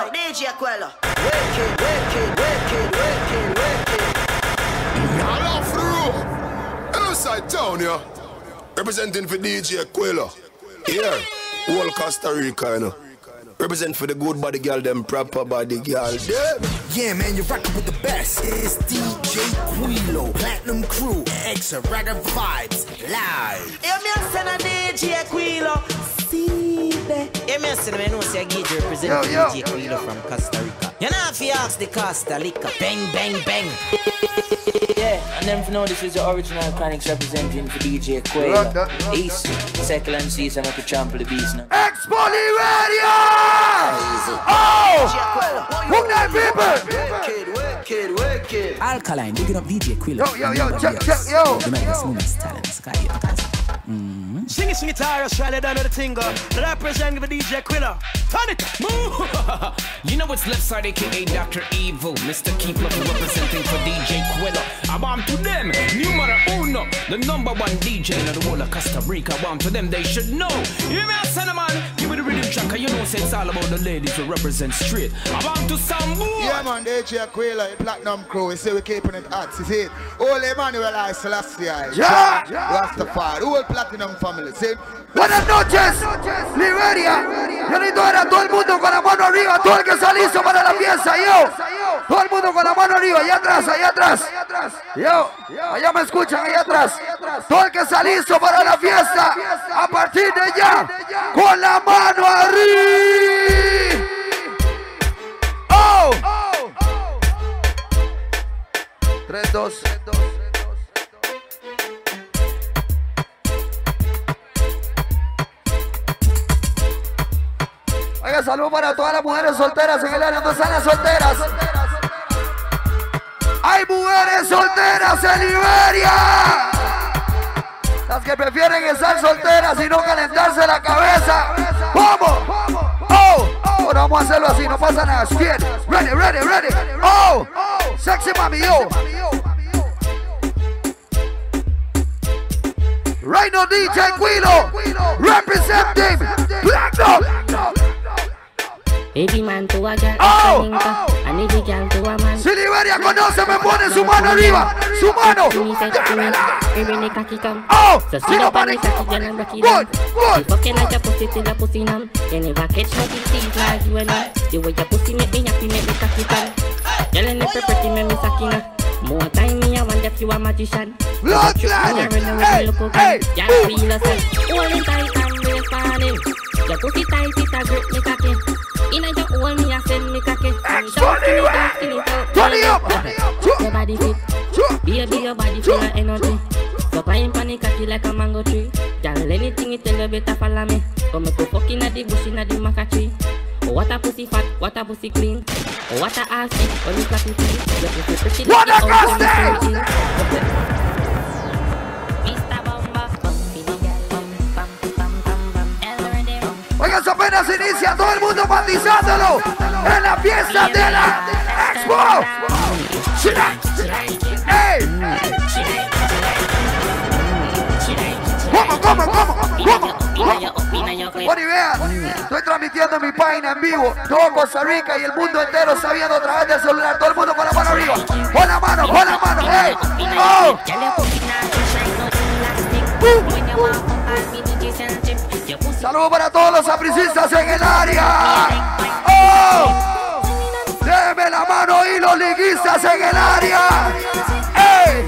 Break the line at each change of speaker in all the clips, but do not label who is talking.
boy, DJ CUILO. Wicked.
Y'all off the road. Outside town, yeah. Representing for DJ CUILO. Here, whole Costa Rica, you know. Represent for the good body girl, them proper body girl, them.
Yeah, man, you're rocking with the best. It's DJ CUILO, Platinum Crew, Extra Ragga Vibes, live.
Yeah, me a send a DJ CUILO. See that?
Yeah, me a send a know say DJ represent DJ CUILO from Costa Rica. You know if you ask the Costa Rica, bang, bang, bang.
Yeah, and then for now, this is the original Chronics representing for DJ CUILO. East, second and season of the trample the beast now.
EXPO LIBERIA! Oh! Hook that people!
Wicked.
Alkaline, bigging up DJ CUILO.
Yo, check, yo.
The man is moving talent, Sky.
Sing it, Australia down to the tingle. Represent the DJ CUILO. Turn it, move!
You know it's left side, aka Dr. Evil. Mr. Keep Love representing for DJ CUILO. I want to them, numero uno, the #1 DJ in the whole of Costa Rica. I want to them, they should know. You may send a man, give me the rhythm track, you know, say it's all about the ladies who represent straight. I want to sound more.
Yeah, man, DJ CUILO, the Platinum Crew, we say we're keeping it hot. You see it? All Emmanuel I Selassie,
Yeah!
Rastafari, the whole Platinum family, see?
Buenas noches, Liberia. Yo necesito ver a todo el mundo con la mano arriba, todo el que está listo para la fiesta, yo. Todo el mundo con la mano arriba, allá atrás. Yo, allá me escuchan, allá atrás. Todo el que está listo para la fiesta, a partir de ya, con la mano arriba. Oh. 3, 2. Oiga, saludos para todas las mujeres solteras en el área. ¿Dónde están las solteras? Hay mujeres solteras en Liberia. Las que prefieren estar solteras y no calentarse la cabeza. ¿Cómo? Oh, ahora vamos a hacerlo así, no pasa nada. Bien, ready. Oh, sexy mami, yo. Right now, DJ CUILO, representing Platinum.
Every man to a girl, and every girl to a man.
Si Liberia conoce, me pone su mano arriba, su mano.
Every neck a kick em.
Oh,
So sit up on the cocky girl and rock it down. You fucking like your pussy till your pussy numb. You never catch nothing teeth like you and I. The way your pussy make me happy, make me cocky pan. Girl and never pretty, make me sakina. More time me, I wonder if you a magician.
Look like hey.
You feel yourself, hold it tight and we're falling. Your pussy tight, it a grip me cocky. Inna your hole, me a send me cocky. Skin it out.
Turn it up.
Your body fit, baby, your body full of energy. So climb on the cocky like a mango tree. Girl, anything you tell you better follow me. Come go fuck inna the bush inna the maca tree. What a pussy fat, what a pussy clean. What a ass it, when you clap it clean. Your pussy pretty like the old.
Oigan, apenas inicia todo el mundo bandizándolo en la fiesta de la EXPO. ¡Ey! ¿Cómo? Bueno, y vean, estoy transmitiendo mi página en vivo. Todo Costa Rica y el mundo entero está viendo a través del celular. Todo el mundo con la mano arriba. Con la mano, ¡ey! ¡Oh! Saludos para todos los sapricistas en el área. ¡Oh! Deme la mano y los liguistas en el área. ¡Ey!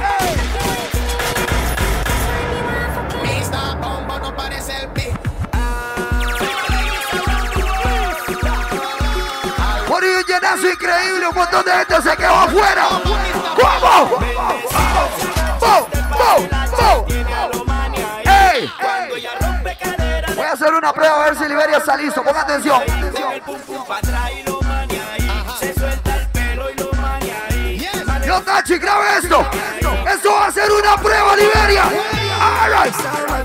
Por un llenazo increíble, un montón de gente se quedó afuera. ¿Cómo? ¡Ey! Voy a hacer una prueba a ver si Liberia está listo. Ponga atención. Yo, Tachi, grabe esto. Esto va a ser una prueba, Liberia. All right.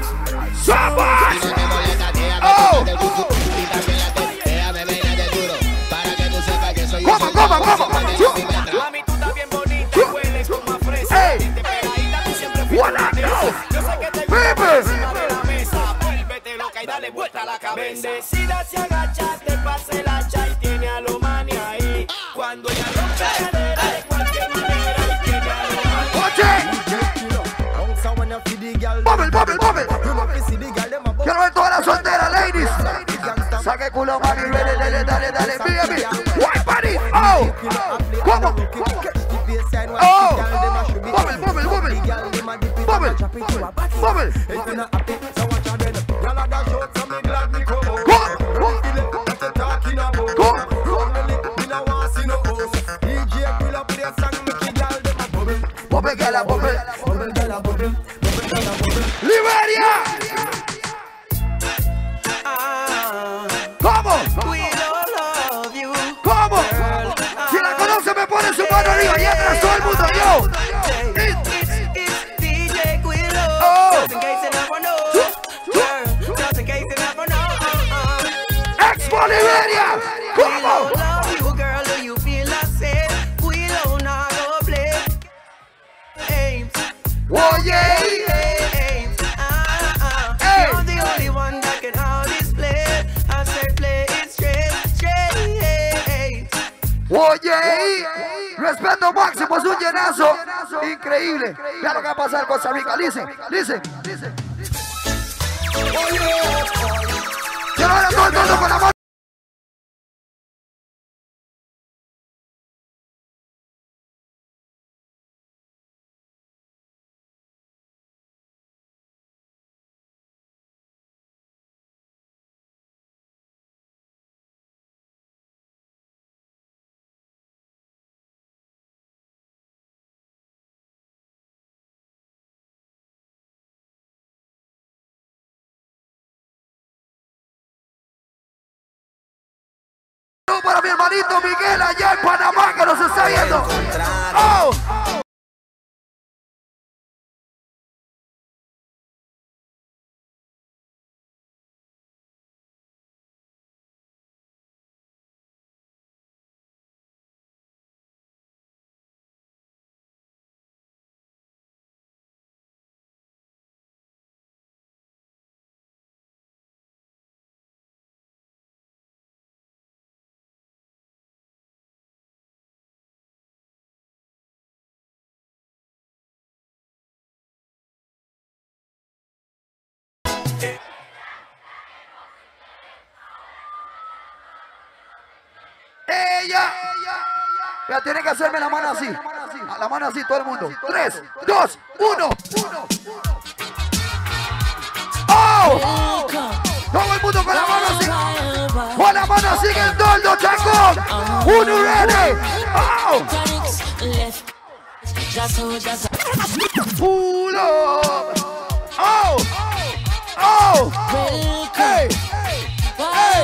Oh. ¿Cómo? Hey. What I know.
Bendecida se agacha, te pase la cha y tiene a lo mani.
Saque culo, mami, dale, dale, baby. White body, oh, ¿cómo? Oh, bubble. ¡Liberia! ¿Cómo? ¿Cómo? Si la conoce me pone su mano arriba y atrás todo el mundo, yo. DJ CUILO. EXPO Liberia. ¿Cómo? Oh yeah.
You're the only one that can hold this play. I say play it straight.
Oye, respeto máximo, es un llenazo increíble. Mira lo que va a pasar en Costa Rica, listen. Quiero ver a todo el mundo con la mano. Para mi hermanito Miguel allá en Panamá que nos está viendo. Oh. Ella tiene que hacerme la mano así. La mano así, todo el mundo. 3, 2, 1. ¡Oh! Todo el mundo con la mano así. Con la mano así en el toldo, chacón. Uno ready. ¡Oh! Pull up. ¡Oh! ¡Oh! ¡Hey! ¡Hey!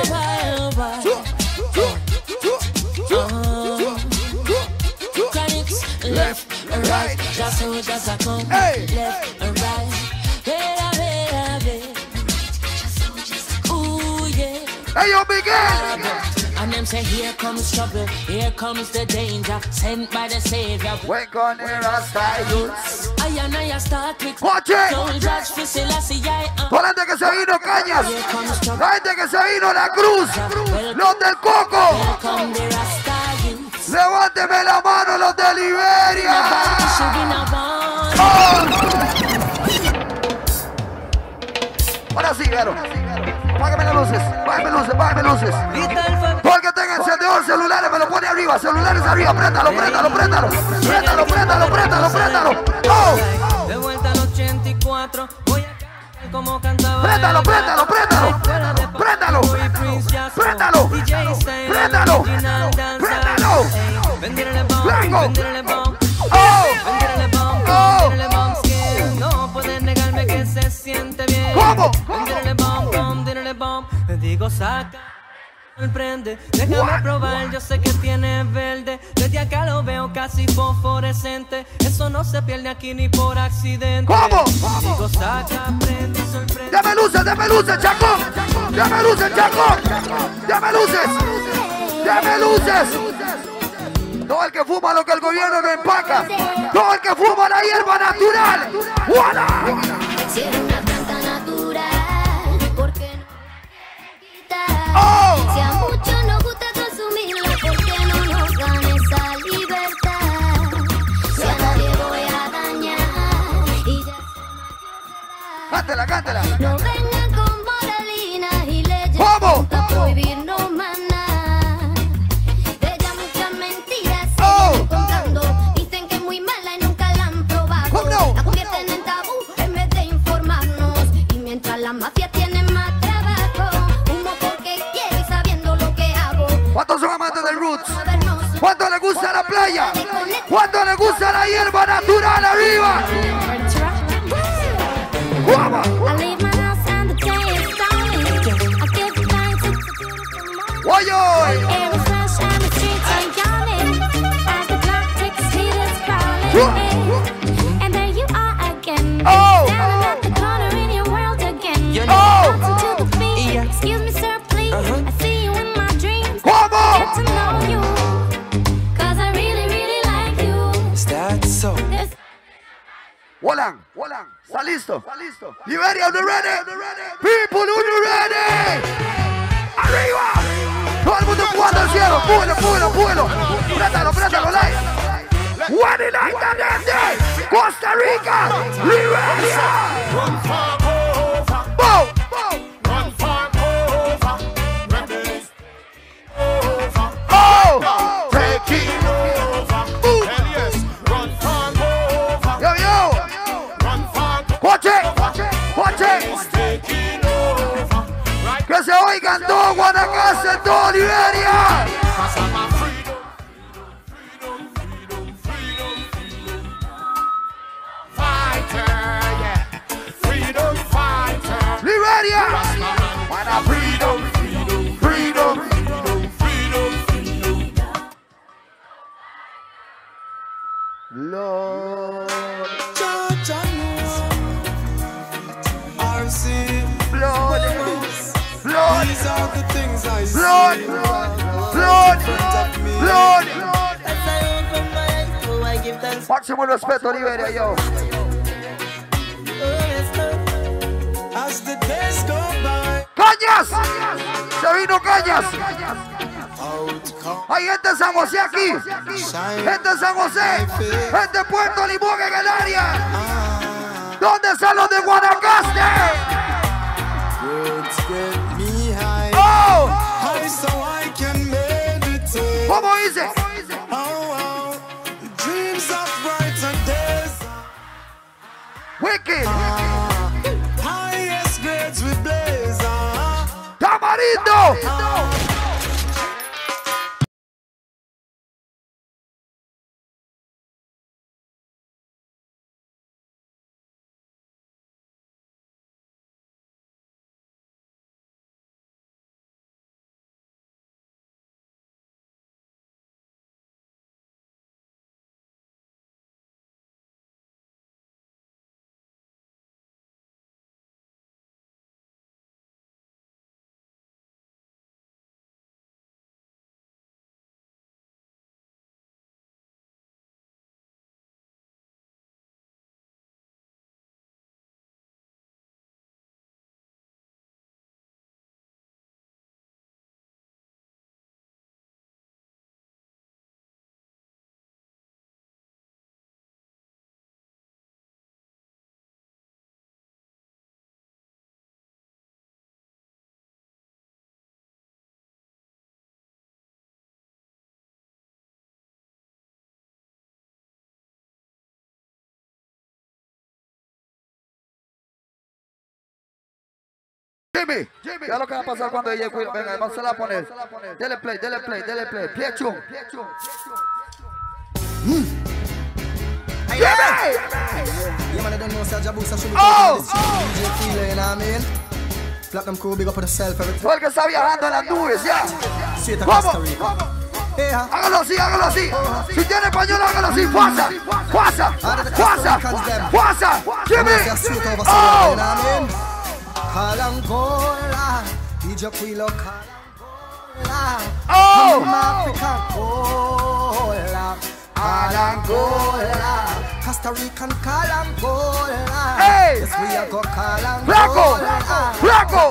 Left and right, just so just I come. Hey. Left and right, ooh yeah. Hey yo, Miguel.
And them say here comes trouble, here comes the danger, sent by the Savior.
Wake on here and start youths.
I start with
watch it.
Soldiers for Selassie.
Toda la gente que se vino Cañas, la gente que se vino La Cruz, los del Coco. Levánteme la mano los de Liberia. Oh. Ahora sí, Vero. Págame las luces, págame luces. Todo el que tenga encendedor celulares me lo pone arriba, celulares arriba, préstalo. Oh.
De vuelta al 84, voy a cantar como cantaba.
Préstalo.
Venderle bomb. No pueden negarme que se siente bien.
¿Cómo?
Venderle bomb. Digo saca. Sorprende, déjame probar, yo sé que tiene verde. Desde acá lo veo casi fosforescente. Eso no se pierde aquí ni por accidente.
¿Cómo?
Digo saca, prende y sorprende.
Dame luces, chacón. Dame luces. Todo el que fuma lo que el gobierno no empaca. Todo el que fuma la hierba natural. ¡Guana!
Si eres una planta natural, ¿por qué no quitar?
Oh.
Si a muchos nos gusta consumirla, ¿por qué no nos dan esa libertad? Si a nadie voy a dañar y ya
Cántela.
no vengan con moralinas y leyes.
¿Cómo?
Prohibidas.
playa. ¿Cuánto le gusta la hierba natural arriba? ¡Vamos! ¡Oye!
And there you are again. Standing at the corner in your world again. Dancing to the beat. Excuse me, sir, please. I see you in my dreams. Get to know you. Cause I really, really like you.
Is that so?
Wolan, ¿está listo? Liberia, are you ready? People, are you ready? ¡Arriba! Todo el mundo jugando al cielo. Púbelo. Préstalo, like. One night and then Costa Rica, Liberia.
Run far over. Run far over. Rebels over.
Oh,
taking over. Hell yes. Run far over.
Yo.
Run far.
Watch it.
Taking over.
Que se oigan todo Guanacaste, todo Liberia. Liberia! Wanna freedom! Lord, Blood!
These are the things I see.
Blood! Máximo respeto, Liberia, yo.
As the days go by.
¡Cañas! ¡Se vino Cañas! Hay gente de San José aquí. Gente de San José. Gente de Puerto Limón en el área. ¿Dónde están los de Guanacaste? ¡Oh! ¿Cómo dice?
Dreams of brighter days.
Wicked.
Highest grades we blaze.
Tamarindo. Jimmy, ¿qué es lo que va a pasar cuando ella cuida? Venga, vamos a poner. Dele play. Piechun. Todo el que está viajando en las nubes, ya. ¿Cómo? Hágalo así. Si tiene español, hágalo así. Fuerza. Jimmy. Oh.
Calangola, DJ CUILO Calangola, Costa Rican Calangola.
Hey,
yes, we are go Calangola.
Flaco.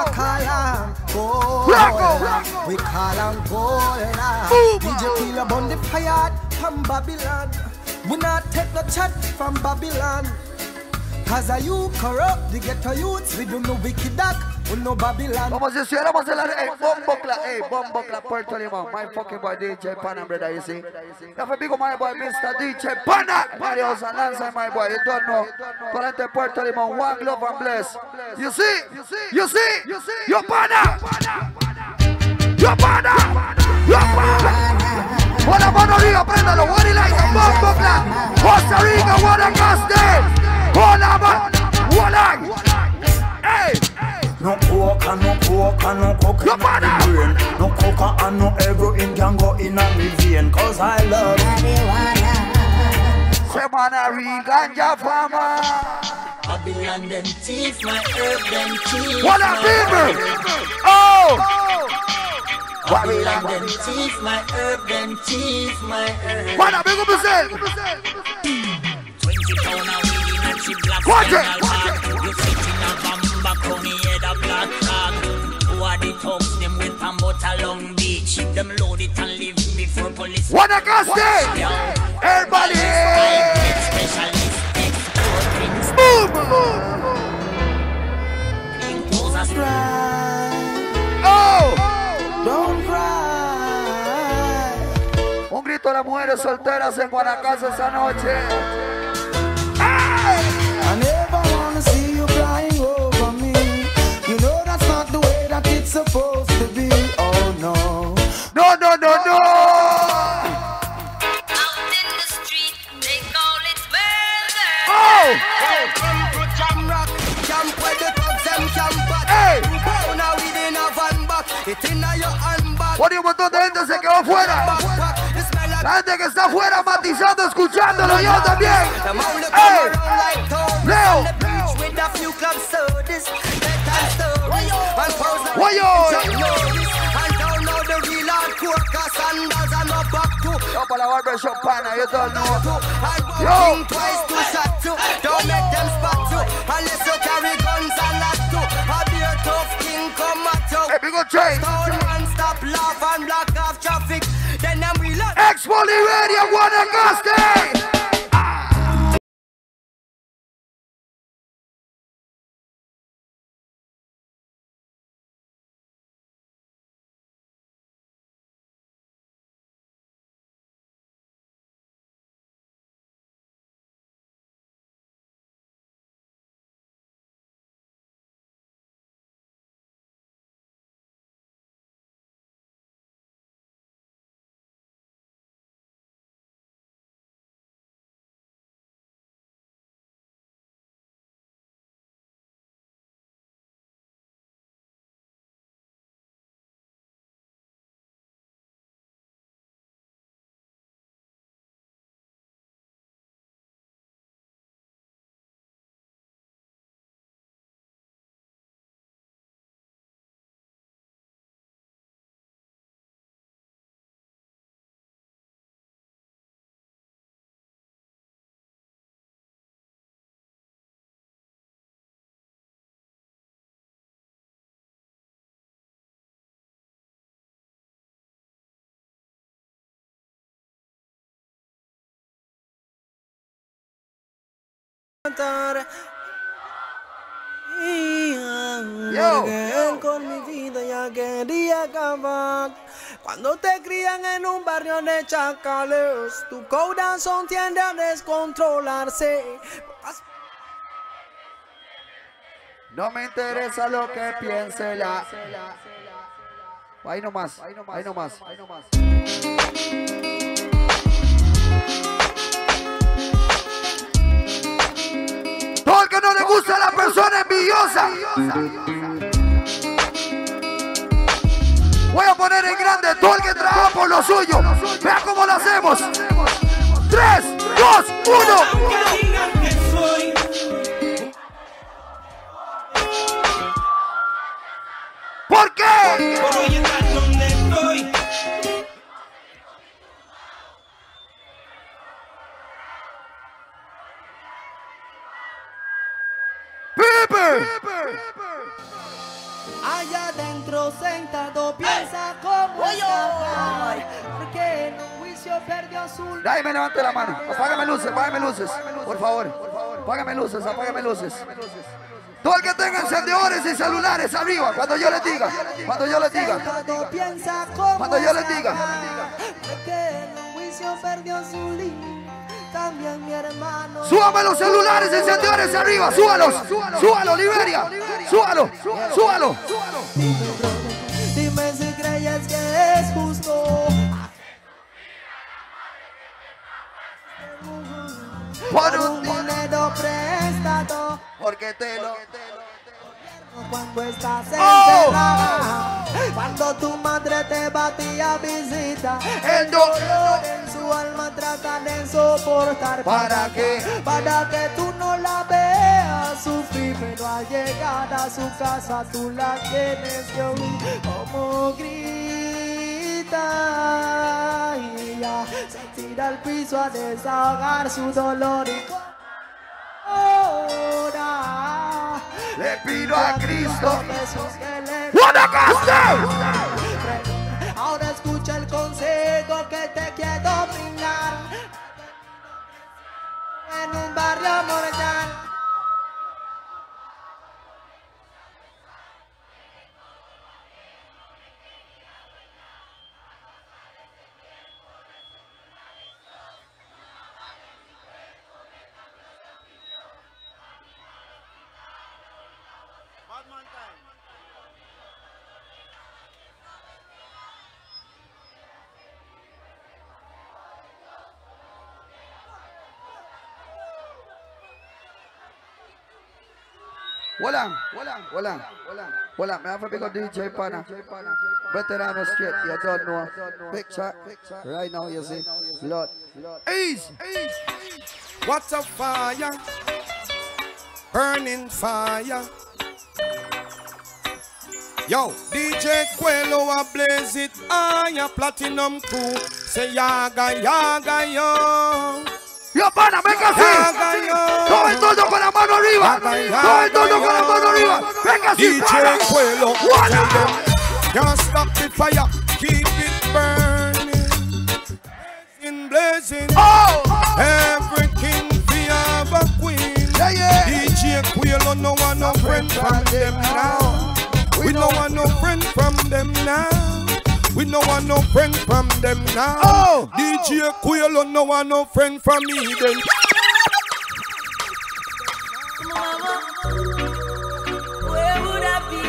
We Calangola. DJ CUILO burn the fire from Babylon. We not take no chat from Babylon. Cause are you corrupt, the ghetto youths, we do no wicked duck, we no Babylon.
Como si estuviéramos en la Bombo Clap, Puerto Limón, my fucking boy DJ Pana, brother, you see. Have a big my boy, Mr. DJ Pana, Mario Sananza, my boy, you don't know. Corrente Puerto Limón, one love and bless. You see, your Pana, your Pana. Con la mano arriba, préndalo. What like a bombo clap. Costa Rica, Guanacaste. Con la mano. What like? Hey.
No coca, no coca, no coca in my brain. No coca and no heroin can go in a me vein. Cause I love marijuana.
Semana Ganja Fama.
Babylon them thief, my herb them thief.
What up, people? Oh!
Babylon them thief, my herb them thief, my herb.
What up, big up yourself?
20 pound of weed and she black.
Watch it!
You sit in a bamba, come here, the black tag. Who are the thugs, them with and but a long beach. Keep them loaded and leave before police.
Guanacaste! Everybody!
Specialist, export things.
Boom! Oh!
Don't cry.
Un grito a las mujeres solteras en Guanacaste esa noche.
I never wanna see you flying over me. You know that's not the way that it's supposed to be. Oh no.
No, no, no, no.
Out in the street, they call it murder.
Oh!
Welcome to Jam Rock, Jam where the thugs them camp at.
Hey!
Now we in a van back, it in your handbag.
Por un montón de gente se quedó fuera. La gente que está afuera matizando, escuchándolo, yo también. ¡Hey! ¡Leo! Yo para la barbershop pana, yo todo el mundo. Yo!
Don't make them spot you, unless you carry guns and that too. A beer tough king come at you.
Hey, big old chain.
Stone man stop, laugh and block off traffic. Then them we look.
EXPO Liberia, Guanacaste.
Yo. Con mi vida ya quería acabar. Cuando te crían en un barrio de chacales, tu corazón tiende a descontrolarse.
No me interesa lo que piense la. Ahí nomás, ahí nomás. Todo el que no le gusta a la persona envidiosa. Voy a poner en grande todo el que trabaja por lo suyo. Vea cómo lo hacemos. 3, 2, 1. ¿Por qué?
Por hoy estar donde estoy.
Allá adentro sentado piensa cómo escapar, porque en un juicio perdió su...
Nadie me levante la mano. Apágame luces, por favor. Apágame luces. Todo el que tenga encendedores y celulares arriba, cuando yo les diga. Cuando yo les diga.
Porque en un juicio perdió su línea. También mi hermano.
Súbame los celulares, encendedores arriba, súbalo, Liberia, súbalo.
Dime si crees que es justo.
por un
dinero prestado.
Porque te lo...
Cuando estás encerrada, cuando tu madre te batía a visita, el dolor en su alma trata de soportar.
¿Para qué?
Para que tú no la veas sufrir, pero al llegar a su casa tú la tienes que oír como grita y ella se tira al piso a desahogar su dolor y ahora
le pido a Cristo
Jesús que le
¡Guanacaste!
Ahora escucha el consejo que te quiero brindar en un barrio mortal.
Hola, me have a big DJ Pana. Veterano straight, you don't know. Picture, right now you see. Lord. Ease.
What's a fire? Burning fire. Yo, DJ CUILO a blaze it higher. Platinum crew say yaga, yaga, yo.
Yo, pana, venga así. Todo el todo con la mano arriba. Todo el todo con la mano arriba. Venga así.
DJ CUILO. Can't stop the fire. Keep it burning. Blazing. Every king we have a queen. DJ CUILO no want no friend from them now. We don't want no friend from them now. We no want no friend from them now. DJ CUILO no want no friend from me then.
Where would I be?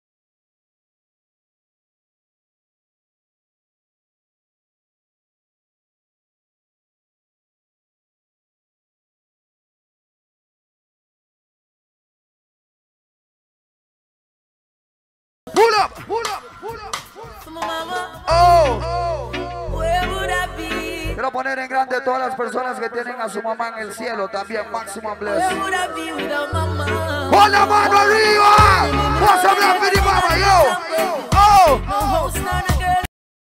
Pull up.
Where would I be?
Quiero poner en grande todas las personas que tienen a su mamá en el cielo también. Maximum blessing.
Where would I be without my mom?
¡Con la mano arriba! ¡Vamos a hablar de mi mamá, yo!
No host, not a girl.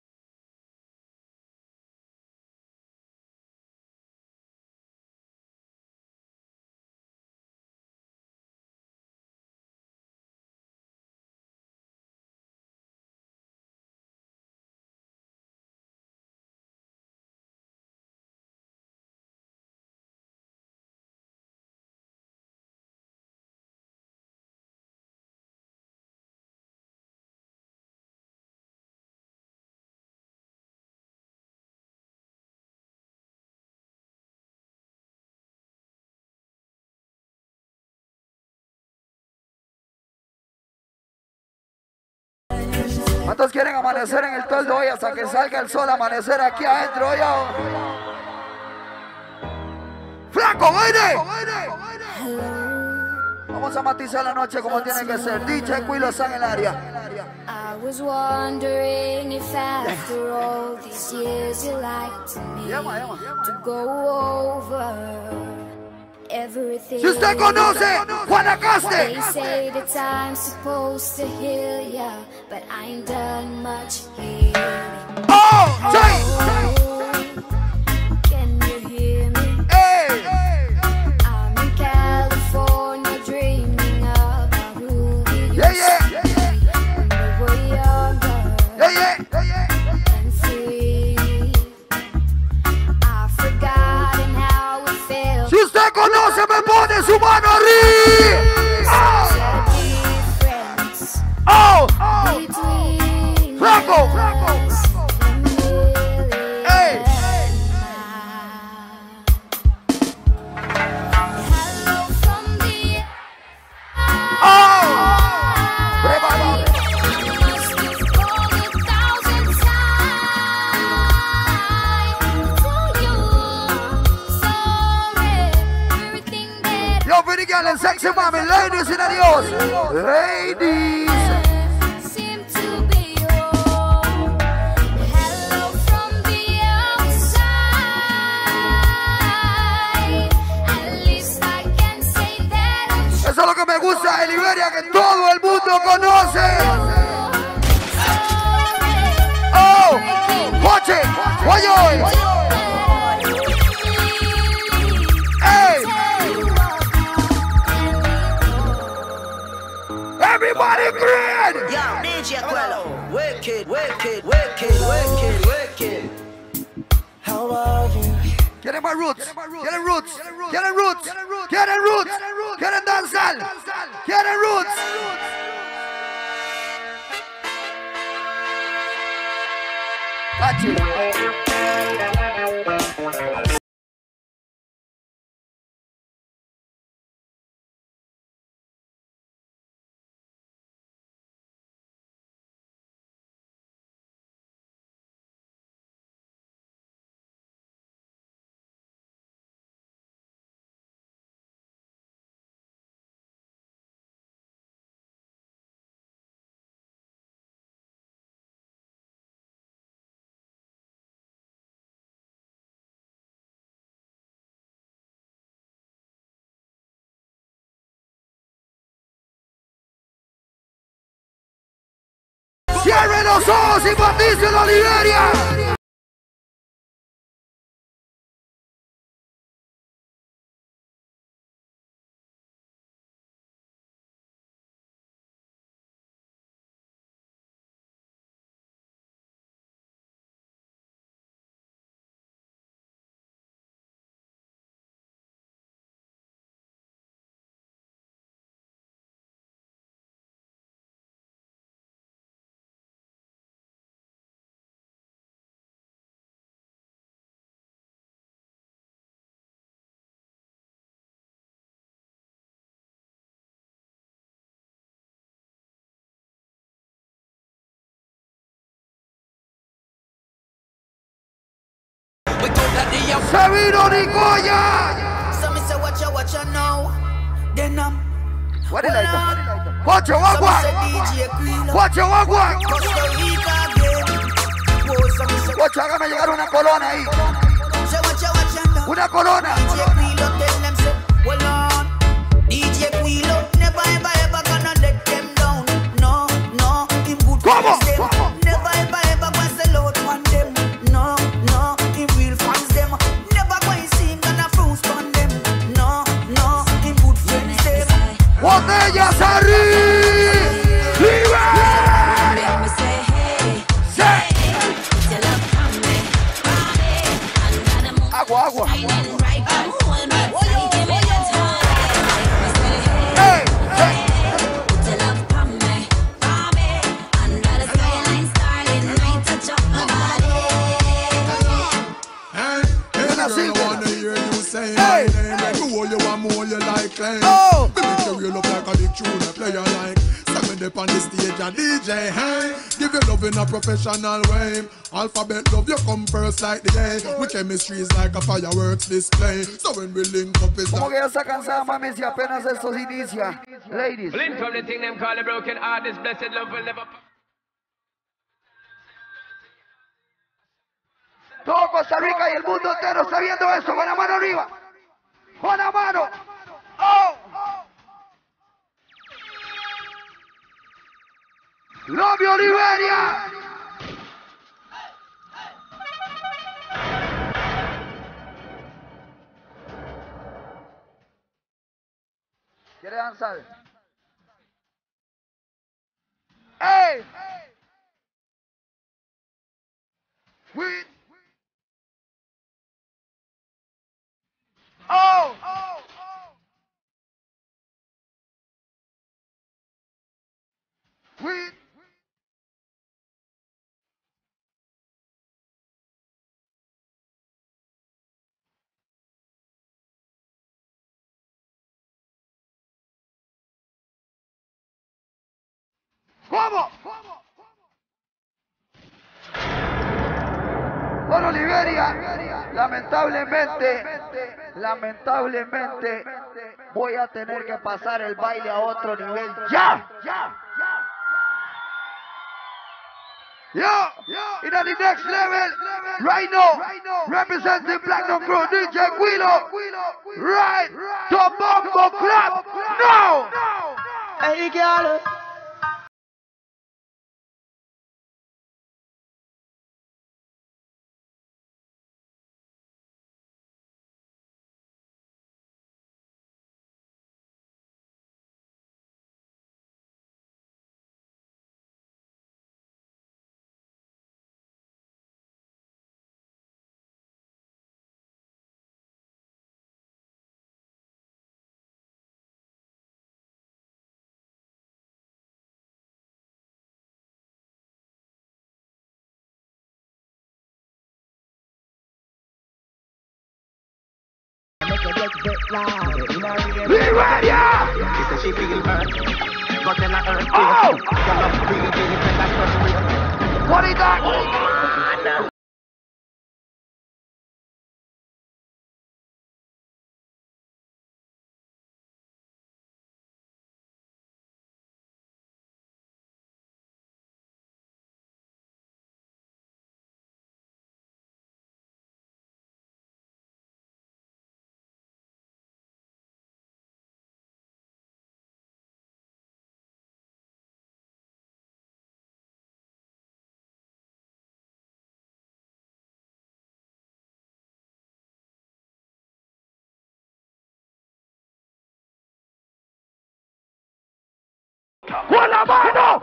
¿Cuántos quieren amanecer en el toldo hoy hasta que salga el sol? Amanecer aquí adentro, yo. ¡Flaco, baile! Vamos a matizar la noche como tiene que ser. DJ CUILO está en el área.
I was wondering if after all these years you liked me to go over everything.
Si usted conoce Guanacaste.
They say that I'm supposed to heal ya, but I ain't done much healing. Can you hear me? I'm in California dreaming about who we used to be when we were younger and free. I've forgotten how it felt.
Si usted conoce, me pone su mano arriba. Flaco. Dominican and sexy mommy, ladies in adios. Ladies. Eso es lo que me gusta de Liberia, que todo el mundo conoce. Oh, oye, oye. Hey. Everybody green.
Yo, DJ CUILO. Wicked, wicked, wicked, wicked, wicked. How are you?
Get in my roots, get in roots, get in roots, get in roots, get in dancehall, get in roots. Watch it. Cierre los ojos y bendícelo, Liberia. Se vino Nicoya.
So me say watch ya now. Then
what is that? Watch your walk. Watch your walk. Watch, hágame llegar una corona ahí. Una corona.
DJ CUILO never ever gonna let them down. No, no, in good
¿Cómo?
Never ever gonna sell out on them. No, no, in real fans them. Never going to see him gonna fruits on them. No, no, in good friends them.
Botellas arriba. Agua.
On the stage and DJ, hey, give you love in a professional way. Alphabet love you come first like the day. We chemistry is like a fireworks display. So when we link up is
como que ya está cansada, mami, si apenas esto se inicia. Ladies.
Blink from the thing them call a broken heart. This blessed love will never.
Todo Costa Rica y el mundo entero está viendo esto. Con la mano arriba. Con la mano. Oh. Love you, Liberia. ¿Quiere danzar? ¡Ey! With. Oh! With. ¿Cómo? Bueno, Liberia, lamentablemente, voy a tener que pasar el baile a otro nivel. ¡Ya! Yo, in the next level, right now, representing Platinum Crew, DJ CUILO, right, to Bumbo Club, now!
Hey, girl.
LIBERIA! What is that? ¡Con la mano!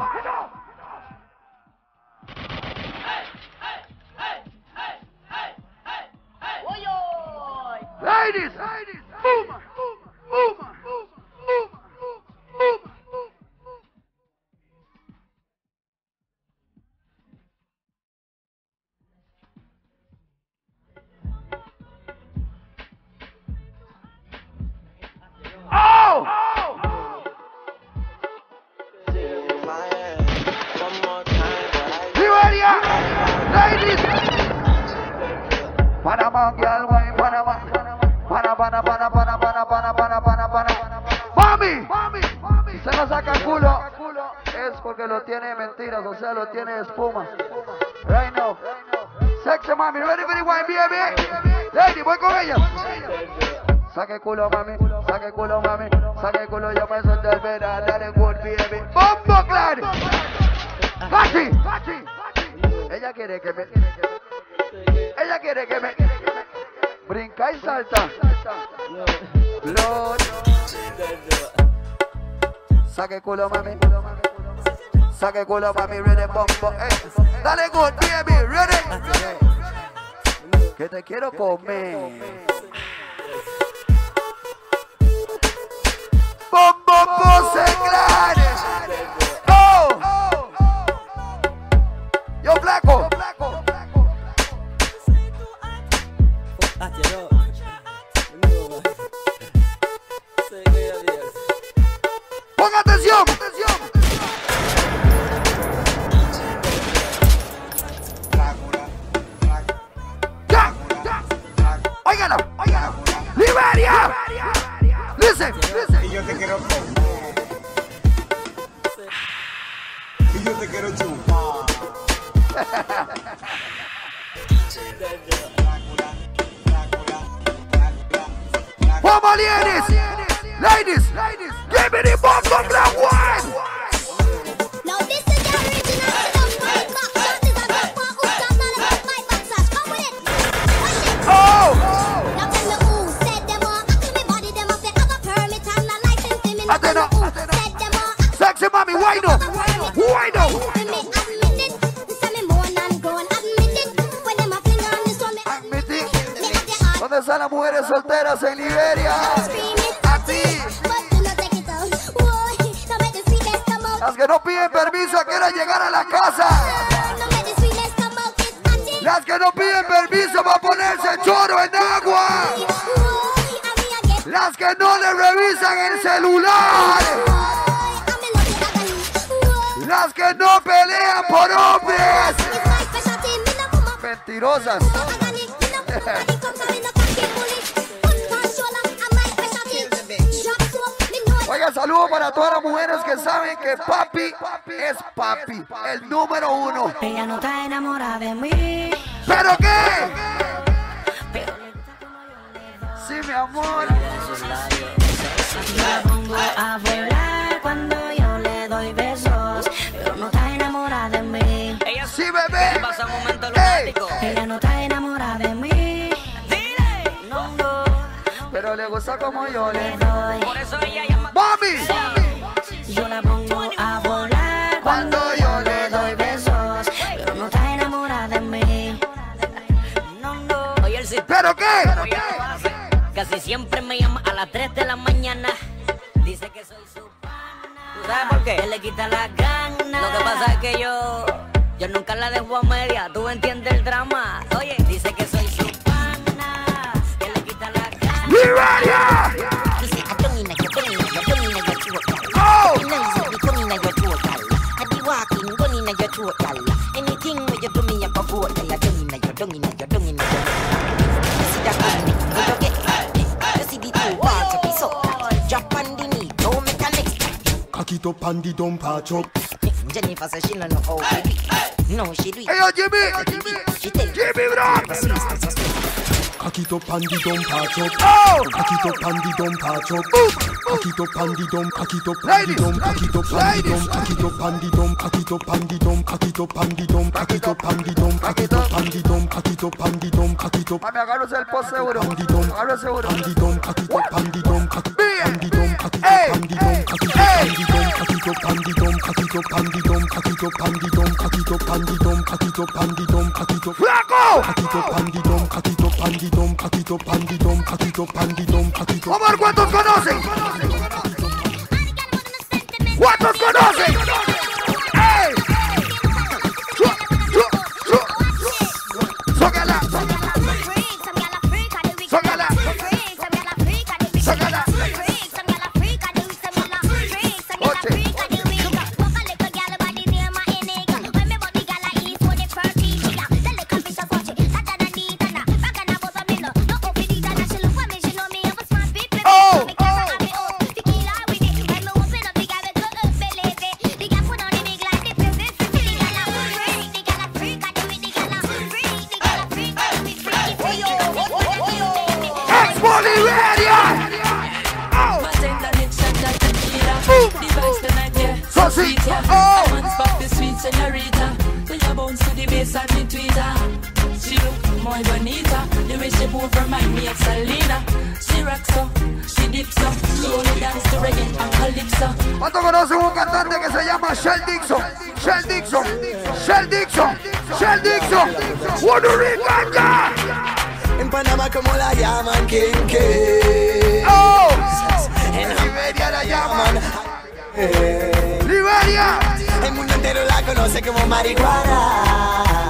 Ladies, boom, boom, boom. Oh! LIBERIA! Ladies! Panama, girl, wine, Panama. Mami, se lo saca el culo. Es porque lo tiene mentiras, o sea, lo tiene espuma. Right now. Sexy mami, ready for the wine, baby. Lady, voy con ella. Saque culo, mami, saque culo, mami. Saque culo, yo me solté el vera. Dale good, baby. Bombo, claro. Pati. Ella quiere que me brinca y salta. Blood. Saque culo, mami. Saque culo, mami, ready, bombo. Dale good, baby, ready. Que te quiero comer. Bombo, se clare. Oh. Yo, flaco. Ponga atención. Ya. Óigala. LIBERIA. Listen.
Y yo te quiero comer. Y yo te quiero chupar.
Vamos, ladies, give me the bomb black one.
Now this is the original stuff. My back shot is a black one. Who's got my back slash? Come with it.
Oh!
Now tell me who said them all. After me body them up, they have a permit and a license. Me now tell me who said them all.
Sexy mommy, why no? Why no? ¿Dónde están las mujeres solteras en LIBERIA? A ti. Las que no piden permiso quieren llegar a la casa. Las que no piden permiso para ponerse choro en agua. Las que no le revisan el celular. Las que no pelean por hombres. Mentirosas. saludo para todas las mujeres que saben que papi es papi, el número uno.
Ella no está enamorada de mí.
¿Pero qué? Sí, mi amor.
Yo la pongo a volar cuando yo le doy besos, pero no está enamorada de mí.
Ella sí, bebé.
Pasa un momento lunático. Ella no está enamorada de mí. Dile. No, no.
Pero le gusta como yo le doy.
Por eso ella llama.
¡Mami!
Yo la pongo a volar cuando yo le doy besos, pero no está enamorada de mí. No, no. Oye, el sistema.
¿Pero qué?
Casi siempre me llama a las 3 de la mañana. Dice que soy su pana. ¿Tú sabes por qué? Él le quita las ganas. Lo que pasa es que yo nunca la dejo a media. Tú entiendes el drama. Oye, dice que soy su pana. Que le quita las ganas.
¡Liberia!
Anything you do me, I go for it. I don't in
Cock it up and the dump patch up.
Jennifer says she don't know how to do. No, she do it.
Hey, yo, Jimmy, bro.
Cock it up and the dump patch up.
Oh!
Cock it up and the dump patch up. Cock it up and the dump. Cock it up and the dump. Cock it up and the dump. Cock it up and the dump. Cock it up and the dump. Cock it up and the dump. Cock it up and the dump. Cock it up and the dump. Cock it up and the dump. Cock it up.
Mami, agárrese el post seguro. Agárrese seguro.
And the dump. Cock it up and the dump. Cock it up and the dump. Cock it up and the dump. Cock it up and the dump. Cock it up and the dump. Cock it up and the dump. Cock it up and the dump. Cock it up and the dump. Cock it up and the dump. Cock it up.
¡Flaco!
Cock it up and the dump. Cock it up and the dump. Cock it up and the dump. Cock it up and the dump. Cock it up.
Omar, ¿cuántos conocen? ¿Cuántos conocen? ¡Ey! ¡Sócala! ¡Sócala! ¡Sócala! ¿Cuánto conocen un cantante que se llama Shell Dixon? Shell Dixon, Shell Dixon, Shell Dixon. Puerto Rico ya.
En Panamá como la llaman Kinky.
Oh. En Liberia la llaman. Liberia.
El mundo entero la conoce como marihuana.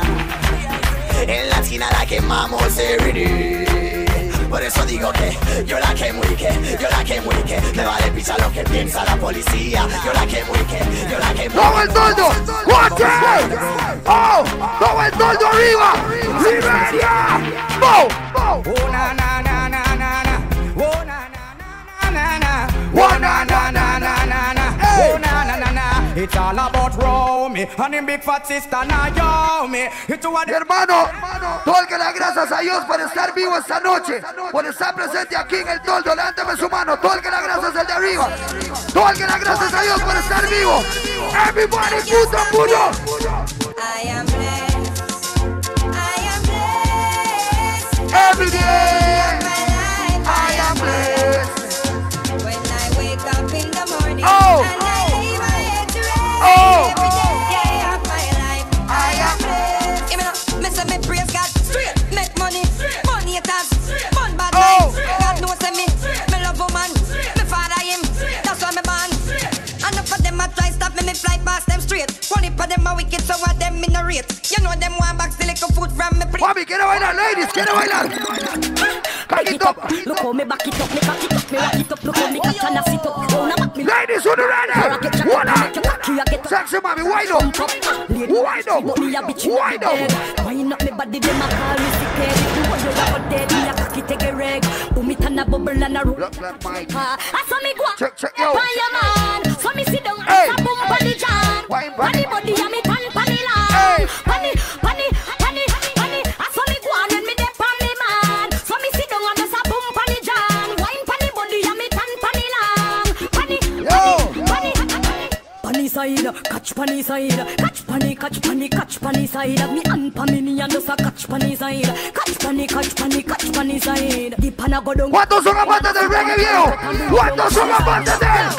En la esquina la quemamos every day. Por eso digo que yo la quemo y que, yo la quemo y que me vale picha lo que piensa la policía. Yo la quemo y que, yo la quemo.
¡Todo el toldo! ¡Guache! ¡Oh! ¡Todo el toldo arriba! ¡Liberia! ¡Bo!
Oh na na na na na na. Oh na na na na na.
Oh na na na na na na.
Oh na na na na. It's all about Romy and him big fat sister Naomi.
Hermano, todo el que le da gracias a Dios por estar vivo esta noche, por estar presente aquí en el toldo, levánteme su mano. Todo el que le da gracias al de arriba, todo el que le da gracias a Dios por estar vivo. Everybody, puta, puto.
I am blessed. I am blessed.
Every day I am blessed.
When I wake up in the morning
Oh.
and I lay my head to rest.
Oh.
Every day of my life I am blessed. Give me now, me say me praise God straight. Make money, money haters, fun bad
Oh.
minds. God knows me love woman, me father him. That's why me born. And enough of them a try stop me fly past them straight. One of them a wicked, so what them in a rate. You know them one back still little food from me.
Mami, quiere bailar, ladies, quiere bailar. Back it up.
Look how me back it up, me back it up, me rock it up. Look how me cat and a sit up.
Ladies, who the ready? One up. Sexy mommy, wind up. Wind up. Wind up.
Wind up me body, them a call me sick. You want you have a dead, me a cocky take a reg. Boom it and
and a bubble and a roll.
Look like Mike.
I saw me go
Check yo.
by your man. So me sit down and a boom on the jam. Panny body and me tan panny long. Panny. I saw me go on when me dip on me man. So me sit down and just a boom panny jam. Wine panny body and me tan panny long. Panny. Panny side, catch panny side, catch panny side. Me and panny and just a catch panny side, catch panny side. The panna go down.
¿Cuántos son amantes del reggae viejo? ¿Cuántos son amantes de él?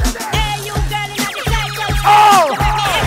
Oh!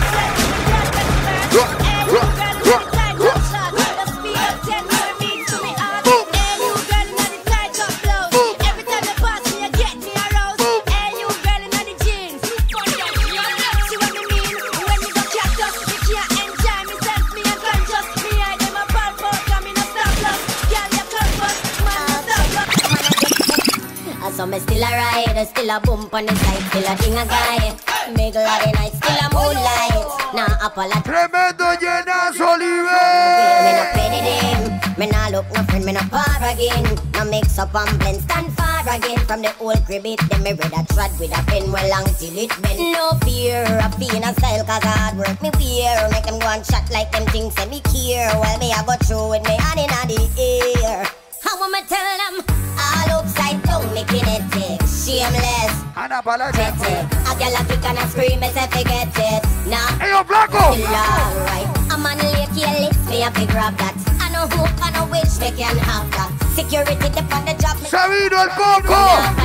So me still a ride, still a bump on the side, still a ding a guy. Middle of the night, still a moonlight. Nah, apologize.
Tremendo llenazo,
Me no petty them, me nah look no friend, me no par again. No mix up and blend, stand far again. From the old crib it, then me read a trad with a pen well long till it bend. No fear of being a style, cause hard work me wear. Make them go and chat like them things say me care. Well, me I go through with me hand in the air. How am I tell them? All upside down, me kinetic, shameless, pathetic. A girl a kick and a scream, me say forget it. Nah,
hey yo, Blanco!
Still alright. A man lay careless, me a big grab that. I no hope, I no wish me can have that. Security dip on the job.
Sabido el Coco!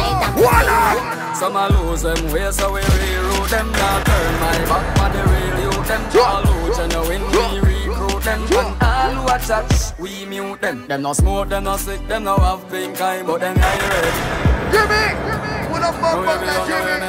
Guana!
Some a lose them way, so we reroute them. Now turn my back on the real youth. Them all lose and win, we recruit them. And all who a chat, we mute them. Them no smoke, them no sick, them no have pink eye, but them not red.
Jimmy! Put up bump on that,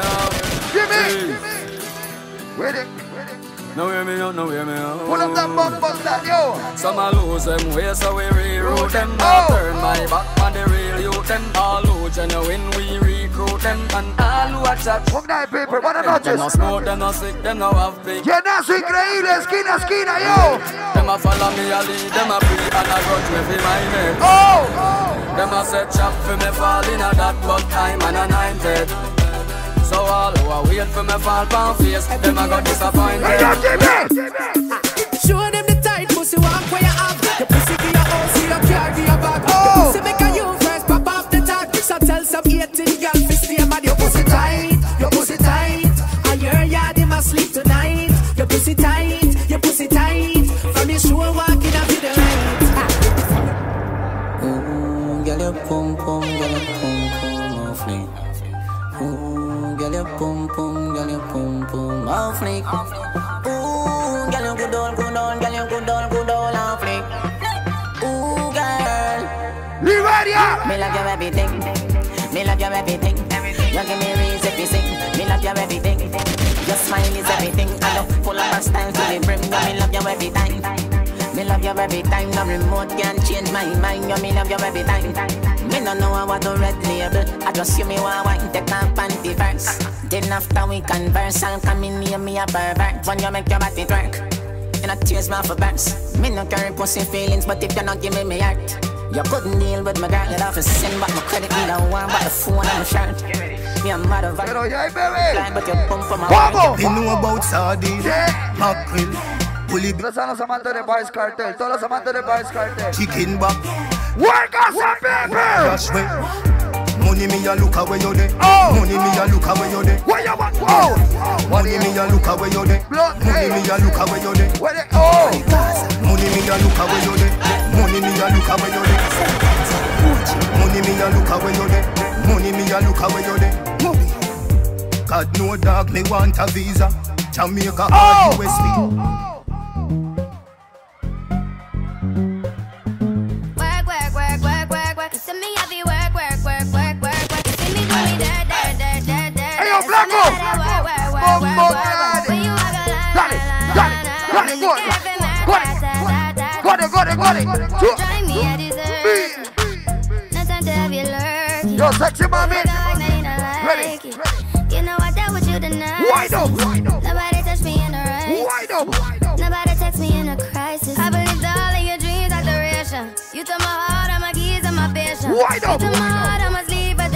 Jimmy! Wait it.
No hear me out, no hear me out.
Pull up that bump on that, yo.
Some a lose them way, so we reroute them. Now turn my back on the real youth. Them all who genuine, we recruit them. And all who a chat.
One night paper, buenas noches.
Them no smoke, them no sick, them no have big.
Llenazo increíble, esquina, esquina, yo.
Them a follow me a lead, them a pre and a grudge me for my name. Them a set trap for me fall in a that, but time and a 90. So all who a wait for me fall pound face, them a got disappointed.
Show them the tight pussy walk where you have. Your pussy be your own, see your car be your back. Pussy make a you first, pop off the top. So tell some 18 girl to stay mad. Your pussy tight, your pussy tight. And your yard they must sleep tonight. Your pussy tight, your pussy tight. From your show walking up to the light.
Ooh, girl your pum pum, girl your pum pum off fleek. Ooh, girl your pum pum, girl your pum pum off fleek. Ooh, girl you good all, girl you good all off fleek. Ooh, girl.
Liberia!
Me love your everything. Me love your everything. You give me reason if you sing. Me love your everything. Your smile is everything. I love full of my style to the brim. Me love you every time. Me love you every time. No remote can change my mind. Me love you every time. Me no know I want to red label. I just see me want take off panty first. Then after we converse, I'll come in near me a pervert. When you make your body twerk, you not tears me off a burst. Me no carry pussy feelings, but if you not give me heart, you couldn't deal with my girl. You'd have to send back my credit. Me don't want but the phone and the shirt. Me a mad of
Pero ya, baby.
But you pump for my
Vamos.
You know about sardine, mackerel.
Todos los amantes de Vice Cartel, todos los amantes de Vice Cartel.
Chicken back.
Work us a paper.
Money me a look away you there. Money me a look away you there.
Where you want? Oh.
Money me a look away you there. Money me a look away you there.
Where they? Oh.
Money me a look away you there. Money me a look away you there. Money me a look away you there. Money me a look away you there. God no dog me want a visa. Jamaica or USB.
Yo, sexy mommy. Ready?
You know I dealt with you tonight.
Wind up.
Nobody touched me in the race.
Wind up.
Nobody text me in a crisis. I believed all of your dreams are duration. You took my heart, all my keys, and my patience.
Wind up.
You took my heart, I must leave, but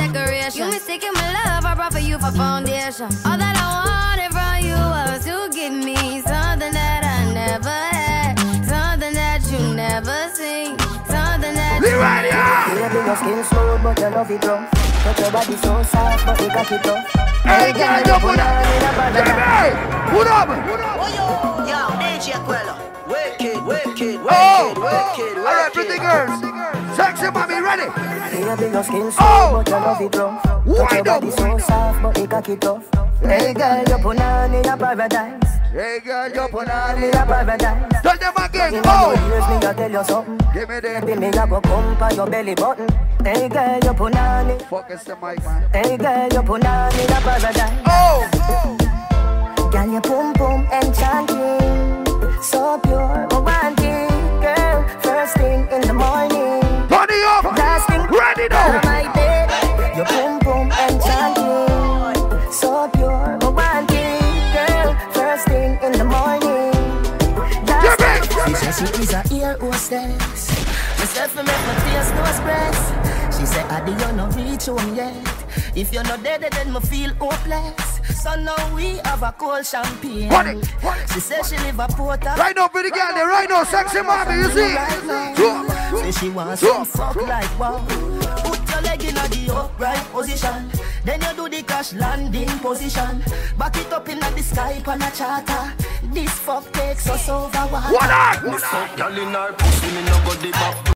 making my love, I brought for you for foundation. All that I wanted from you was to give me something that I never had, something that you never seen, something that you
Baby, your skin smooth, but you love it rough. Touch your body so soft, but you got it tough.
Hey, girl, you put up. Put up.
Yo, DJ CUILO. Wicked.
Alright, pretty girls. Sexy mommy, ready?
Baby, your skin smooth, but you love it rough. Touch your body so soft, but you got it tough. Hey, girl, you put on in a paradise.
Hey, girl, you put on
in a paradise.
Tell them again,
me I tell you something.
Give me that.
Baby, me a go come for your belly button. Hey, girl, you put on it.
Focus the mic, man.
Hey, girl, you put on in a paradise. Girl, you pum pum enchanting, so pure, romantic, girl. First thing in the morning,
body up,
last thing,
ready now.
My bed, you pum pum enchanting, so pure, romantic, girl. First thing in the morning, last thing. She said she is a ear hostess. Myself me make my face no stress. She said, Adi, you no reach home yet. If you're not dead, then me feel hopeless. So now we have a cold champagne. She says she live a porter.
Right now, pretty girl, there, right now, sexy mommy, you see?
Say she wants some fuck like wow. Put your leg in the upright position. Then you do the crash landing position. Back it up in the sky on a charter. This fuck takes us over water.
What up?
This fuck
Girl in her pussy, me no go the back.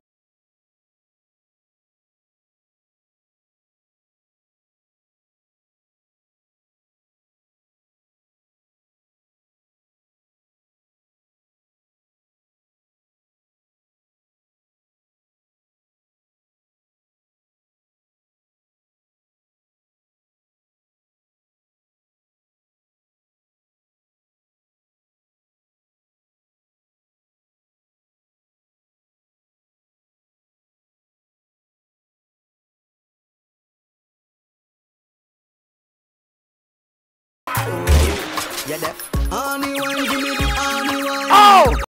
Yeah, that honey wine, give me the honey wine.
Oh!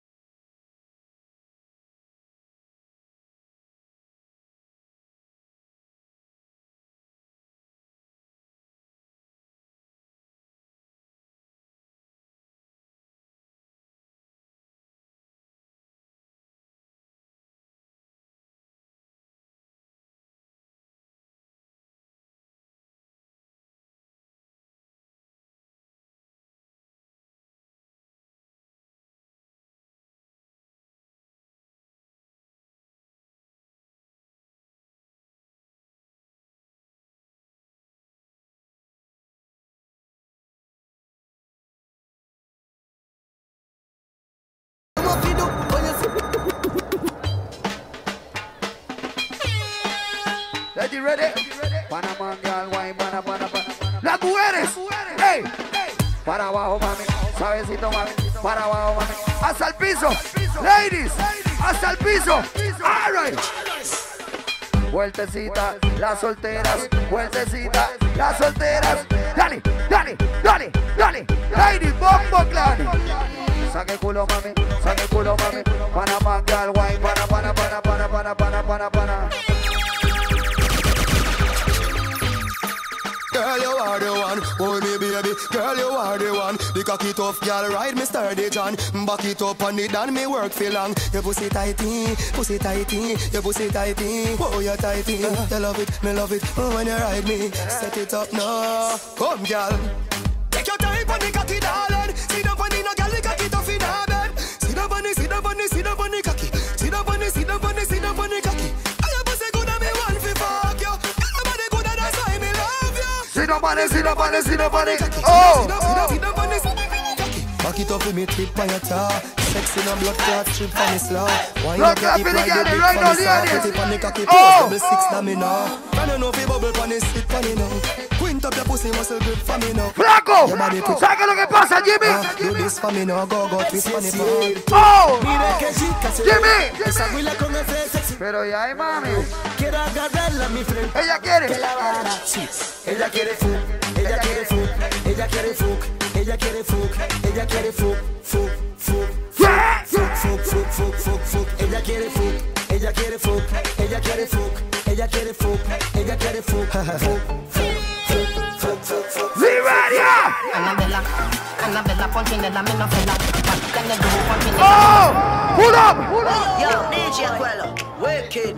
Ready, ready? Panama girl, wine, pana. Las mujeres, hey, para abajo, mami, suavecito, mami, para abajo, mami, hasta el piso, ladies, hasta el piso, all right. Vueltecita, las solteras, vueltecita, las solteras, dale, ladies, bombo clan. Saque culo, mami, Panama girl, wine, pana.
Girl, you are the one, hold me baby. Girl, you are the one. The cocky tough girl, ride me sturdy John. Back it up on it and me work for long. Your pussy tighty, your pussy tighty. Oh, you tighty, you love it, me love it. Oh, when you ride me, set it up now. Come, girl. Take your time on the cocky, darling. Sit down on the no girl, the cocky tough in her bed. Sit down on the cocky. Sit down on the cocky.
Sit up on it. Oh!
Back it up with me, trip on your top. Sexy no blood clot, strip on the slaw.
Blood clot, pretty girl, right now, ladies.
Put it on the cocky,
oh!
Double six na me now. Can you know if you bubble on the sit on it now? Quint up your pussy muscle grip for me now.
Flaco! Saca lo que pasa, Jimmy!
Do this for me now, go twist on the board.
Oh! Jimmy! Pero ya hay mami.
Quiero agarrarla, mi friend.
Ella quiere.
Ella quiere fuck. Ella quiere fuck. Ella quiere fuck. Ella quiere fuck. Ella quiere fuck. Fuck. Ella quiere fuck. Ella quiere fuck. Ella quiere fuck. Ella quiere fuck. Ella quiere fuck.
Liberia!
Annabella Punchinella, me no fella. What can you do, Punchinella?
Oh! Pull up!
Yo, DJ CUILO. Wicked.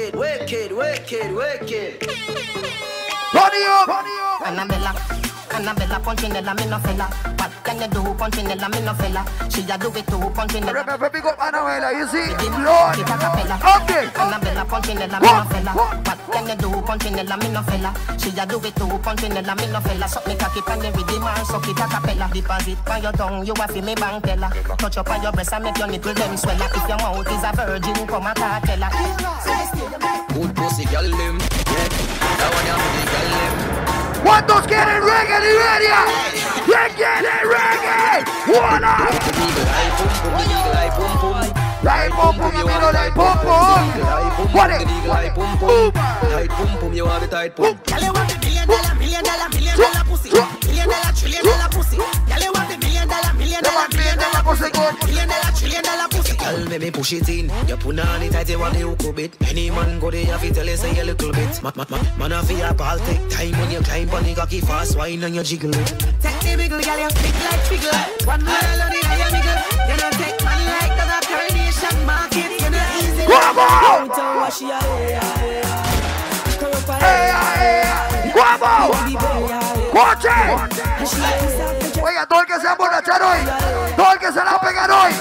Body up!
Annabella Punchinella, me no fella. What can you do, Punchinella, me no fella. She a do it too, Punchinella.
Remember, big up Annabella, you see? Lord! Okay!
Annabella Punchinella, me no fella. What can you do, Punchinella, me no fella. She a do it too, Punchinella, me no fella. Suck me cocky pan the rhythm and suck it a cappella. Deposit on your tongue, you a feel me bank teller. Touch up on your breast and make your nipple them swell. If your mouth is a virgin, come a cartella.
Good pussy girl them, yeah. That one you have the girl them.
¿Cuántos quieren reggae, Liberia? ¿Quién quiere reggae? ¡Hola! La pum pum, you know la pum pum. What it?
Tight pum pum, you have the tight pum.
Girl, you want the $1 million pussy. $1 trillion pussy. Girl, you want the $1 million pussy. $1 trillion pussy.
Girl, make me push it in. You put on it tight, you want the hook a bit. Any man go there, have to tell you say a little bit. Man, I feel a ball take time when you climb on the cocky fast wine and you jiggle it.
Take the wiggle, girl, you big like figgle. One more on the higher wiggle. You don't take money like the coronation market. You know easy.
Come on! ¡Guapo! ¡Coche! Oiga, todo el que se va a emborrachar hoy, todo el que se la va a pegar hoy.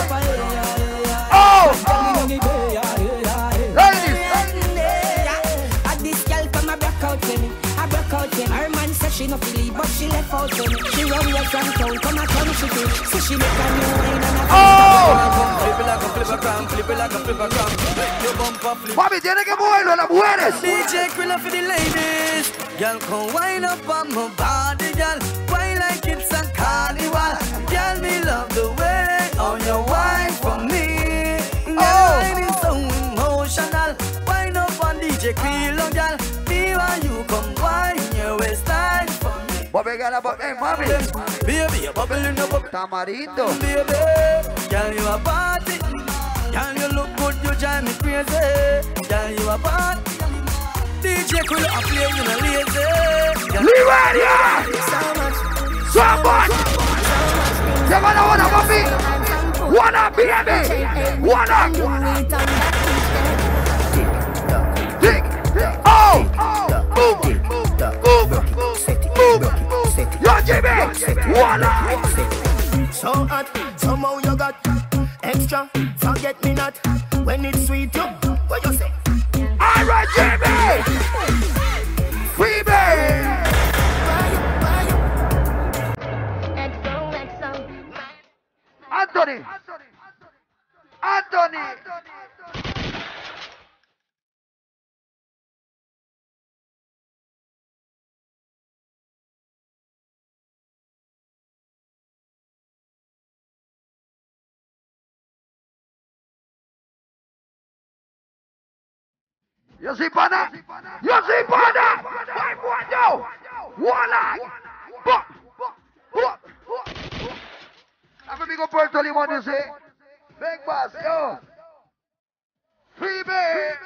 ¡Oh! Ladies!
Her man said she no feel it, but she left out for me. She run away from town, come a town she do. So she make a new wine and a
flip it like a flipper gram.
Mami, tiene que moverlo, las mujeres.
DJ CUILO for the ladies. Girl, come wind up on my body, girl. Wine like it's a carnival. Girl, me love the way on your wine for me. Girl, wine is so emotional. Wind up on DJ CUILO, girl. Me want you come wine your waistline for me.
Hey, mami.
Baby, you bubble in the bubble.
Tamarindo.
Baby, girl, you a party. Girl, you look good, you drive me crazy. Girl, you a party. DJ CUILO, I play you no lazy.
Liberia! So much! You wanna papi? Wanna baby? Wanna? Oh! Yo, Jimmy! Wanna?
So hot, somehow you got extra, forget me not. When it's sweet, you, what you say?
Alright, Jimmy! Free bird! Anthony! Yo soy pana. Ay, guayo. Wala. Dame amigo Puerto Limón, you see. Big boss, yo. Free baby.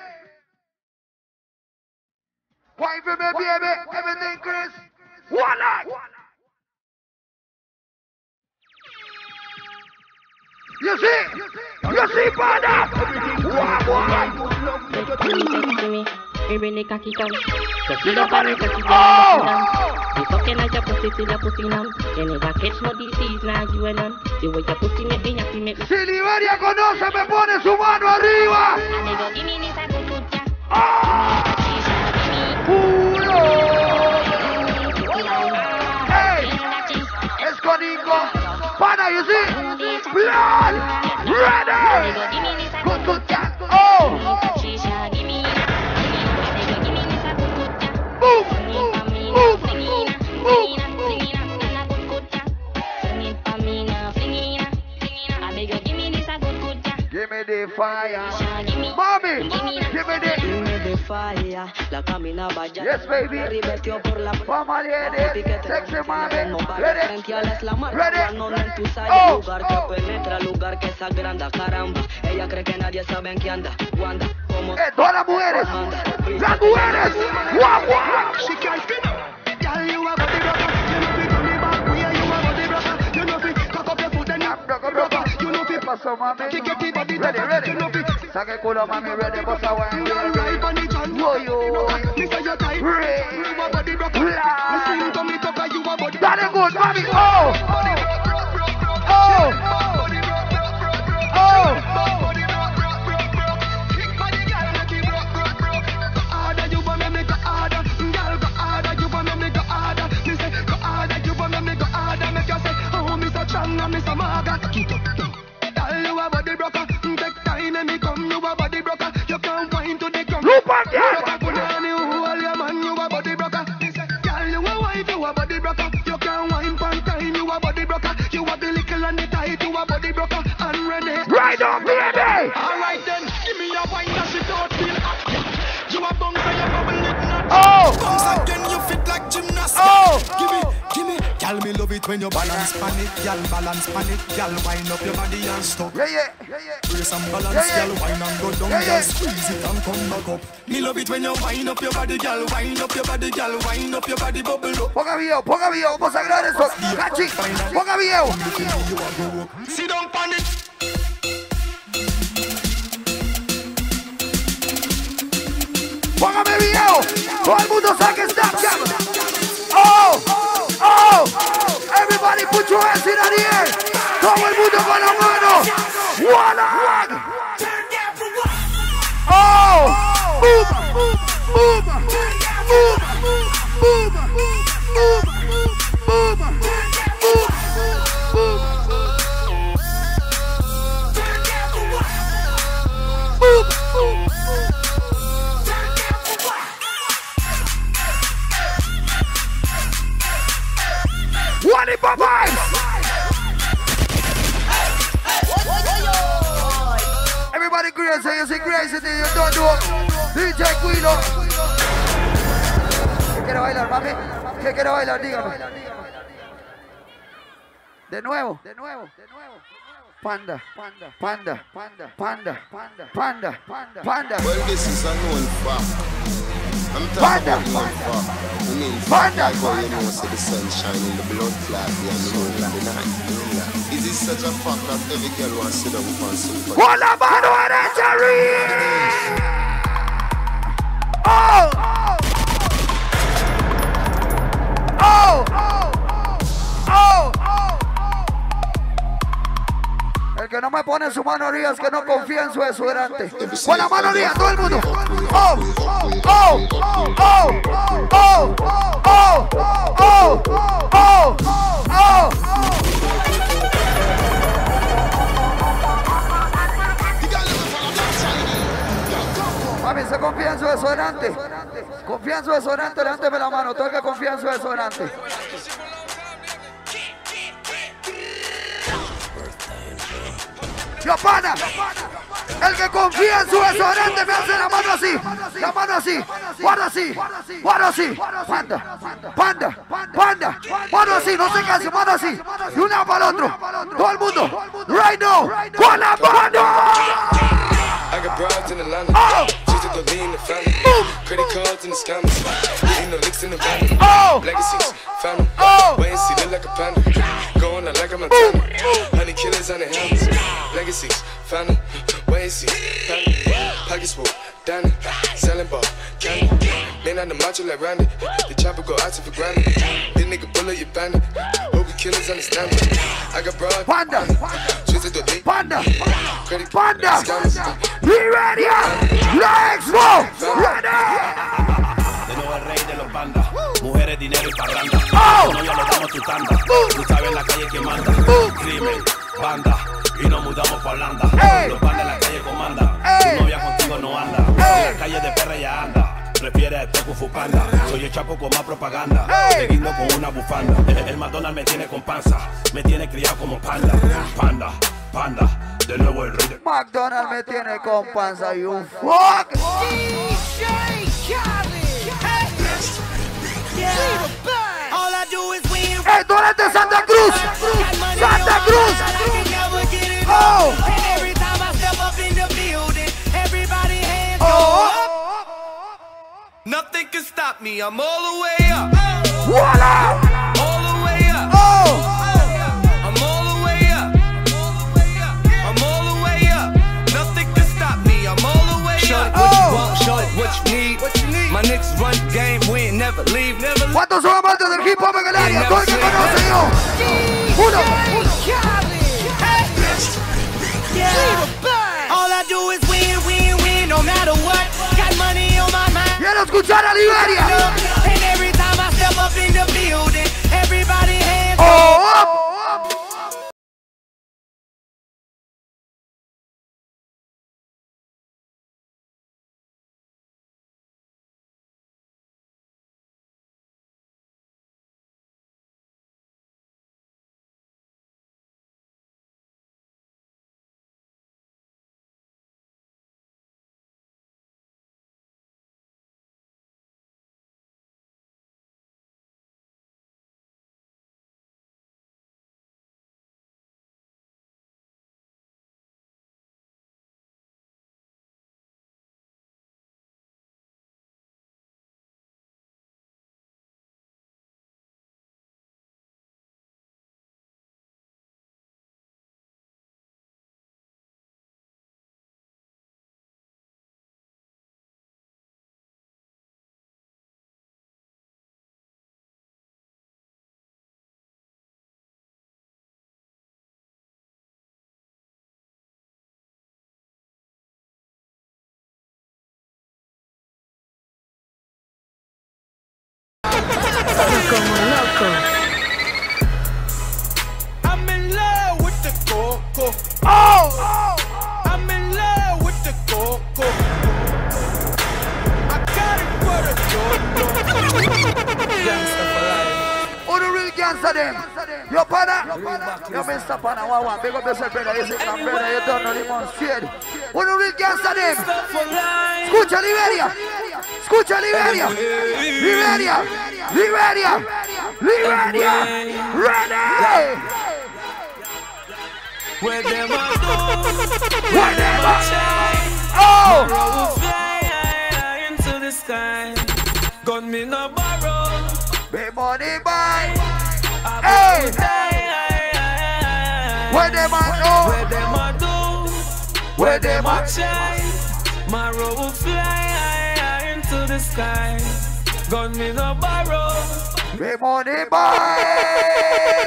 Wine for me, baby. Everything, Chris. Wala. You see, pana.
Every nick I kick on. Cause you don't panic, cause you don't you fucking like your pussy till your pussy numb. You never catch no disease, now you and none. The way your pussy make me happy, make me.
Si Liberia conoce, me pone su mano arriba. Hey, es conico. Pana, you see? Blood, ready. Good, oh. Give me the fire. Mommy, give me the fire. Yes, baby. Mama, ready. Sexy mommy. Ready. Ready. Oh. Todas las mujeres. Las mujeres. Guau, guau.
Girl, you a body broker. You know fi turn it back way. You a body broker. You know fi cock up your foot and you broker. You know fi
paso mami.
kick your body
Ready, ready.
You know fi
saque culo mami, ready, bossa wine.
girl right on the chan.
Yo yo.
Me say you tight. You a body broker.
Ready.
Me sing to me tucker. You a body.
That is good, mami. Oh. Right on, baby!
Alright then, give me a wine that she don't feel hot. You a bounce and you bubble it not.
Oh!
Bounce again, you fit like gymnast.
Oh!
Give me. Girl, me love it when you balance pan it. Girl, balance pan it. Girl, wind up your body and stop.
Yeah.
Brace and balance, girl, wine and go down. Girl, squeeze it and come back up. Me love it when you wind up your body, girl, wind up your body, girl, wind up your body, bubble up.
Ponga video, vamos a grabar eso. Cachi, ponga video.
Sit down pan it.
Póngame video. Todo el mundo saque Snapchat. Oh. Everybody put your hands in the air. Todo el mundo con la mano. One on. Oh. Boom. What it bye-bye? Everybody crazy, you see crazy, you don't do it. DJ CUILO. ¿Qué quiere bailar, mami? ¿Qué quiere bailar? Dígame. De nuevo. Panda.
Well, this is a known fact. I'm talking about known fact. I mean, like how you know, so the sun shining, the blood clot, and the moon in the night. Is it such a fact that every girl wants to sit down and super?
Con la mano derecha arriba. El que no me pone su mano arriba es que no confía en su desodorante. Con la mano arriba, todo el mundo. Mami, se confía en su desodorante. Confía en su desodorante, levánteme la mano. Todo el que confía en su desodorante. Yo, pana, el que confía en su desodorante me hace la mano así, guarda así, panda, mano así, no se canse, mano así, de un lado para el otro, todo el mundo, right now, con la mano.
I got broads in Atlanta, just to go lean the family, credit cards in the scammers, ain't no licks in the van, legacies, family, wait and see, look like a panda, going out like a Montana, honey killers on the helmets, legacies, family, wait and see, family, pockets full, Danny, selling ball, candy, man on the macho like Randy, the chopper go out to for granted, this nigga bullet you bandit, hope the killers understand me, I got broad, panda,
be ready, la EXPO, ready.
De nuevo el rey de los bandas, mujeres, dinero y parranda. No ya le damos tu tanda, tú sabes la calle que manda. Crimen, banda, y nos mudamos pa' Holanda. Los bandas en la calle comandan, tu novia contigo no anda. En la calle de perra ya anda. Prefiere esto con Fupanda. Soy el chapo con más propaganda. Seguindo con una bufanda. El McDonald's me tiene con panza. Me tiene criado como panda. Panda. De nuevo el rey de
McDonald's me tiene con panza y un fuck.
All I do is win.
Hey, tú eres de Santa Cruz. Santa Cruz. Oh.
And every time I step up in the building, everybody hands go up.
Nothing can stop me, I'm all the way up.
Voila!
All the way up.
Oh!
I'm all the way up. I'm all the way up. Nothing can stop me. I'm all the way up.
What you want, show it what you need. My niggas run game, we ain't never leave, never leave.
¿Cuántos son amantes del hip hop en el área? Todo el que conoce yo. Uno.
All I do is win, win, win, no matter what. Got money on my mind.
Quiero escuchar a Liberia.
And every time I step up in the building, everybody hands
up.
como loco.
I'm in love with the coco.
Oh!
I'm in love with the coco. I got it for the coco. Gangsta for life.
Who the real gangster them? Yo pana? Yo Mr. Pana Wawa. Big up yourself, brother. You say some brother. You don't know the man straight. Who the real gangster them? Escucha Liberia. Escucha Liberia. Liberia. Liberia. Liberia. Ready.
Where them I do?
Where them
Oh! Fly high into the sky. Gun me no borrow.
Big money buy. Hey! Where them I do?
Where them I do?
Where them I
shine? My road will fly high into the sky. Gun me no borrow.
Big money buy.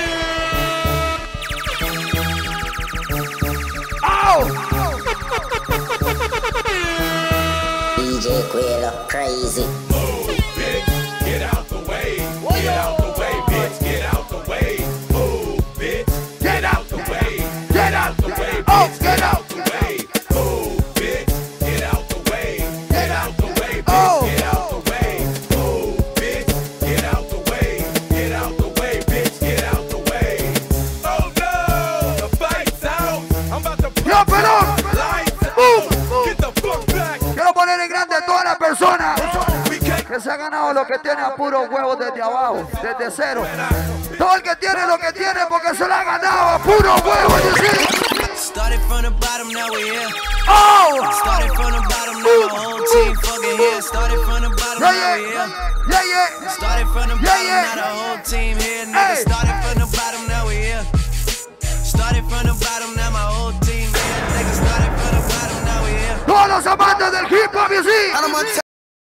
DJ CUILO, crazy.
Move, bitch, get out the way. Get out the way, bitch, get out the way. Move, bitch, get out the way. Get out the way, bitch, get out the way. Move, bitch, get out the way. Get out the way, bitch, get out the way. Move, bitch, get out the way. Get out the way, bitch, get out the way. Oh no, the fight's out. I'm about to
Yo, pelón.
Get the fuck back.
Quiero poner en grande a todas las personas que se ha ganado lo que tiene a puros huevos desde abajo, desde cero. Todo el que tiene lo que tiene porque se lo ha ganado a puros huevos.
Started from the bottom, now we here.
Oh!
Started from the bottom, now my whole team fucking here. Started from the bottom, now we here.
Yeah.
Started from the bottom, now the whole team here. Nigga, started from the bottom, now we here. Started from the bottom, now my whole team here. Nigga, started from the bottom, now we here.
Todos los amantes del hip hop, you see.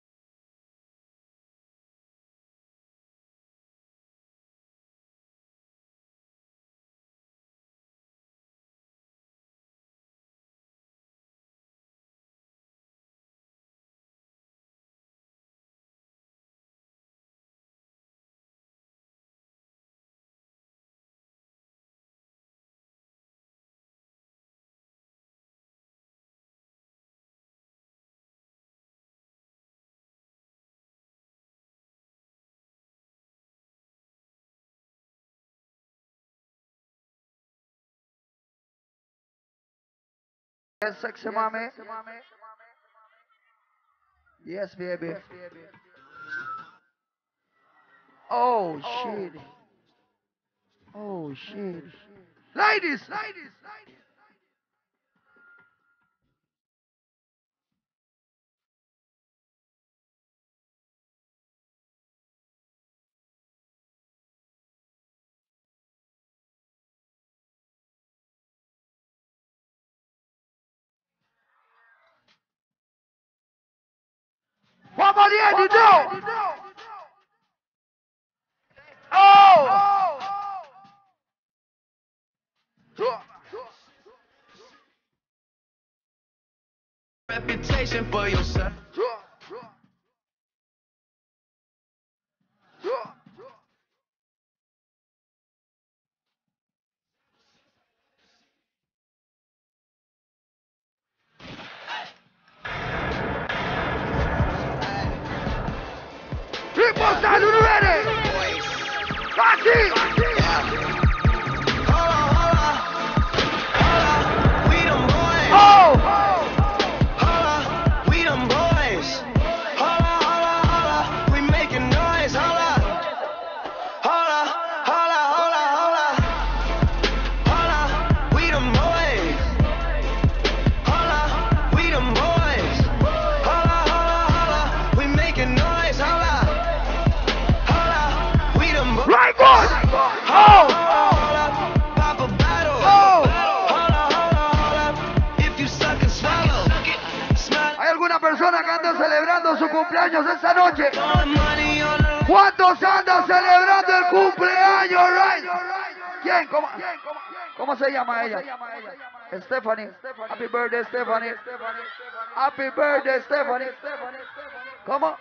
Yes, sexy mommy. Yes, baby. Oh, shit. Oh, shit. Ladies. you know. Oh.
Reputation for yourself.
People stand ready. Casi. ¿Hay alguna persona que anda celebrando su cumpleaños esta noche? ¿Cuántos andan celebrando el cumpleaños? Right? ¿Quién? ¿Cómo se llama ella? Stephanie. Happy birthday, Stephanie. Happy birthday, Stephanie. ¿Cómo?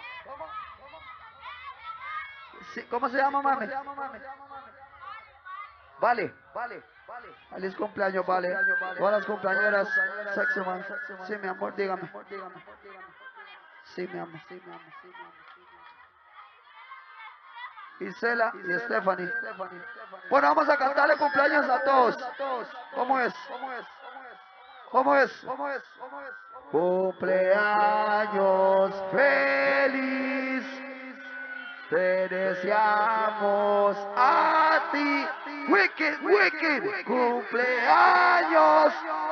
Sí, ¿cómo se llama, mami? Vale. Feliz cumpleaños, vale. Todas las compañeras, sexy man. Sí, mi amor, dígame. Sí, mi amor. Isela y Stephanie. Bueno, vamos a cantarle cumpleaños a todos. ¿Cómo es? Cumpleaños feliz. Te deseamos a ti. Wicked. Cumpleaños.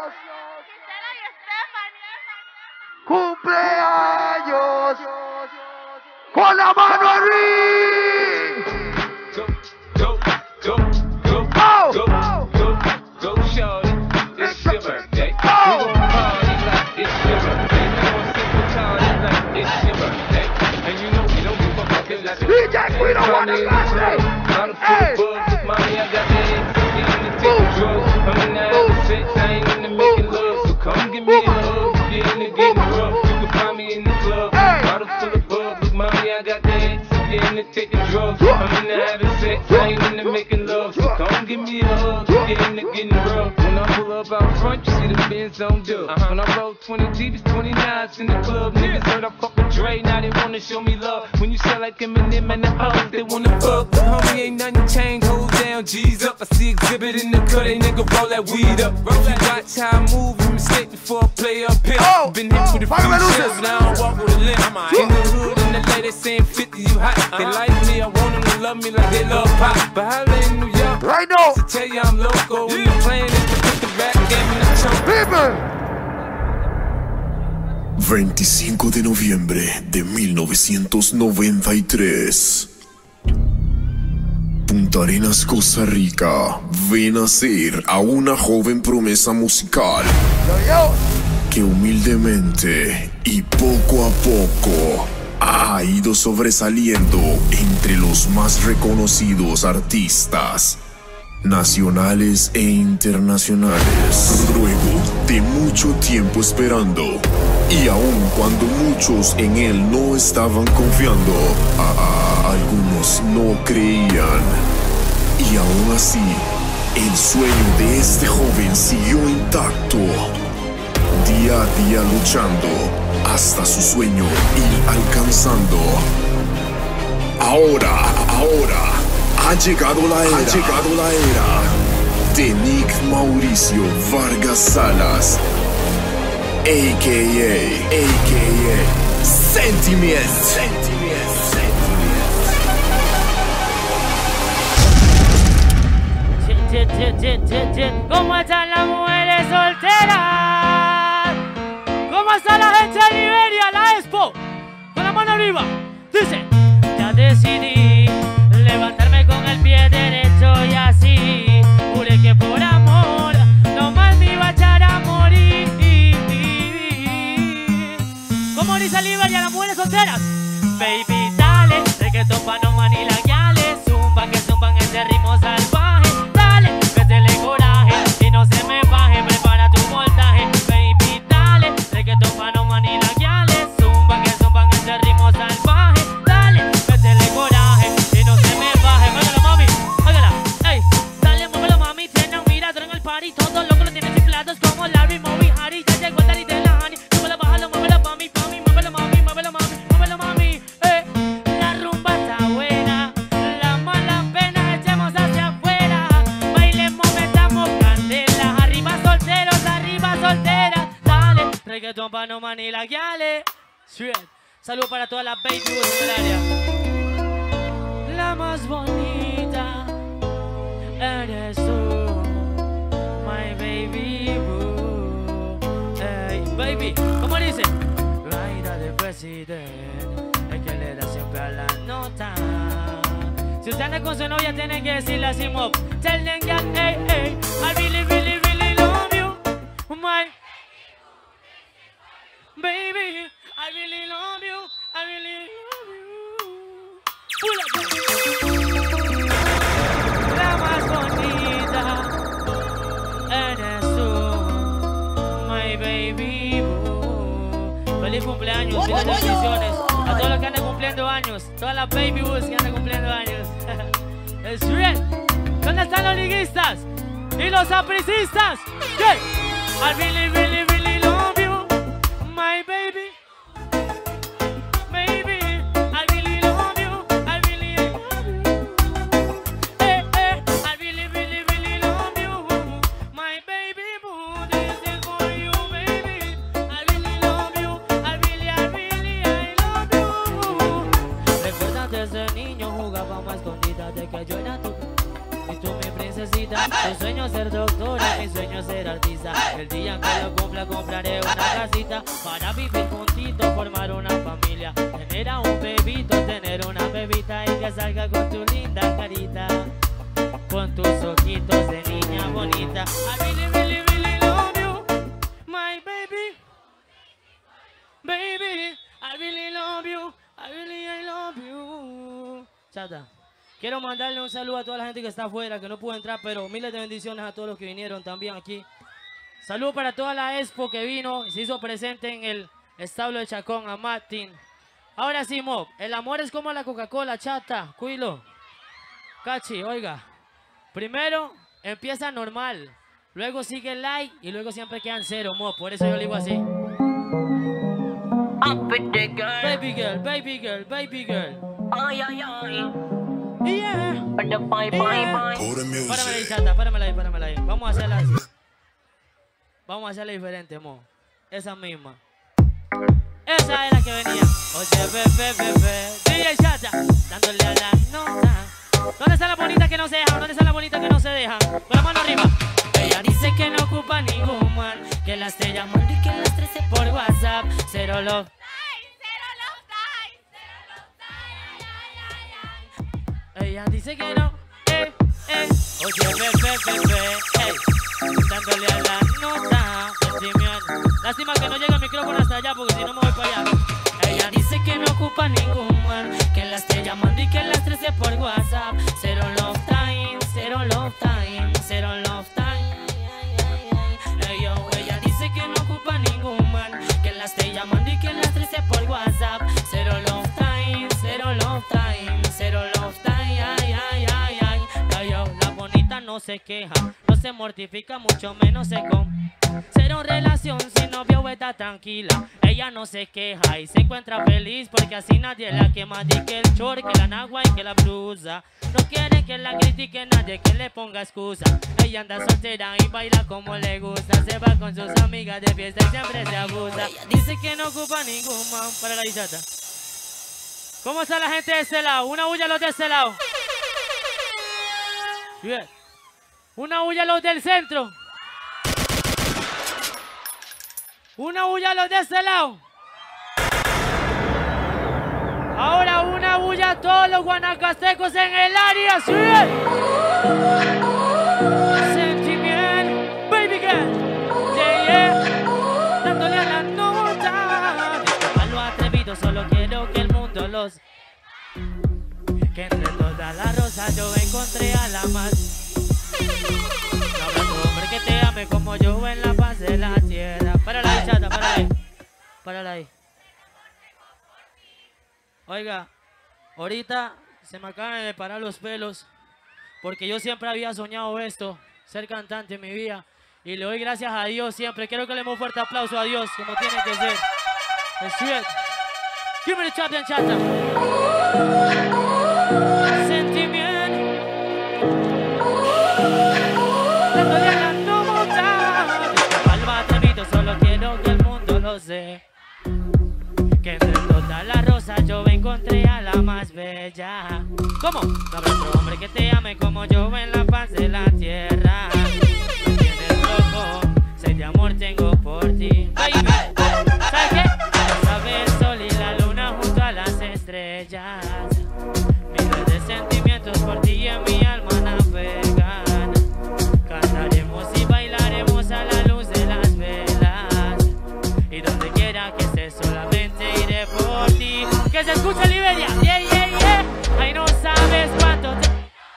Cumpleaños. Con la mano arriba.
Go, shorty. It's your birthday. We gon' party like it's your birthday. We gon' sip and party like it's your birthday. And you know we don't give a fuck if that's
DJ Queen of Guanacaste. Hey.
Mommy, I got the eggs, I'm in the taking drugs. I'm in the having sex, I ain't in the making love. So come give me a hug, get in the getting rough. You can find me in the club, bottle full of bug. Look, mommy, I got the eggs, I'm in the taking drugs. I'm in the having sex, I ain't in the making love. So come give me a hug, get in the getting rough. When I pull up out front, you see the Benz on dub. When I roll 20 deep, it's 29s in the club. Niggas heard I fuck with Dre, now they wanna show me love. When you sell like Eminem and the hoes, they wanna fuck. Homie, ain't nothing changed, hold down, G's up. I see exhibit in the cut, they nigga roll that weed up. You watch how I move, you mistake before I play up here. Been hit with a few shells, but I don't walk with a limp. In the hood, in the lady saying 50, you hot. They like me, I want them to love me like they love pop. But holla in New York,
right now,
to tell you I'm loco. When the plan is to put the rap game in the choke.
25 de noviembre de 1993. Punta Arenas, Costa Rica, ve nacer a una joven promesa musical que humildemente y poco a poco ha ido sobresaliendo entre los más reconocidos artistas nacionales e internacionales. Luego de mucho tiempo esperando, y aun cuando muchos en él no estaban confiando, algunos no creían, y aún así, el sueño de este joven siguió intacto, día a día luchando hasta su sueño ir alcanzando. Ahora ha llegado la era de Nick Mauricio Vargas Salas, a.k.a. Sentimients.
¿Cómo están las mujeres solteras? ¿Cómo está la gente de Liberia, la EXPO? Con la mano arriba. Dice, ya decidí levantarme con el pie derecho y así juré que por amor no más me iba a echar a morir. ¿Cómo dice Liberia, las mujeres solteras? Reggaetón pa' no man y la guiales. Zumba que zumban ese ritmo salvaje. Dale, métele coraje y no se me baje. Prepara tu voltaje, baby, dale. Reggaetón pa' no man y la guiales. Zumba que zumban ese ritmo salvaje. Dale, métele coraje y no se me baje. Muévelo, mami, muévela, ey. Dale, muévelo, mami, tiene un mirador en el party. Todos locos lo tienen chiflados como Larry, Moby, Harry. Ya llegó el Daddy de la Honey. Muévelo, bájalo, muévelo, mami, mami. Muévelo, mami, muévelo, mami, muévelo, mami. La rumba está buena. La mala pena echemos hacia afuera. Bailemos, metamos candela. Arriba solteros, arriba solteras. Dale, reggaetón pa' no man y la guiale. Saludos para todas las baby en el área. La más bonita eres tú, my baby boo. Hey, baby, ¿cómo dice? Raida de presidente, es que le da siempre a la nota. Si usted anda con su novia, tiene que decirle así, mob. Tell them, girl, hey, hey, I really, really, really love you, my baby. I really love you, I really love you. La más bonita eres tú, my baby boo. Feliz cumpleaños, miles de bendiciones a todos los que andan cumpliendo años, todas las baby boos que andan cumpliendo años. Es real. ¿Dónde están los liguistas y los apricistas? ¿Qué? I really, really, really love you, my baby. Que yo era tú y tú mi princesita. Tu sueño es ser doctora, mi sueño es ser artista. El día que lo cumpla compraré una casita para vivir juntitos, formar una familia, tener a un bebito, tener una bebita y que salga con tu linda carita, con tus ojitos de niña bonita. I really, really, really love you, my baby, baby. I really love you, I really, I love you. Chata. Quiero mandarle un saludo a toda la gente que está afuera, que no pudo entrar, pero miles de bendiciones a todos los que vinieron también aquí. Saludo para toda la expo que vino y se hizo presente en el establo de Chacón, a Martín. Ahora sí, mob, el amor es como la Coca-Cola, chata, cuilo. Cachi, oiga. Primero empieza normal, luego sigue light y luego siempre quedan cero, mob. Por eso yo le digo así. Baby girl, baby girl, baby girl. Ay, ay, ay. Yeah. Párame ahí, chata, páramela ahí. Vamos a hacerla así. Vamos a hacerla diferente, mo. Esa misma. Esa es la que venía. Oye, bebé, DJ Chata, dándole a la nota. ¿Dónde están las bonitas que no se dejan? ¿Dónde están las bonitas que no se dejan? Con la mano arriba. Ella dice que no ocupa ningún man, que la esté llamando y que la estrese por WhatsApp. Cero love. Ella dice que no, Oye, bebé, dándole a la nota. Lástima que no llega el micrófono hasta allá, porque si no me voy para allá. Ella dice que no ocupa ningún man, que la esté llamando y que la estrese por WhatsApp. Cero love time, cero love time, cero love time. Ella dice que no ocupa ningún man, que la esté llamando y que la estrese por WhatsApp. Cero love time, cero love time, cero love time. La bonita no se queja, no se mortifica, mucho menos se con. Cero relación, sin novio está tranquila. Ella no se queja y se encuentra feliz, porque así nadie la quema. Di que el short, que la nagua y que la blusa. No quiere que la critique nadie, que le ponga excusa. Ella anda soltera y baila como le gusta. Se va con sus amigas de fiesta y siempre se abusa. Dice que no ocupa ningún man. Para la isata. ¿Cómo está la gente de este lado? Una bulla a los de este lado. Bien. Una bulla a los del centro. Una bulla a los de este lado. Ahora una bulla a todos los guanacastecos en el área. ¡Sí! Sentimiento, baby girl. Yeah. Dándole a la nota. A lo atrevido, solo quiero que el mundo los... Que entre todas las rosas yo encontré a la más. No habrá otro hombre que te ame como yo en la paz de la tierra. Párala ahí, chata, párala ahí. Párala ahí. Oiga, ahorita se me acaban de parar los pelos porque yo siempre había soñado esto, ser cantante en mi vida. Y le doy gracias a Dios siempre. Quiero que le demos un fuerte aplauso a Dios, como tiene que ser. Es cierto. Give me the champion, chata. Sentimiento. Te estoy dejando botar. Alma te invito, solo quiero que el mundo lo sé. Que entre todas las rosas yo encontré a la más bella. ¿Cómo? No habrá otro hombre que te ame como yo en la paz de la tierra. Me tienes loco, sed de amor tengo por ti. Baby, ¿sabes qué? Sabe el sol y la luna junto a las estrellas. Miles de sentimientos por ti y en mi alma navegan. Cantaremos y bailaremos a la luz de las velas. Y donde quiera que estés solamente iré por ti. Que se escucha Liberia, yeah, yeah, yeah. Ay, no sabes cuánto te...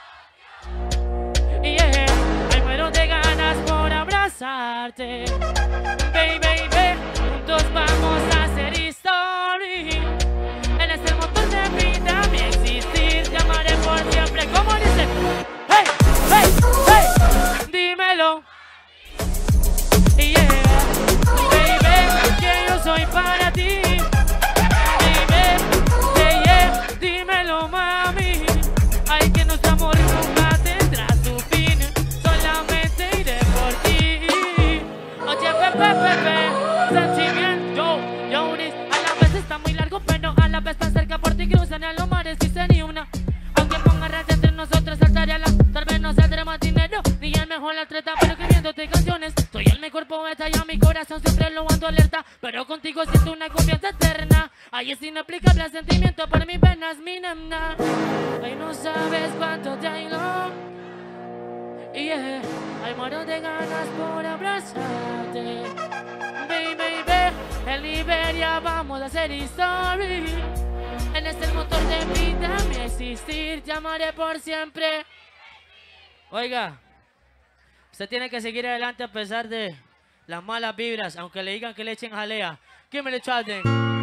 Yeah, ay, muero de ganas por abrazarte. Baby, baby, juntos vamos a hacer historia. En este motor de vida, mi existir, te amaré por siempre. ¿Cómo dice? Hey, hey, hey, dímelo. Yeah, baby, que yo soy para ti. Baby, yeah, yeah, dímelo, mami. Ay, que nuestro amor nunca tendrá su fin. Solamente iré por ti. Oye, pepe, sentimiento. Yo unis, a la vez está muy largo, pero a la vez tan cerca por ti. Cruzan a los mares y sería una. Aunque ponga raya entre nosotros, saltaría la. Tal vez no saldré más dinero, ni el mejor atleta, pero escribiéndote canciones. Soy el mejor poeta y a mi corazón siempre lo ando alerta. Pero contigo siento una confianza eterna. Ay, es inexplicable el sentimiento por mis venas, mi nena. Ay, no sabes cuánto te love. Yeah, ay, muero de ganas por abrazarte. Baby, baby, en Liberia vamos a hacer historia. En este el motor de vida, mi existir, te amaré por siempre. Oiga, usted tiene que seguir adelante a pesar de las malas vibras, aunque le digan que le echen jalea. Give me the challenge.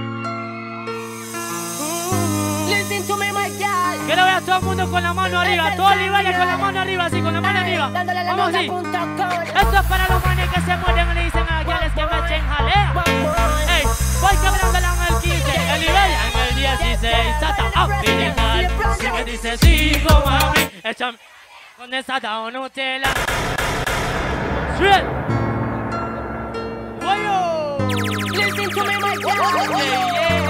Listen to me, my girl.
Quiero ver a todo el mundo con la mano arriba. Todo Liberia con la mano arriba, así, con la mano arriba. Vamos así. Esto es para los manes que se mueren y le dicen a las gales que me echen jalea. Ey, voy cabrándola en el 15, en Liberia en el 16. Sata, afilical. Si me dices sí, mami, échame con esa down Nutella. Shred. Oyo.
Listen to me, my girl.
Yeah,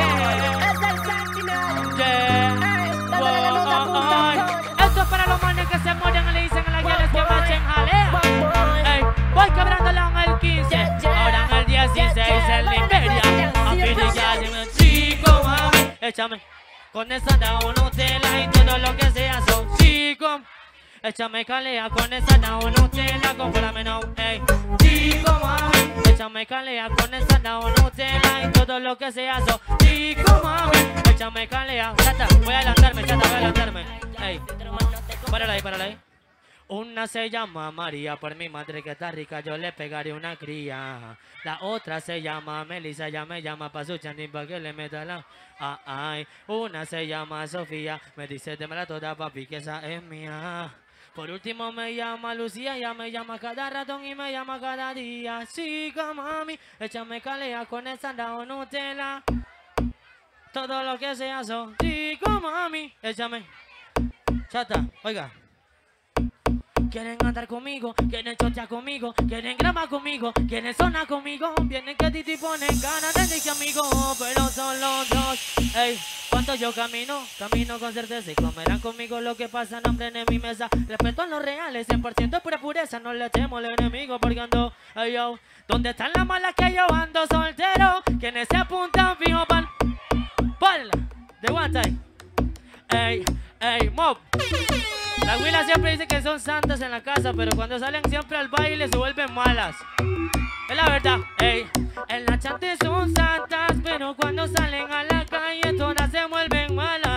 esto es para los manes que se mueren y le dicen a las gales que me echen jalea. Ey, voy quebrándola en el 15, ahora en el 16 en Liberia. Afilical, dime chico, mami, échame con esa down Nutella y todo lo que sea son chico. Échame calea con esa down Nutella, cómprame no, ey. Chico, mami, échame calea con esa down Nutella y todo lo que sea so. Chico, mami, échame calea. Chata, voy a adelantarme, chata, voy a adelantarme. Ey, párala ahí, párala ahí. Una se llama María, por mi madre que está rica, yo le pegaré una cría. La otra se llama Melissa, ya me llama pa' su chanín pa' que le meta la... Ay, una se llama Sofía, me dice démela toda papi que esa es mía. Por último me llama Lucía, ya me llama cada ratón y me llama cada día. Chica, mami, échame calea con esa down Nutella. Todo lo que sea son. Chica, mami, échame. Chata, oiga. Quieren andar conmigo, quieren chotear conmigo, quieren grabar conmigo, quieren sonar conmigo. Vienen que Titi ponen ganas de decir amigo, pero son los dos. Ey, cuando yo camino con certeza y comerán conmigo lo que pasa, hambre en mi mesa. Respeto a los reales, 100% pura pureza, no le temo al enemigo porque ando, ey yo. ¿Dónde están las malas que yo ando soltero? Quienes se apuntan fijo pan. Ponla, de one time. Ey, ey, mob. Las huilas siempre dicen que son santas en la casa, pero cuando salen siempre al baile se vuelven malas. Es la verdad, ey. En la chante son santas, pero cuando salen a la calle todas se vuelven malas. De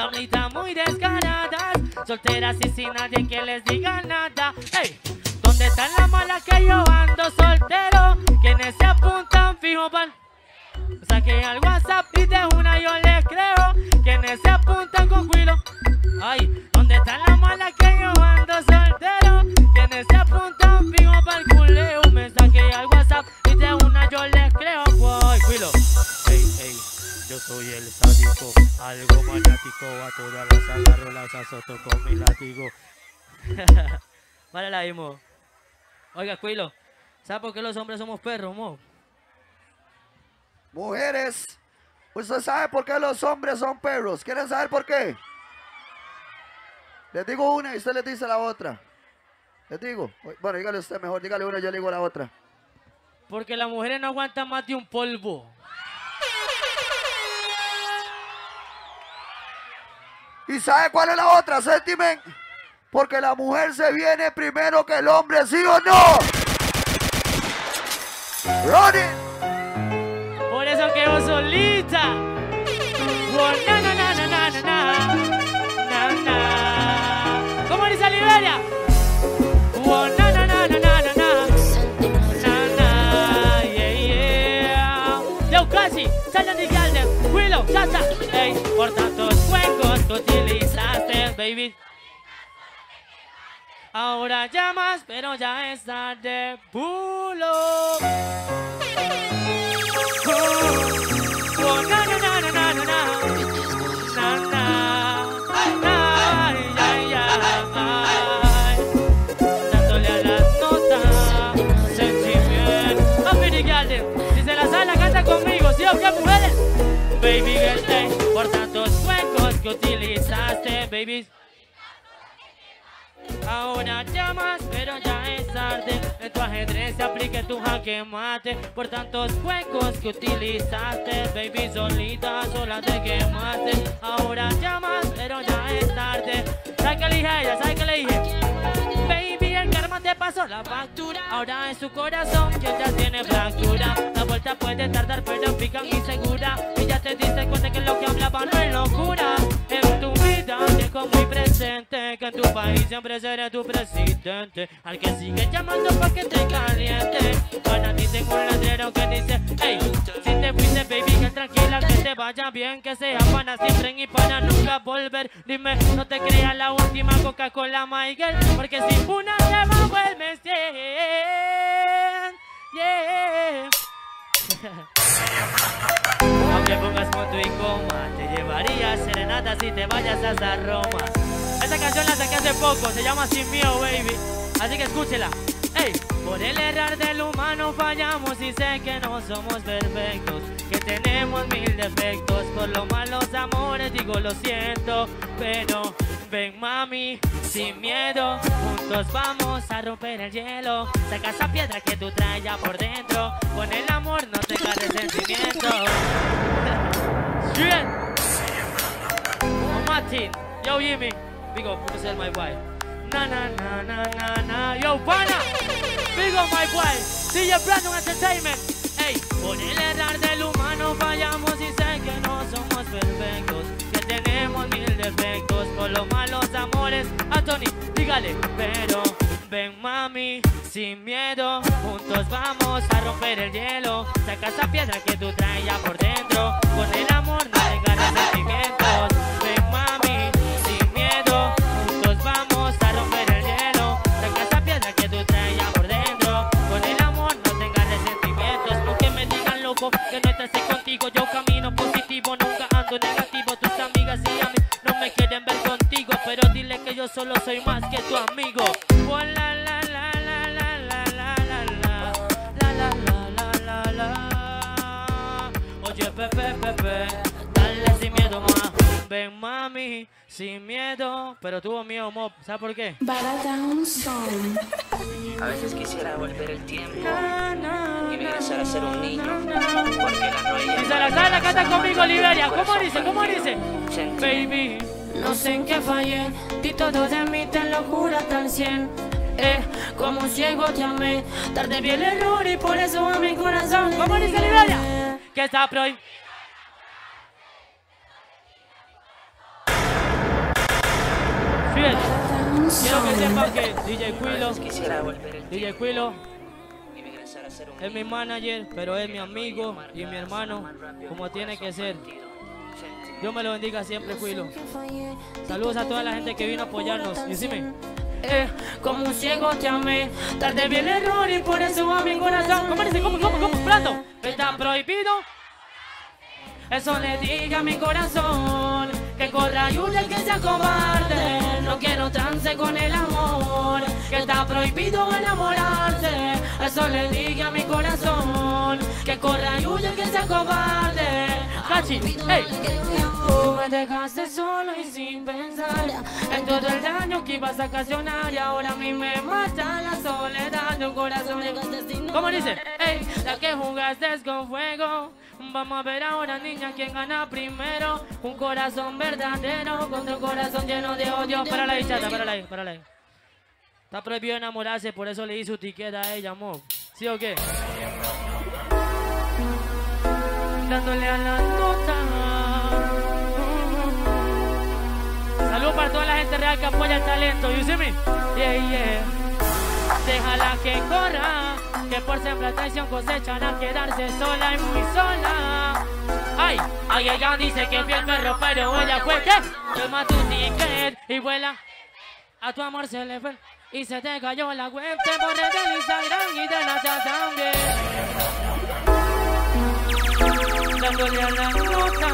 Diablitas muy descaradas, solteras y sin nadie que les diga nada. Hey, ¿dónde están las malas que yo ando soltero? Quienes se apuntan fijo pan. Saqué al WhatsApp y de una yo les creo. Quienes se apuntan con CUILO. Ay, ¿dónde están las malas que yo ando soltero? Quienes se apuntan fijo para el culeo. Me saqué al WhatsApp y de una yo les creo. Voy, CUILO. Ey, ey, yo soy el sádico, algo maniático. A todas las agarro, las azoto con mi látigo. Vale la mismo. Oiga, CUILO, ¿sabe por qué los hombres somos perros, mo?
Mujeres, ¿usted sabe por qué los hombres son perros? ¿Quieren saber por qué? Les digo una y usted les dice la otra. Les digo. Bueno, dígale usted mejor, dígale una y yo le digo la otra.
Porque las mujeres no aguantan más de un polvo.
¿Y sabe cuál es la otra, sentiment? Porque la mujer se viene primero que el hombre, ¿sí o no? Ronnie.
Por eso quedo solita. Oh, na, na, na, na, na, na, na, na. ¿Cómo dice Liberia? Oh, na, na, na, na, na, na, na, na, yeah, yeah. Yo casi, salgan de Galden, CUILO, chacha. Ey, por tantos juegos que utilizaste, baby. Ahora llamas, pero ya es tarde, pulo. Oh, na, na, na, na, na, na, na, na, ay, ay, ay, dándole a las notas, sentimiento. Miri Galden, si se la sabe, la canta conmigo, ¿sí o qué, mujeres? Baby girl, por tantos juegos que utilizaste, baby. Ahora llamas, pero ya es tarde. En tu ajedrez se aplique tu jaque mate. Por tantos juegos que utilizaste, baby, solita, sola te quemaste. Ahora llamas, pero ya es tarde. ¿Sabes qué le dije a ella? ¿Sabes qué le dije? Baby, el karma te pasó la factura. Ahora en su corazón ya tiene fractura. La vuelta puede tardar, pero pican y segura. Ella te dice cuenta que lo que hablaba no es locura. En tu vida dejo muy presente que en tu país siempre seré tu presidente. Al que sigue llamando pa' que te caliente. Para ti tengo un ladrero que dice: hey, si te fuiste, baby, que tranquila, que te vaya bien, que sea pana siempre y para nunca volver. Dime, no te creas la última Coca-Cola, Michael, porque si una te va a vuelve 100. Yeah. Aunque pongas punto y coma, te llevaría serenata si te vayas hasta Roma. Esta canción la saqué hace poco, se llama Sin Miedo, baby. Así que escúchela. Hey, por el errar del humano fallamos y sé que no somos perfectos, que tenemos 1000 defectos. Por los malos amores digo lo siento, pero ven mami, sin miedo, juntos vamos a romper el hielo. Saca esa piedra que tú traes ya por dentro, con el amor no tengas resentimiento. Bien. Martin, yo Jimmy, big up yourself my boy. Na na na na na na, yo pana, big up my boy. DJ Brandon Entertainment. Hey, por el errar del humano fallamos y sé que no somos perfectos, que tenemos 1000 defectos. Por los malos amores, Anthony, dígale, pero ven mami, sin miedo, juntos vamos a romper el hielo. Saca esa piedra que tú traes ya por dentro, con el amor no tengas resentimientos. Ven mami, sin miedo, juntos vamos a romper el hielo. Saca esa piedra que tú traes ya por dentro, con el amor no tengas resentimientos. Aunque me digan loco que no estés contigo, yo camino positivo, nunca ando negativo. Tus amigas y a mí no me quieren ver contigo, pero dile que yo solo soy más que tu amigo. Oh, la la la la la la la la la la la la la la. Oye Pepe, dale sin miedo más. Ven mami, sin miedo, pero tuvo miedo mob, ¿sabes por qué?
A veces quisiera volver el tiempo y regresar a ser un niño, porque la noche.
Y se la sabe, la canta conmigo, Liberia. ¿Cómo dice? ¿Cómo dice? Baby,
no sé en qué fallé, di todo de mí, te lo juro hasta el 100. Como un ciego te amé, tarde vi el error y por eso a mi corazón.
¿Cómo dice Liberia? Que está prohibido. bien, quiero que sepan que DJ CUILO es mi manager, pero es mi amigo y mi hermano, como tiene que ser. Dios me lo bendiga siempre, CUILO. Saludos a toda la gente que vino a apoyarnos. Y decime,
como un ciego te amé, tarde vi el error y por eso a mi corazón.
¿Cómo dice? ¿Cómo? Plato.
Está prohibido. Eso le diga a mi corazón, que corra y huya el que sea cobarde. No quiero trance con el amor, que está prohibido enamorarse. Eso le diga a mi corazón, que corra y huya el que sea cobarde.
Cachi, hey.
Tú me dejaste solo y sin pensar en todo el daño que ibas a ocasionar. Y ahora a mí me mata la soledad de un corazón.
¿Cómo dice?
Ey, la que jugaste con fuego. Vamos a ver ahora, niña, quién gana primero. Un corazón verdadero contra un corazón lleno de odio.
Para la chata, para ahí. Está prohibido enamorarse, por eso le di su ticket a ella, amor. ¿Sí o qué?
Dándole a la nota.
Saludos para toda la gente real que apoya el talento. You see me?
Yeah. Déjala que corra, que por sembrar traición cosechará quedarse sola y muy sola.
Ay, ella dice que fui el perro, pero ella fue que
toma tu ticket y vuela. A tu amor se le fue y se te cayó la web. Te borré del Instagram y de la chat también. Dándole a la nota.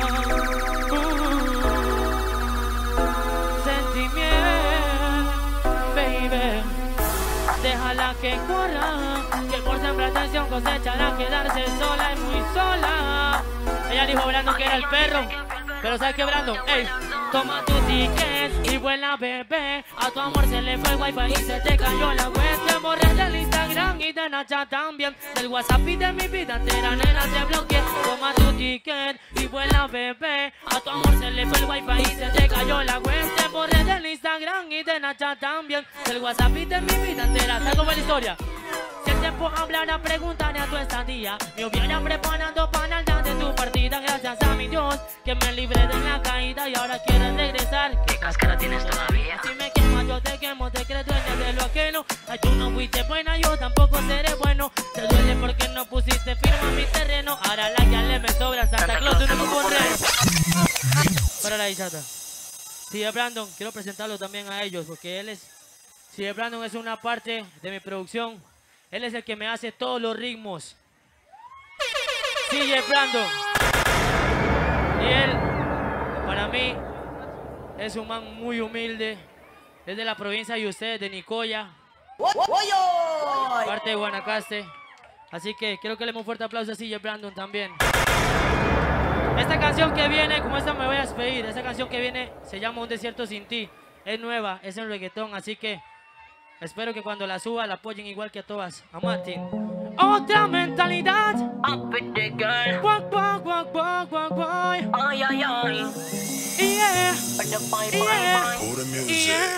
Sentimiento, baby. Déjala que corra, que por sembrar atención cosechará quedarse sola y muy sola.
Ella dijo Brandon que era el perro, pero ¿sabes qué, Brandon? Ey,
toma tu ticket y vuela, bebé. A tu amor se le fue el wifi y se te cayó la web. Te borré del Instagram y de Snapchat también. Del WhatsApp y de mi vida entera, nena, te bloqueé. Toma tu ticket y vuela, bebé. A tu amor se le fue el wifi y se te cayó la web. Te borré del Instagram y de Snapchat también. Del WhatsApp y de mi vida entera.
¿Sabes cómo es la historia?
Si el tiempo hablara, preguntaré a tu estadía. Me hubiera preparado para el día de tu partida. Gracias a mi Dios que me libré de la caída y ahora quieres regresar.
¿Qué cáscara tienes todavía?
Si me quemo, yo te quemo, te crees dueña de lo ajeno. Ay, tú no fuiste buena, yo tampoco seré bueno. Te duele porque no pusiste firma en mi terreno. Ahora la ya le me sobra Santa Claus, tú no me corres.
Para la chata. Sí, Brandon, quiero presentarlo también a ellos porque él es... Sí, Brandon es una parte de mi producción. Él es el que me hace todos los ritmos. Sí, Brandon. Y él, para mí, es un man muy humilde. Es de la provincia de ustedes, de Nicoya. Parte de Guanacaste. Así que quiero que le demos un fuerte aplauso a CJ Brandon también. Esta canción que viene, como esta me voy a despedir. Esta canción que viene se llama Un Desierto Sin Ti. Es nueva, es en reggaetón, así que... espero que cuando la suba la apoyen igual que a todas. A Martin.
Otra mentalidad.
Up with the girl.
Walk, walk, walk, walk, walk, boy.
Ay, ay, ay.
Yeah.
Yeah.
Yeah.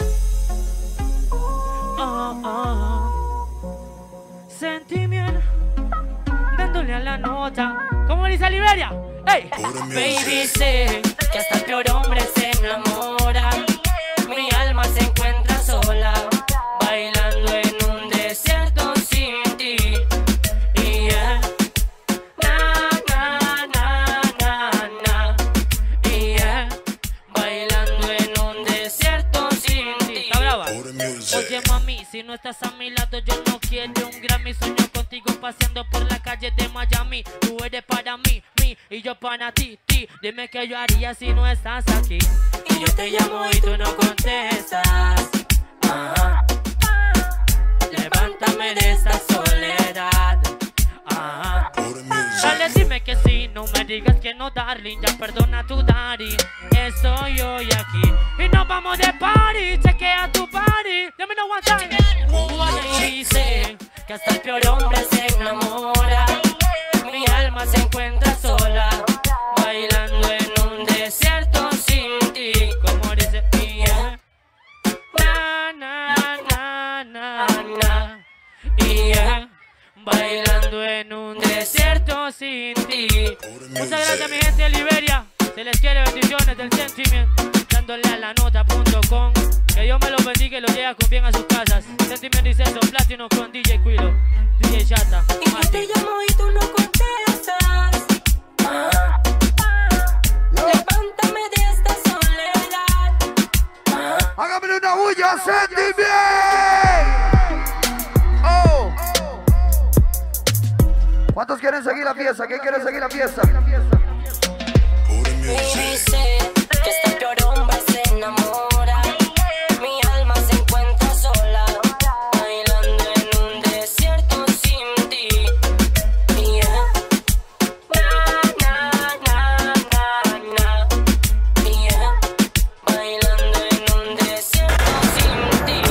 Sentimiento. Dándole a la nota.
¿Cómo dice Liberia? ¡Hey!
Baby, sé que hasta el peor hombre se enamora. Mi alma se encuentra sola, bailando en un desierto sin ti. Yeah. Na, na, na, na, na. Yeah. Bailando en un desierto sin ti.
¿Está brava?
Oye, mami, si no estás a mi lado, yo no quiero un Grammy. Sueño contigo paseando por la calle de Miami. Tú eres para mí, y yo para ti, ti. Dime qué yo haría si no estás aquí. Y yo te llamo y tú no contestas. Ajá. Levántame de esta soledad. Ajá. Dale, dime que sí, no me digas que no, darling. Ya perdona tu daddy. Estoy hoy aquí y nos vamos de party. Chequea tu party. Dame no one time. Dice que hasta el peor hombre se enamora. Mi alma se encuentra sola, bailando en un desierto sin ti. Como dice, yeah. Na, na, na, na, na. Yeah. Bailando en un desierto sin ti. Muchas gracias, mi gente de Liberia. Se les quiere, bendiciones del sentimiento. Dándole a la nota.com.
Que Dios me los bendiga y los lleve con bien a sus casas. Sentimiento y Sexo, Platino con DJ CUILO, DJ Chata.
Y yo te llamo y tú no contestas. Levántame de esta soledad.
Hágame una bulla, sentí bien. Oh. ¿Cuántos quieren seguir la fiesta? ¿Quién quiere seguir la fiesta?
Dice que este peor hombre se enamora. Mi alma se encuentra sola, bailando en un desierto sin ti. Yeah. Na, na, na, na, na. Yeah. Bailando en un desierto sin ti.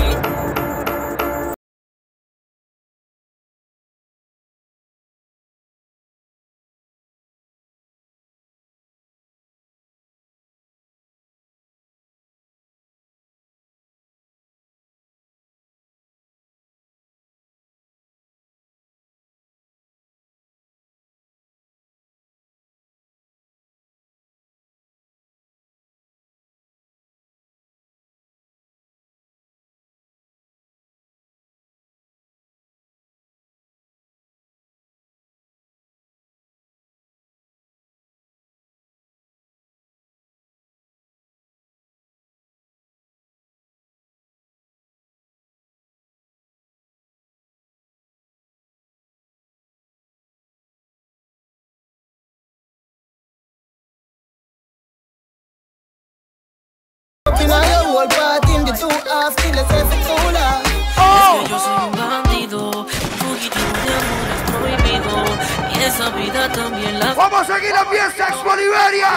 Es que yo soy un bandido, un fugitivo de amores prohibido. Y esa vida también la...
Vamos a seguir la fiesta Expo Liberia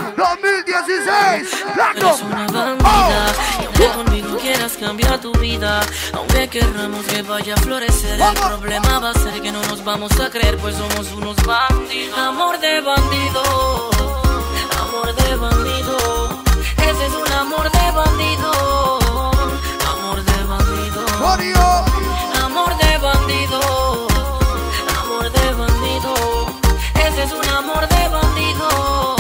2016.
Eres una bandida, y que conmigo quieras cambiar tu vida. Aunque querramos que vaya a florecer, el problema va a ser que no nos vamos a creer, pues somos unos bandidos. Amor de bandido, amor de bandido. Ese es un amor de bandido. Amor de bandido. Amor de bandido. Amor de bandido. Ese es un amor de bandido.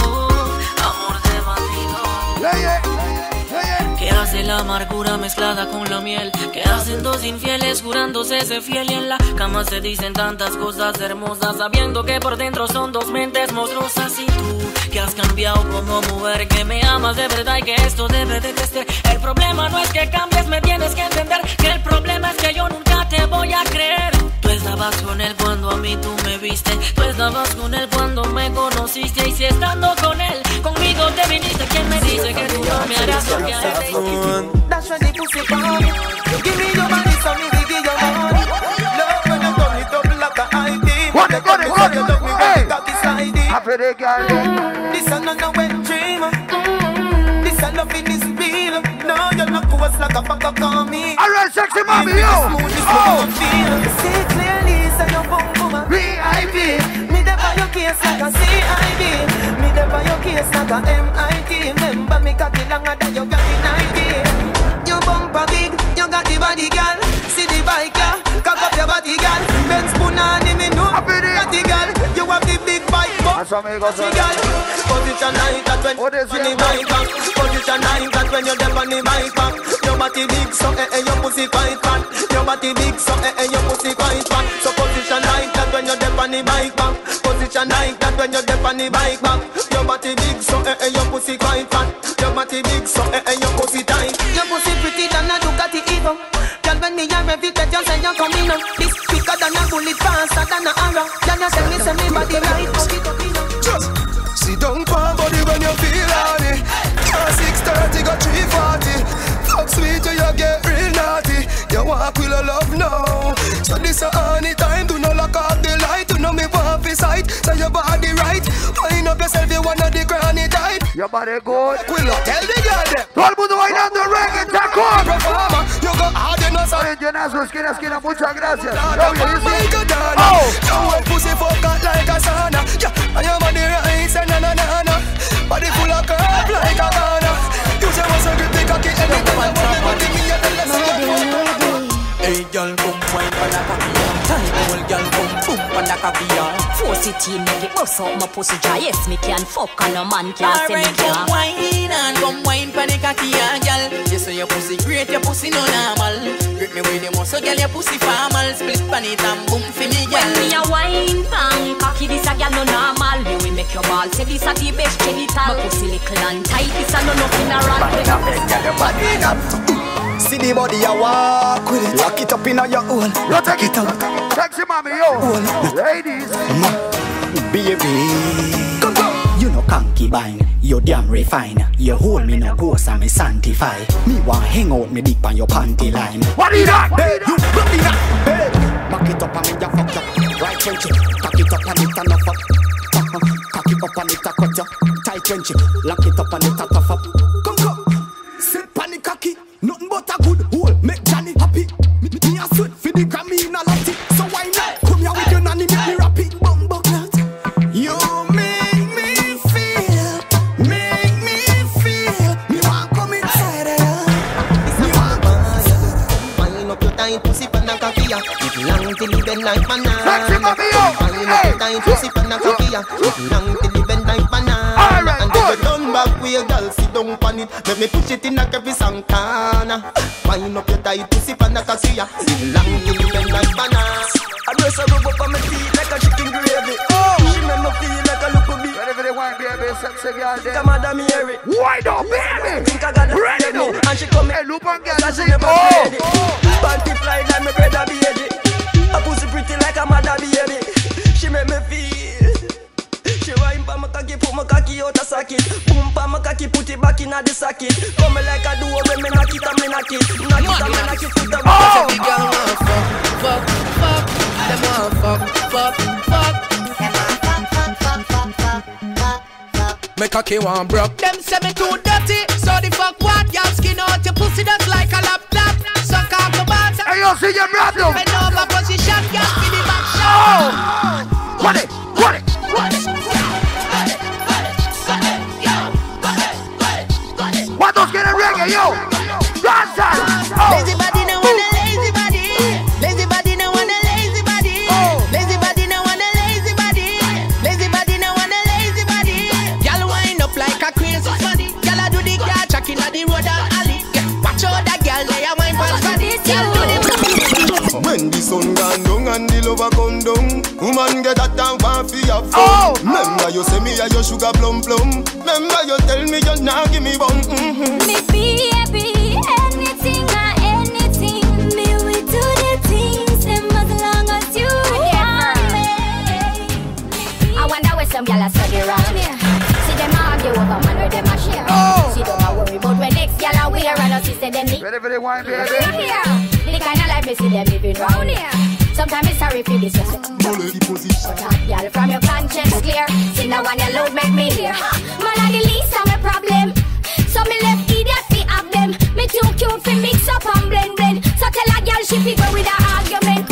Amor de bandido. ¿Qué hace la amargura mezclada con la miel? ¿Qué hacen dos infieles jurándose ser fiel? Y en la cama se dicen tantas cosas hermosas, sabiendo que por dentro son dos mentes monstruosas. Y tú, que has cambiado como mujer, que me amas de verdad y que esto debe de crecer. El problema no es que cambies, me tienes que entender que el problema es que yo nunca te voy a creer. Tú estabas con él cuando a mí tú me viste, tú estabas con él cuando me conociste. Y si estando con él, conmigo te viniste, ¿quién me dice que tú no me harás lo que a él?
That's when the pussy come. You give me your money, so me give you your money. Love when you turn it up like a ID.
What the God, what the God, hey!
This is not a wet dream. This is loving is real. No, you're not cool like a fucker call me.
Alright, sexy mommy, yo!
Oh! See clearly, say you're boom boom. VIP. Me dey buy your case like a CID. Me dey buy your case like a MIT. Remember me cocky longer than your cocky 90. Your bumper big, you got the body girl. See the bike, yeah. Cock up your body girl. Benz Punani, me know. Got the girl. You have the big bike, but the girl. Position like that when on the bike back. Position like that when you're deep on the bike back. Your body big, so your pussy quite fat. Your body big, so your pussy quite fat. So position like that when you're deep on the bike back. Position like that when you're deep on the bike back. Your body big, so your pussy quite fat. Your body big, so your pussy tight. Your pussy pretty than a Ducati Evo. Girl, when me a rev it, you say you're coming up. This quicker than a bullet, faster than a arrow. Can you tell me, say me body right?
Just sit down, palm body when you feel horny. 6:30, got 3:40. Fuck sweet, you get real naughty. You walk with a love now. So this a honey time, do not lock off the light. Do not me want for sight, so your body right. Wind up yourself, you wanna the granny tight.
Your body good.
Will tell the girl them.
Todo el mundo bailando reggae, tacón.
You go hard, you know, so.
Llenazo, esquina, esquina, muchas gracias.
Oh, pussy fuck out like a sauna. Yeah, and your body right, say na na na na. Body full of curve like a banana. You say what's a good thing, cocky, anything I want, body me a tell us.
Hey, girl, boom, wine, panacakia. Tiny old girl, boom, boom, panacakia.
Pussy teen, make it bust out my pussy dry. Yes, me can fuck and a man can't say me can't.
Come wine and come wine for the cocky and girl. You say your pussy great, your pussy no normal. Grip me with the muscle, girl, your pussy formal. Split pan it and boom for me, girl.
When me a wine pan, cocky this a girl no normal. Me will make your ball say this a the best genital. My pussy little and tight, this a no nothing around.
See the body I walk with it. Lock it up in your hole. You take it out.
Sexy mommy, yo. Ladies.
Baby. Come on. You know concubine. You damn refine. You hold me no ghost and me sanctify. Me want hang out me deep on your panty line.
What is that?
Hey, you what is that? Hey. Back it up and me ya fuck you. Right wench. Cock it up and it a no fuck. Cock it up and it a cut you. Tight wench. Lock it up and it a tough up. Come. Sit panic cocky. Nothing but a good hole, make Johnny happy. Me a sweat for the Grammy in a lottie. So why not? Come here with your nanny, make me rap it. Bumbo clat. You make me feel. Me want come inside of you. Me want
Wind up your tight pussy pan a cocky ya. It long till it bend like banana.
Sexy mommy, yo.
Wind up your tight pussy pan a cocky ya. It long till it bend like banana. And then you turn back with your girl, sit down on it. Let me push it in a every Santana. Wind up your tight pussy pan a cocky ya. It long till it bend like banana. I dress her up on my feet like a chicken gravy. She make me feel like a local bee.
Ready for the wine, baby, sexy girl.
Come on, Madam Mary.
Wind up, baby.
Think I got
ready now.
And she come
hey, look on girl,
and she never ready. Panty fly like my brother baby. A pussy pretty like a mother baby. She make me feel. She wine pa my cocky, put my cocky out a socket. Boom pa my cocky, put it back in the socket. Come like a duo when me knock it and me knock it. Knock it and me knock it, put the back.
Every girl want fuck. Them want fuck. Me cocky want broke.
Them say me too dirty, so the fuck what? Y'all skin out your pussy that's like a laptop. Suck off the box.
Hey, yo, see your brother.
Bend over position, y'all give the back shot.
What it? What those getting reggae, yo? Dancer.
Lazy body no want a lazy body. Lazy body no want a lazy body. Lazy body no want a lazy body. Lazy body no want a lazy body. Y'all wind up like a crazy funny. Y'all do the car chuck in the road and alley. Watch out that girl, they a wine for body. Y'all do the.
When the sun gone down and the lover come down, woman get that down one for your phone. Remember you say me a your sugar plum. Remember you tell me you now give me one.
Me baby, anything or anything, me we do the things, them as long as you want me.
I wonder where some gyal a study round here. See them argue over man where them a share. See them a worry about when next gyal a wear and us say them need.
Ready for the wine, baby?
The kind of life me see them living round here. Sometimes it's sorry for this.
Bullet position.
Y'all from your conscience clear. See now when your load make me hear.
Man, I the least of my problem. So me left idiot fi have them. Me too cute fi mix up and blend. So tell a girl she fi go with her argument.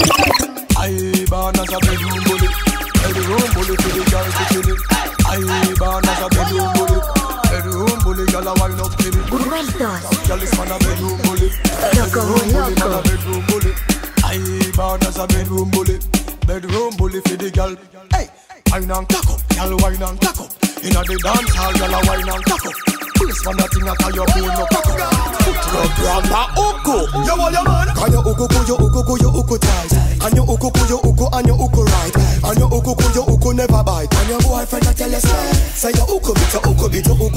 I born as a bedroom bully. Bedroom bully to the girl to kill it. I born as a bedroom bully. Bedroom bully, girl a wind up to me. Girl is man a bedroom bully. Bedroom bully, man a bedroom bully. I born as a bedroom bully. Bedroom bully for the girl. Hey, wine and cock up, girl wine and cock up. Inna the dance hall, girl a wine and cock up. This one that thing a call your phone no cock up. Put your grandma uku. You want your man? Can you uku tight? And your uku and your uku right? And your uku never bite. And your boyfriend a tell you say your uku bit your uku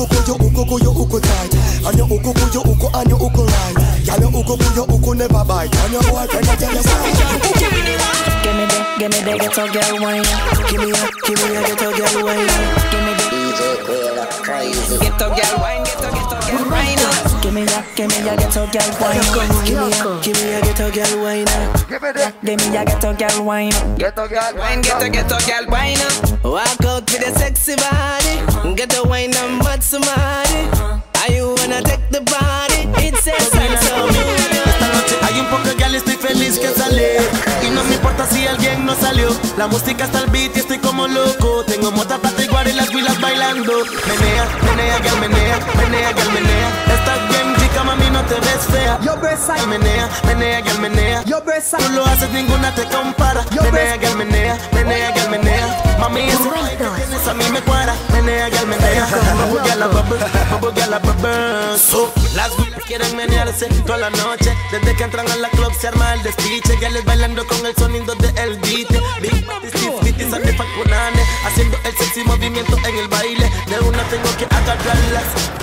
tight. And your uku and your uku right? Can your uku never bite? And your boyfriend a tell you
Give me the ghetto girl wine. Give me a ghetto girl wine. Give me the
DJ CUILO, crazy.
Ghetto girl wine, ghetto wine.
Give me a ghetto girl wine. Give me a ghetto girl wine. Give me a ghetto girl wine.
Ghetto girl wine. Walk out with a sexy body. Ghetto wine and mad somebody. Are you wanna take the body? It's a sense.
Hay un poco girl, estoy feliz que sale. Y no me importa si alguien no salió. La música está al beat y estoy como loco. Tengo mota para igual y las huilas bailando. Menea, girl, menea. Estás bien chica, mami, no
no te ves fea.
Your breasts are
menea, menea, girl, menea.
Your breasts are
tú lo haces, ninguna te compara. Menea, girl, menea, menea, girl, menea. Mami, ese tienes a mí me cuadra. Menea, girl, menea. Bubble, girl, a bubble, bubble, girl, a bubble. So, las güeyes quieren menearse toda la noche. Desde que entran a la club se arma el despiche. Girls bailando con el sonido de el beat. Big Booty, Steve Beatty, Sandy Falconane. Haciendo el sexy movimiento en el baile. De una tengo que agarrarlas.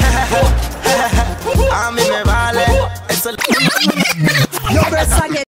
A mí me vale. Eso es.
your breasts are get.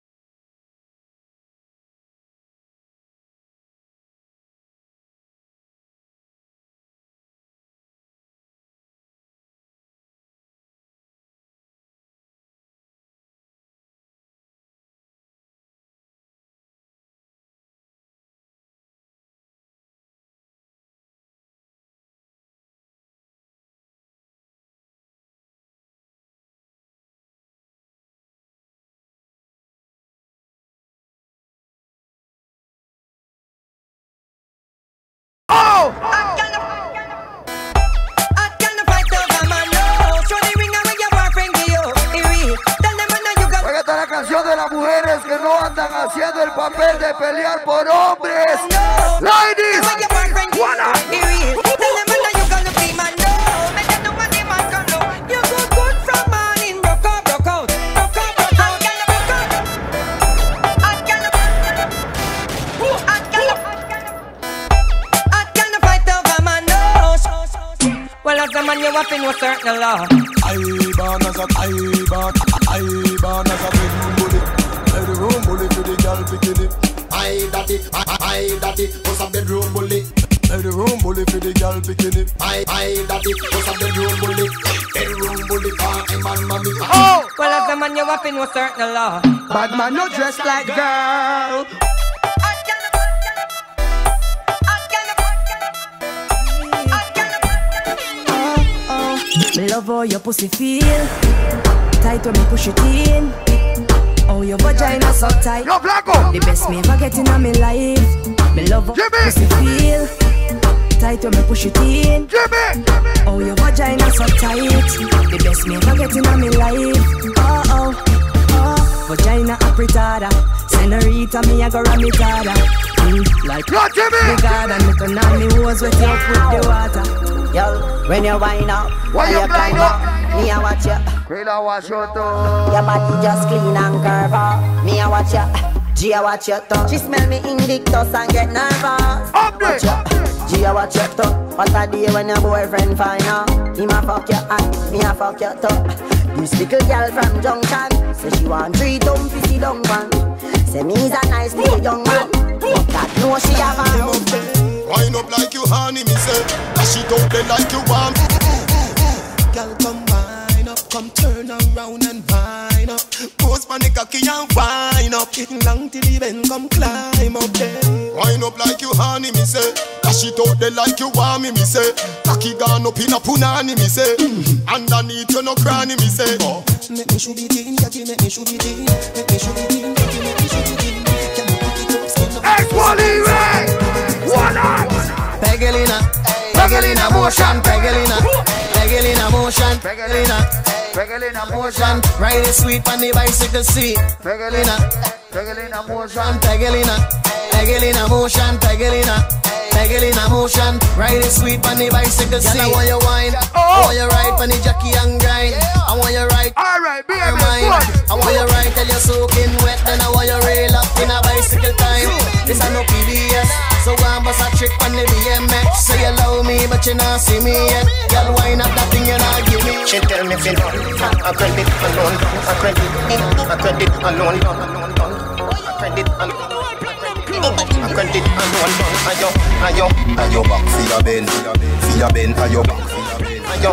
Haciendo el papel de pelear por hombres. Ladies,
well, as a man, you have to know certain law.
I born as a bedroom bully. Bedroom bully for the girl bikini.
I daddy, was a bedroom bully.
Bedroom bully for the girl bikini.
I daddy, was a bedroom bully. Bedroom bully for a man, mommy.
Oh, well, as a man, you have to know certain law.
Bad man, no dress like girl.
Me love how your pussy feel tight when me push it in. Oh, your vagina so tight.
Yo, Blanco.
The best me ever get in my life. Me love how your pussy feel tight when me push it in. Oh, your vagina so tight. The best me ever get in my life. Oh, oh, oh. Vagina apretada. Senorita, me a go ramitada. Like the garden, me turn on me hose wet up with the water.
Yo, when you wind up,
when you blind up,
me a watch ya.
CUILO watch you too.
Your body just clean and curve up. Me a watch ya. G a watch your toe. She smell me Invictus and get nervous. Watch ya. G a watch your toe. What a day when your boyfriend find out. Him a fuck your hand, me a fuck your toe. This little girl from Junction say she want 3 dumb pissy dumb man. Say me is a nice little young man. God know she have a
wind up like you honey, me say. Dash it out there like you want. Girl, come wind up, come turn around and wind up. Post panic cocky and wind up. Getting long till the bend, come climb up there. Wind up like you honey, me say. Dash it out there like you want me say. Cocky gone up in a punani, me say. Underneath you no cranny, me say. Oh. Make me should be teen, cocky, make me should be teen. Make me should be teen, cocky, make me should be teen. Can you cock it up, skin up?
Pegelina,
Pegelina motion, Pegelina, Pegelina motion,
Pegelina motion.
Ride it sweet on the bicycle seat.
Pegelina motion,
Pegelina motion, Pegelina motion. Ride it sweet on the bicycle seat. I want you wine, I want you ride on the jockey and grind. I want you ride,
alright, be a
mind. I want you ride till you're soaking wet. Then I want you rail up in a bicycle time. This a no PBS, so I'm bust a trick on the BMX. Say you love me, but you not see me yet. Girl, wine up that thing you not give me.
She tell me fi run, a credit alone, a credit alone, a credit alone. A credit alone,
ayo back for your bend, ayo back for your bend, ayo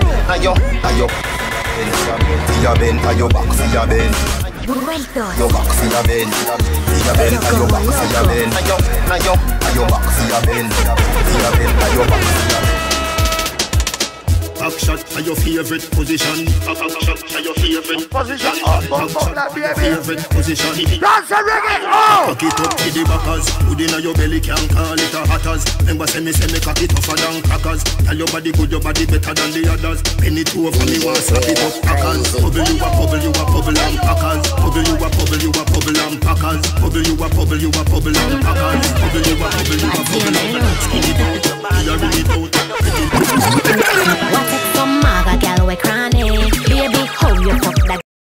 back for your bend. Yo back for your bend, ayo back for your bend, ayo back for your bend, ayo back for your bend.
Back shot, your favorite position. Your favorite position. Favorite position.
Dance a reggae. Oh.
Cock it up to the backers. Good inna your belly can't call it a hatters. Remember say me cock it tougher than crackers. Tell your body good, your body better than the others. Penny two over me want slap it up packers. Bubble you a bubble, you a bubble and packers. Bubble you a bubble, you a bubble and packers. Bubble you a bubble, you a bubble and packers. Bubble you a bubble, you a bubble and skin it out. You really don't.
What it some maga gal we cranny? Baby, how you fuck that?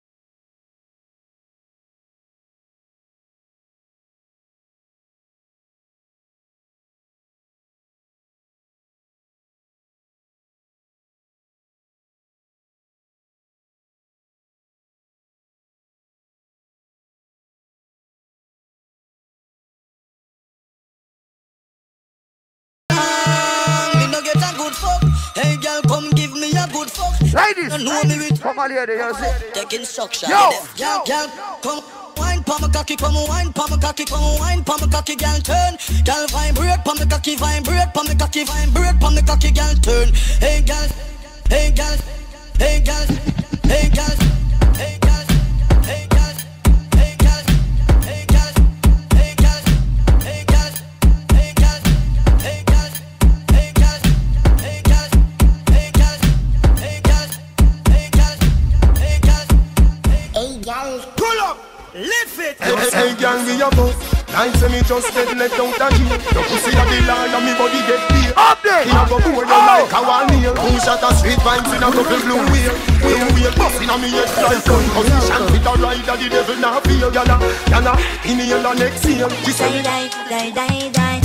Hey girl, come give me a good fuck.
Ladies,
come on here, you see. Take instruction.
Yo,
girl, come wine pa my cocky, come wine pa my cocky, come wine pa my cocky, girl turn. Girl vibrate pa my cocky, vibrate pa my cocky, vibrate pa my cocky, girl turn. Hey girl, hey girl, hey girl, hey girl. Lift it!
Hey, girl, me a boss. Nice me just get let out a jail. Your pussy a the liar, me body get beer.
Up there!
Me a go pour you like a wall nail. Who shot a sweet vibes in a couple blue wheel. Blue wheel bust in a me head like gun. Position with a rider, the devil now feel. Yana, inhale and exhale. She say
Die, die, die, die.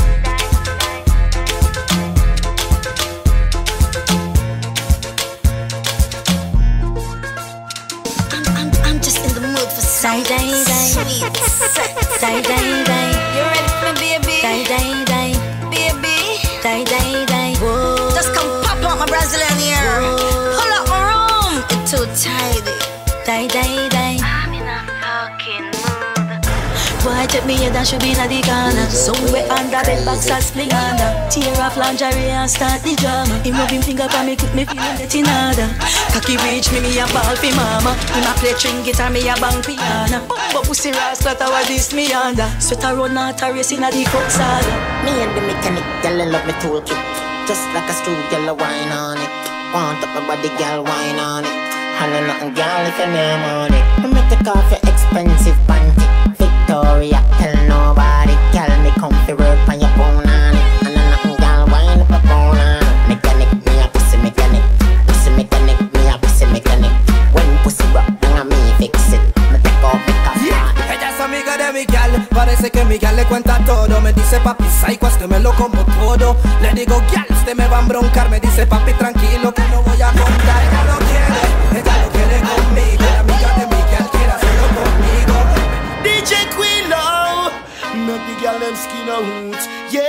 I'm just in the mood for some sweet sex. Die, die, die. You ready for me, baby? Die, die, die. Baby. Die, die, die. Whoa. Just come pop out my Brazilian hair. Pull up my room. It's too tidy. Die, die, die. I'm in a fucking mood. Boy, take me head and should be in the corner. Somewhere under bed box and spling under. Tear off lingerie and start the drama. He moving finger for me, keep me feeling that in order. Cocky reach me a ball for mama. Him a play string guitar, me a bang piano. But pussy rascal, that was this me under. Sweat a run out a race in a the coke saga.
Me and the mechanic, girl, I love me toolkit. Just like a screw, girl, I wine on it. Want up my body, girl, wine on it. Holla nothing, girl, if you name on it. Me make take off your expensive panty. Victoria, tell nobody. Girl, me come fi work on your phone on it. And I nothing, girl, wine up a phone on it. Mechanic, me a pussy mechanic. Pussy mechanic, me a pussy mechanic. When pussy rock, then me fix it. Me take off me car.
Ella es amiga de mi gal. Parece que mi gal le cuenta todo. Me dice papi, psycho, este me lo como todo. Le digo, gal, usted me va a broncar. Me dice papi, tranquilo, que no voy a contar. Ella lo quiere conmigo. La amiga de mi gal quiere hacerlo conmigo.
DJ CUILO,
make the girl them skin out.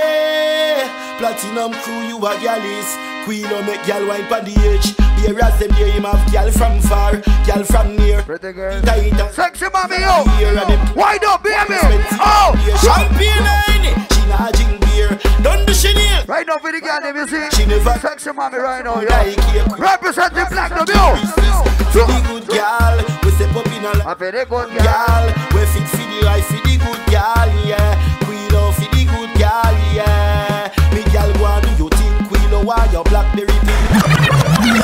Yeah, platinum crew, you a gal is. CUILO make gal wine pon the edge. Whereas them here him have gal from far, gal from near.
Pretty girl, sexy mommy, yo. Wind up, baby. Oh,
champagne, she not drink beer. Don't do she near.
Right now for the girl, them you see.
She never
sexy mommy right now, yo. Represent the black dog, yo.
For the good gal, we step up in a lot.
For the good gal,
we fit for the right, for the good gal, yeah. CUILO for the good gal, yeah. Me gal go and do you think CUILO why you blackberry pink?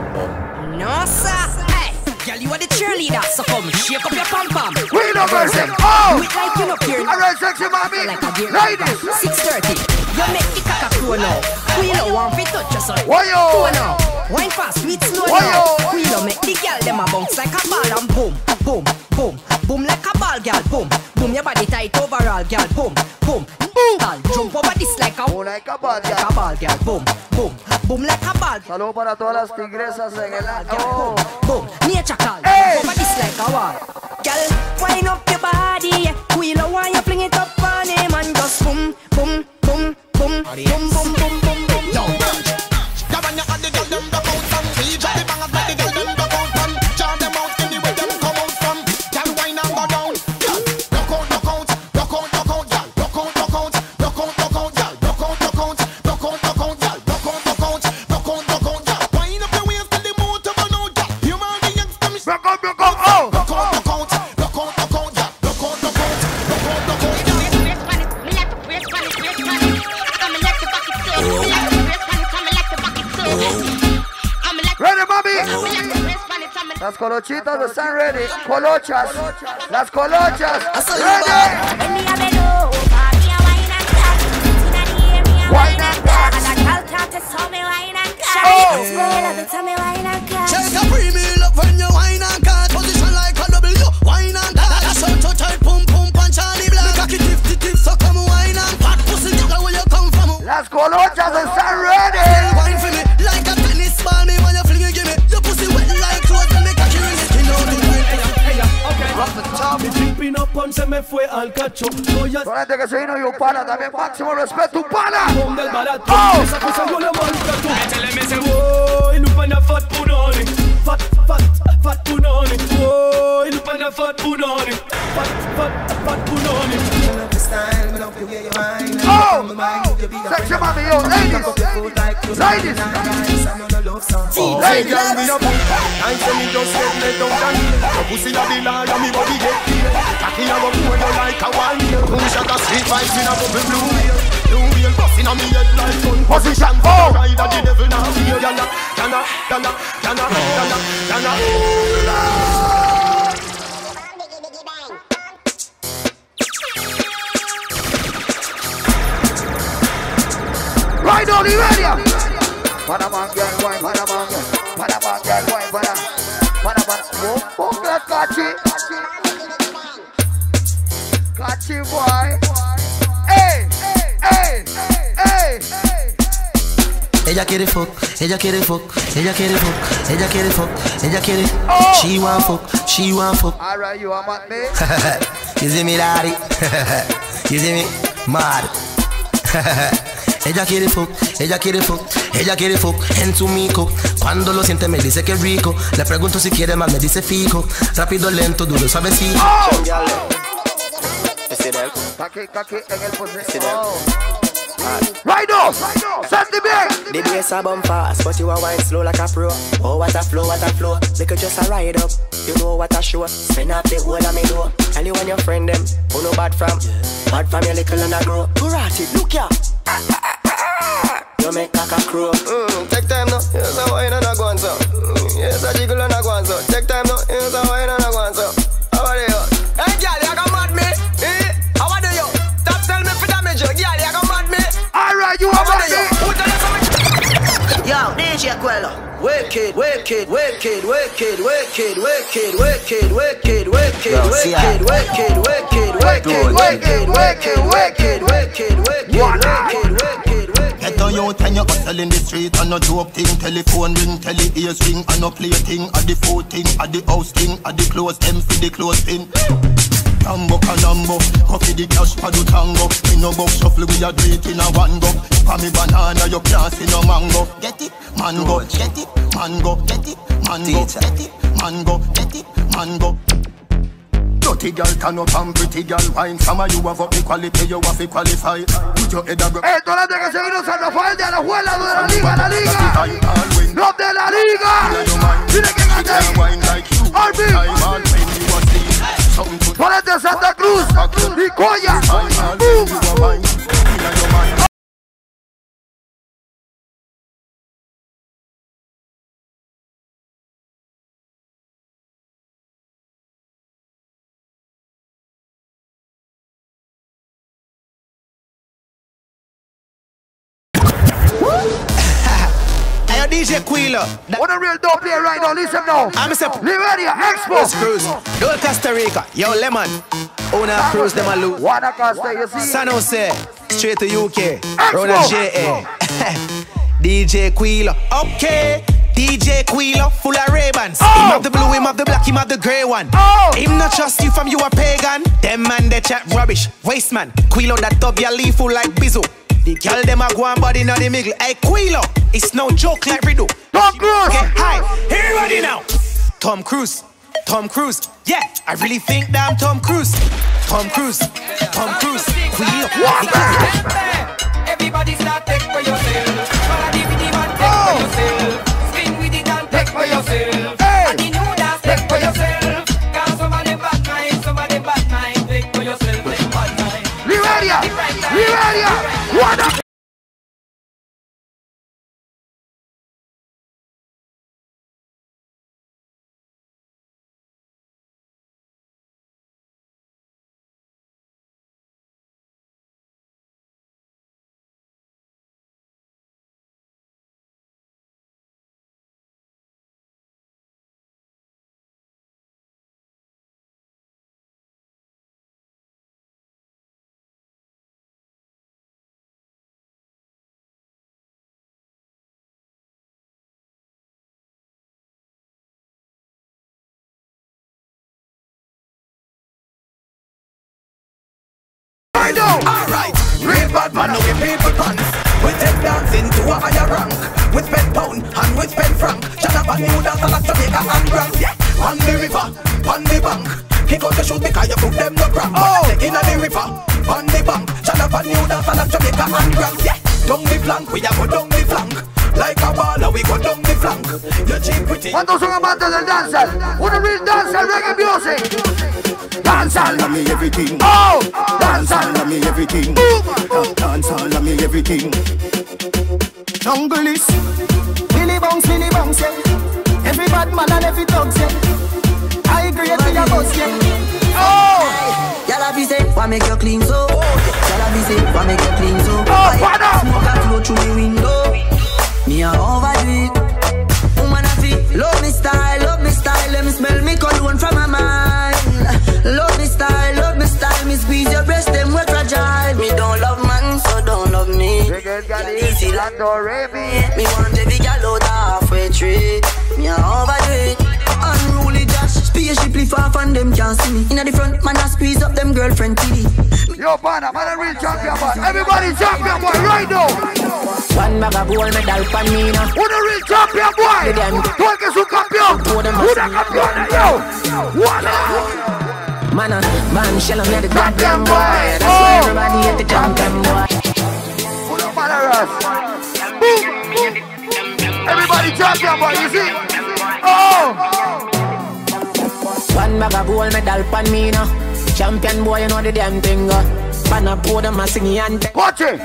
No sir, hey, girl you are the cheerleader, so come shake up your pom pom.
CUILO version, oh.
Do it like you no care.
Alright, sexy mommy,
like a deer.
ladies.
6:30, you make the caca crow now. CUILO want fit touch your son.
Why yo?
Now, wine fast, sweet slow now. CUILO make the girl them a bounce like a ball and boom, boom, boom, boom like a ball, girl, boom, boom your body tight overall, girl, boom, boom, boom, girl, jump over this like a
ball,
girl, boom, boom, boom like a ball.
Saludos para todas las tigresas en el
boom, boom, nature call, jump over this like a wall, girl, wind up your body, yeah. CUILO want you fling it up on him and just boom, boom, boom, boom, boom, boom, boom, boom, boom, boom.
Ready, mami? Las colochitas están ready. Colochas. Las colochas. Ready. Wine and dance.
Check a pre-meal up when you wine and cut. Position like a W. Wine and cut. That's how to type pum pum punch on the block. Cocky tip so come wine and fat pussy. That's where you come from.
Las colochas están ready.
Wine for me like a tennis ball. Me when you fling it, give me your pussy wet like clothes. Me cocky ring it. You know the
Rock the top. Mi tripping up on se me fue al cacho.
Con gente que se vino y un pana también. Máximo respeto, un pana.
Del barato. Esa cosa yo la maltrato. Échale ese boy, lupana fat punoni. Fat punoni. Boy, lupana fat punoni. Fat punoni.
Sexy mami, yo, ladies. Ladies.
Hey, girl, we no book. I say me just get let down and your pussy a the lie and me body get clear. Cocky a go go you like a wine. Boom shot a sweet vibes in a bubble blue wheel. Blue wheel busting on me head like gun. Position for ride a the devil now. Yana.
Right on, Liberia. Panama girl, wine, Panama girl, wine, Panama. Oh, catchy boy. Hey.
Ella quiere fuck, ella quiere fuck. She want fuck.
Alright, you are mad, me.
You see me, daddy? You see me? Mad. Ella quiere fuck, en su mico. Cuando lo siente me dice que es rico. Le pregunto si quiere más, me dice fijo. Rápido, lento, duro, suavecito.
Kaki en el posición. Right now, Sandy bien.
The bass a bump fast, but you a wine slow like a pro. Oh, what a flow. Make it just a ride up. You know what a show. Spin up the whole of me door. Tell you when your friend them, who no bad from your little and a grow. Karate, look ya. You make caca crow.
Take time now, here's a wine and a go on so. Here's a jiggle and a go on so. Take time now, here's a wine and a go on so. How are you?
Hey girl, you got mad me? How are you? Stop tell me for damage you. Girl, you got mad me?
Alright, you are mad me.
Yo, DJ CUILO. Wicked.
Get on your time, you're hustle in the street and no joke thing. Telephone ring, tele ears ring, and no play thing. At the food thing, at the house thing, at the clothes them for the clothes thing. Tambo canambo, coffee the cash for the tango. In no box shuffle, we a do it in a one go. For me banana, you can't see no mango. Get it, mango, get it, mango, get it, mango, get it, mango, get it, mango. Dirty girl turn up and pretty girl wine. Some of you have up equality, you have to qualify. Put your head up.
Esto es de que se vino San Rafael de Alajuela, de la liga. Los de la liga. Mire que gané. Ponete Santa Cruz, Nicoya.
DJ CUILO.
What a real dope player right now, listen now.
I'm a
Liberia, EXPO.
Cruise. Dole Costa Rica. Yo, Lemon. Una cruise, them a loot.
Guanacaste, you see.
San Jose. Straight to UK. Rona JA. DJ CUILO. Okay. DJ CUILO, full of Ray-Bans. Him have the blue, him have the black, him have the grey one. Him not trust you from you a pagan. Them man they chat rubbish. Waste man. CUILO that dub ya leaf full like Bizzle. The girl them a go on body in the middle. Hey CUILO, it's no joke like Riddle.
Tom Cruise.
Okay, hi, everybody now. Tom Cruise. Yeah, I really think that I'm Tom Cruise. CUILO.
Everybody start take for yourself. Follow the video and take for yourself. Spin with it and take for yourself. And the new dance take for yourself. Cause some of them bad mind, take for yourself, take bad mind.
Liberia, what up?
Alright, real bad man with people pants. We take dancing to a higher rank. With pen pound and with pen franc. Jonathan New dance like Jamaica and Grand. Yeah, on the river, on the bank. Kick out the shoes because you put them no crack. Take in the river, on the bank. Jonathan New dance like Jamaica and Grand. Yeah, down the flank, we a go down the flank. Like a baller, we go down the flank. You cheap pretty.
¿Cuántos son amantes del dancehall? Una real dancehall reggae music. Dancehall,
love me everything.
Oh,
Dancehall, love me everything. Dancehall, love me everything.
Jungle is Billy Bounce, yeah. Every bad man and every dog, yeah. I agree with your boss, yeah.
Oh!
Y'all have say, why make you clean so? Y'all have say, why make you clean so?
Oh, father!
Smoke a flow through the window. Me a overdo it. Woman a feel, love me style. Let me smell me cologne from my mind. Love me style. Me squeeze your breast, them wet fragile. Me don't love man, so don't love me. Easy like me want every gal out halfway tree. Me a overdo it. Unruly Josh, spaceship far from them can't see me. Inna the front, man a squeeze up them girlfriend TV.
Yo, partner, man a real champion boy. Everybody champion boy right now.
One bag of gold medal pan me now.
Una real champion boy. Tú el que es un campeón. Una campeona, yo.
Man, shell on the goddamn boy. That's why everybody at the champion boy.
Una mala everybody champion boy, you see? Oh!
One bag of gold medal pan me now. Champion boy, you know the damn thing. Pan a pour them a singing and
watch it!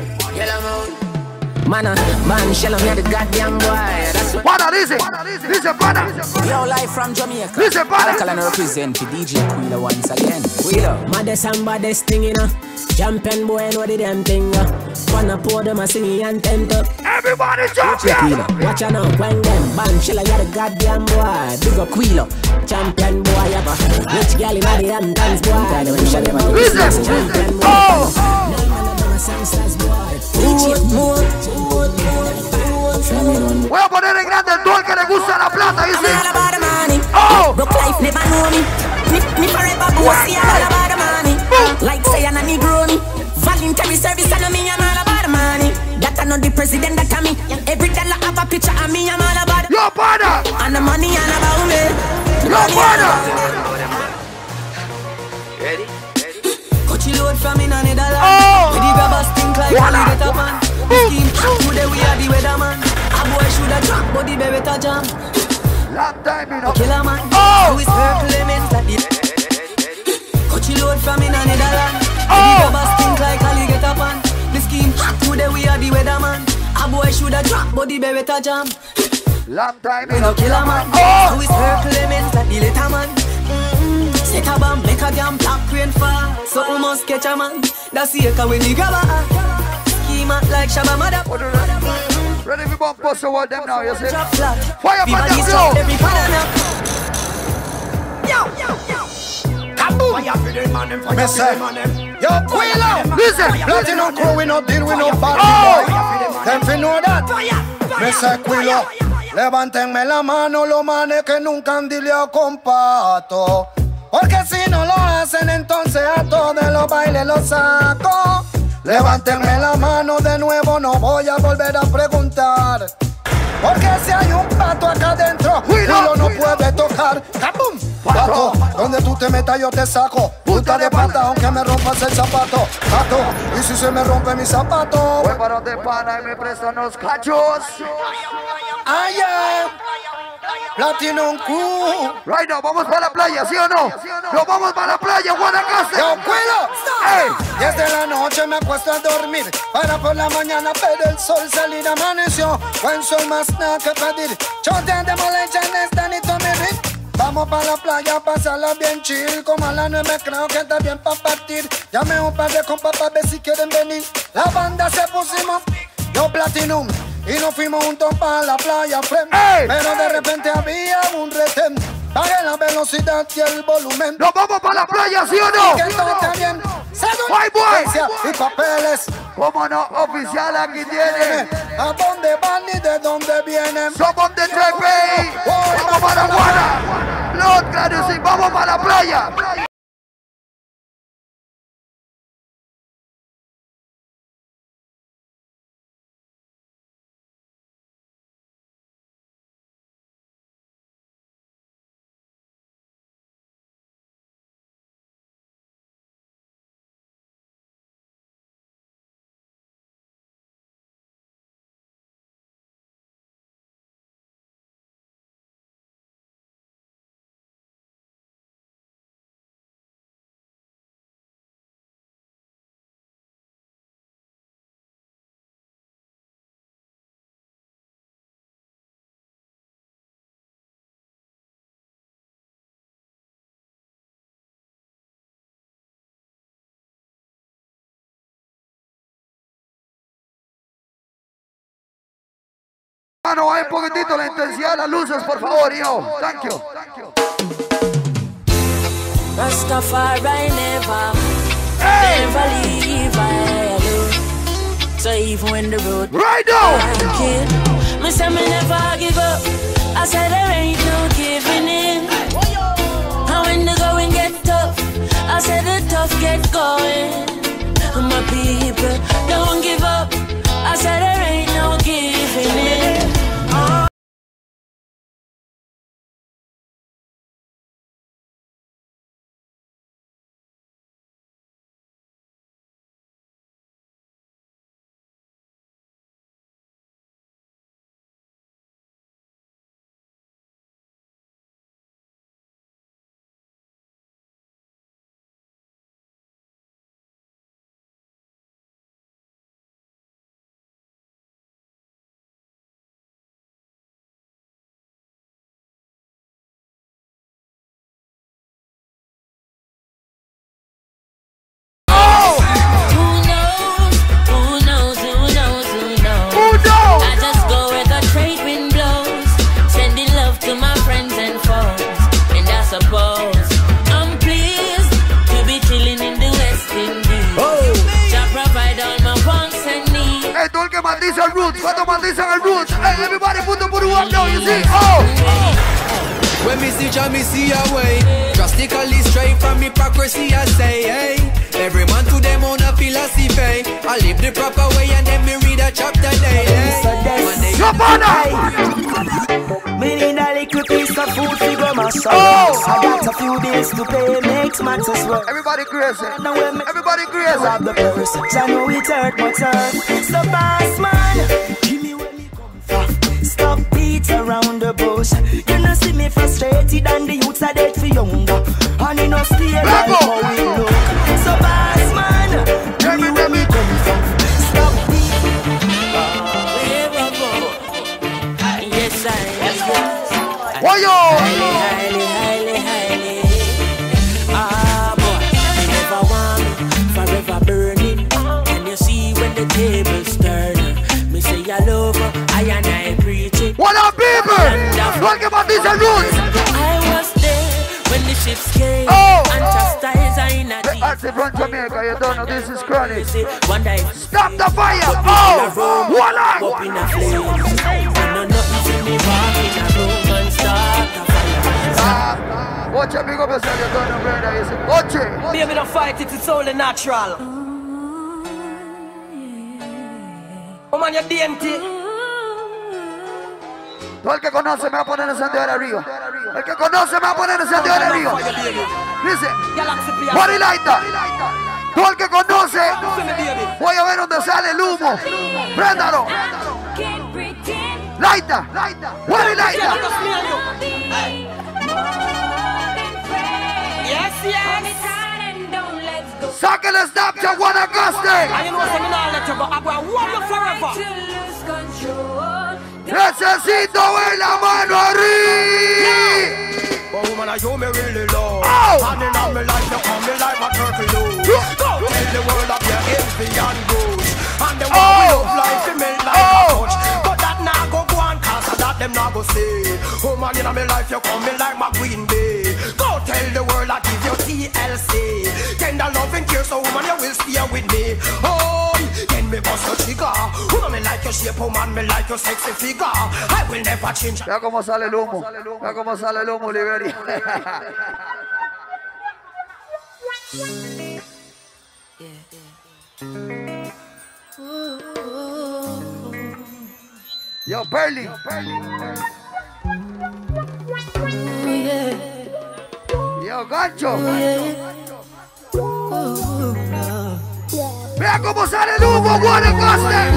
Man, shell on the goddamn boy. That's what.
Pana, listen, pana.
Yo, live from Jamaica.
Listen, pana.
Alkaline represent for DJ CUILO once again.
CUILO. Mother somebody's thing, you know. Champion boy, you know the damn thing. Wanna pour them a singing and temper.
Everybody champion.
Watch out now, when them band shell, I got a goddamn boy. Big up CUILO. Champion boy, ever. Rich gal in the damn dance boy.
Listen. Voy a poner en grande el duel que le gusta la plata, you see? Oh!
Broke life never know me. Me forever bossy, I'm all about the money. Like say I'm a Negro. Voluntary service, and me, I'm all about the money. That I know the president, that I me. Every dollar have a picture of me, I'm all about the.
Yo, partner!
And the money, and about me.
Yo, partner!
Ready? Coachy load from in a Netherlands.
Oh!
With the grabbers think like Wally get up man. Scheme today we are the weatherman. A boy shoulda drop, but the baby better jam.
Long time, you know.
Killer man.
Oh!
Who is purple elements that the. Coachy load from in a Netherlands.
Oh!
With the grabbers think like Wally get up man. The scheme today we are the weatherman. A boy shoulda drop, but the baby better jam.
Long time, you
know.
know.
Killer man.
Oh!
Who is purple elements that the letterman. Set a bomb, make a damn black rain fall. So we must catch a man. That's the echo when the grabber. Schema like Shabba Mother.
Ready for bomb post over them now, you see?
Drop flat.
Fire for them,
yo! Every banana.
Me say, yo, CUILO.
Listen.
Platinum crew, we no deal with no bad boy. Them fi know that. Me say, CUILO. Levántenme la mano los manes que nunca han dileado con pato. Porque si no lo hacen, entonces a todos los bailes los saco. Levántenme la mano de nuevo, no voy a volver a preguntar. Porque si hay un pato acá adentro, CUILO no puede tocar. ¡Cabum! Pato, donde tú te metas yo te saco. Puta de pata, aunque me rompas el zapato. Pato, y si se me rompe mi zapato.
Voy para donde pana y me prestan los cachos.
I am Platinum Crew.
Right now, vamos para la playa, ¿sí o no? Nos vamos para la playa, Guanacaste.
Yo, CUILO. Desde la noche me acuesto a dormir para por la mañana ver el sol salir. Amaneció, buen sol más nada que pedir. Chotean de molechanes, Danito mi rit. Vamos para la playa, pasarla bien chill. Como a las 9 creo que está bien para partir. Llame un par de compas para ver si quieren venir. La banda se pusimos, yo Platinum. Y nos fuimos juntos para la playa, friend. Pero de repente había un retén. Pagué la velocidad y el volumen.
¡Nos vamos para la playa, sí o no!
Y que todo esté bien. Y papeles.
Como no, oficial aquí tiene.
¿A dónde van y de dónde vienen?
Somos de Trepey. Vamos para Guana. Los Claros y vamos para la playa. Hermano, hay un poquitito la intensidad de las luces, por favor, yo. Thank you.
Rastafari never leave I alone. So even when the road
right now,
me say me never give up. I said there ain't no giving in. And when the going get tough, I said the tough get going. My people don't give up. I said there ain't no giving in.
Cuando maldicen el roots, hey, everybody put the voodoo up now, you see? Oh!
When me see Jah, me see a way. Drastically straight from hypocrisy, I say, hey. Every man to them own a philosophy. I live the proper way and then me read a chapter daily.
Me need a little piece of food to go my son. I got a few days to pay, makes matters work.
Everybody crazy. Everybody crazy.
Rob the purse. I know it hurt, but so boss man, give me where me come from. Stop beats around the bush. You know see me frustrated and the youths are dead for younger. And you know stay like how we look. So boss man, give me where me come from. Stop beats.
Yes, I.
Why
highly. Ah, boy, you never want me forever burning. And you see when the tables turn, me say I love her, I and I preach it.
What up, people? Talk about these roots.
I was there when the ships came. And chastise I in a deep.
That's it from Jamaica, you don't know this is chronic.
Stop
the fire! Voila!
Up in a flame. I know nothing to me walk in a room and start a fire.
Watch it, big up yourself, you don't know brother, you see. Watch it!
Baby, don't fight it, it's only natural. Come on, your DMT.
Todo el que conoce me va a poner el encendedor arriba. El que conoce me va a poner el encendedor arriba. Dice, body lighter. Todo el que conoce, voy a ver dónde sale el humo. Préndalo. Lighter. Body lighter.
Yes.
Sáquenle Snapchat, Guanacaste.
I know something all that you but I want you forever.
Necesito ver la mano arriba.
But woman, I you me really love. And in all my life, you come me like my turkey load. Go tell the world of your envy and good. And the one we love life, you melt like a touch. But that now go on, cause that them now go say. Woman, in all my life, you come me like my queen bee. Go tell the world I give you TLC. Tender loving care, so woman, you will stay with me. Oh, then me bust your trigger. Woman, me like your shape, woman, me like your sexy figure. I will never change.
Vea cómo sale el humo. Vea cómo sale el humo, Liberia. Yo, Perly. Yo, Gancho. Vea cómo sale el humo, Guanacaste.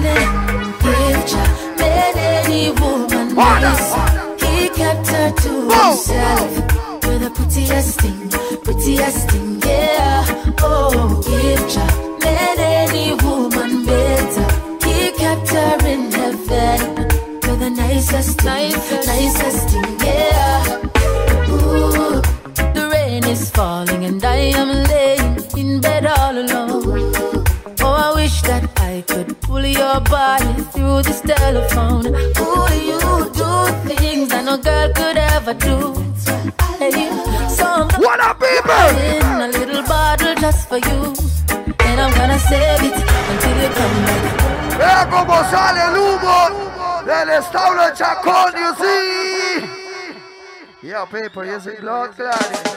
He kept her to himself with the prettiest thing, yeah. Oh, if Jah made any woman better, he kept her in heaven with the nicest thing, yeah. Ooh, the rain is falling and I am laying in bed all alone. Oh, I wish that I could pull your
your body through this telephone. Ooh, you do things that no girl could ever do. Hey, so I'm
what up, people?
In a little bottle just for you, and I'm gonna save it until you come back.
Vea cómo sale el humo del establo de Chacón, you see? Yeah, people, you see, Lord Gladys.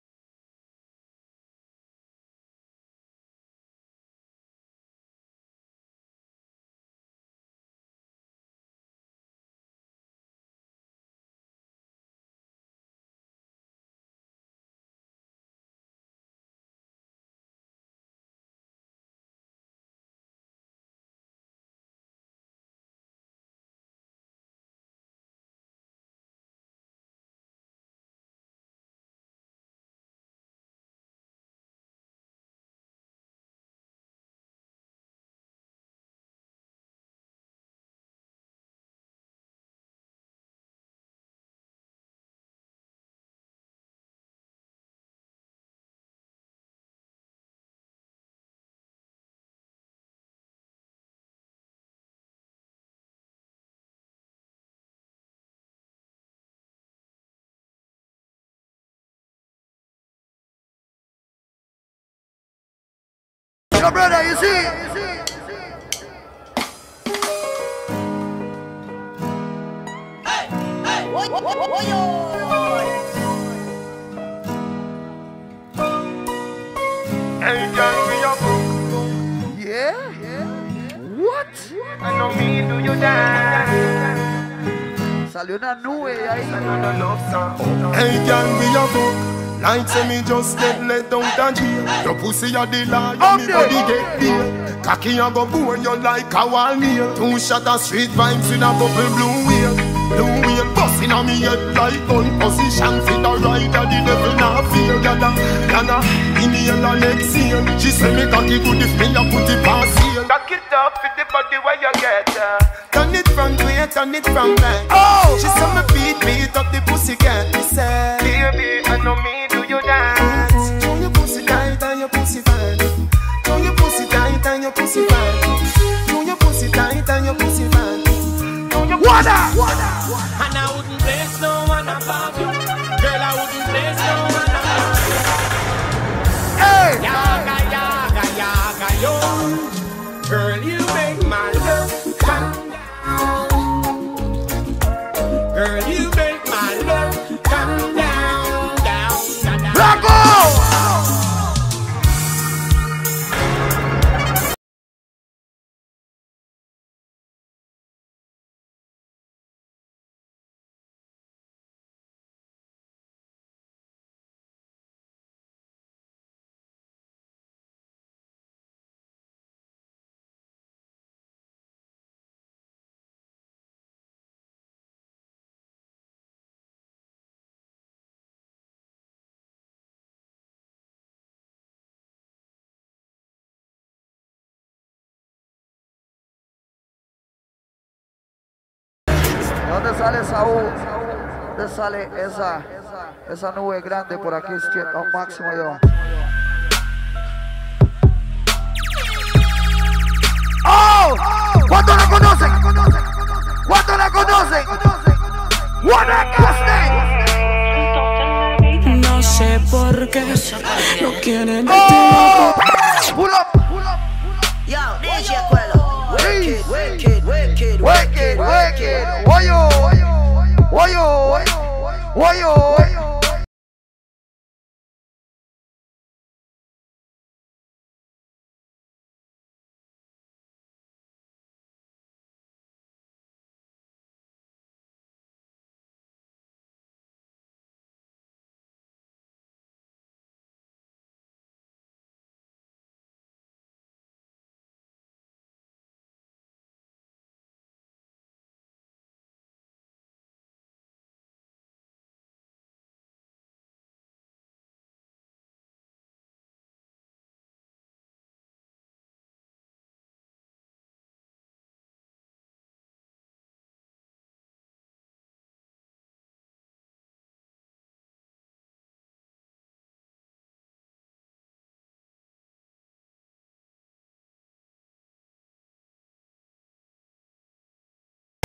Your brother, you see?
Hey, hey,
Yeah? What?
I know me, do you dance?
Salió una nube ahí.
Hey, girl, we a fuck. Like say me just get let out of jail. Your pussy a the lie, me body get deal. Cocky a go burn you like a wall nail. 2 shot of street vibes in a bubble blue wheel. Blue wheel busting on me head like gun position. For the rider, the devil not feel. Yana, inhale and exhale. She say me cocky good if me a put it past heel.
Cock it up with the body where you get
turn it front way, turn it from back.
Oh!
She saw me beat up the pussy cat. Me say,
baby, I know me, do you dance?
Show your pussy tight and your pussy fat. Show your pussy tight and your pussy fat. Show your pussy tight and your pussy fat.
What up?
And I wouldn't place no one above you. Girl, I wouldn't place no one above you.
Hey!
Yaga, yaga, yaga, yo. Girl, you make my love come down. Girl, you make my love come down, down, down, down.
Rocco! ¿Dónde sale Saúl? ¿Dónde sale esa nube grande por aquí? Al máximo yo. ¡Oh! ¿Cuántos la conocen? ¿Cuántos la conocen? ¡Guanacaste!
No sé por qué no quieren
¡Oh! Pull up!
Yo, DJ CUILO. Wicked, wicked, wicked,
Wicked, wicked. Oyo, oyo, oyo.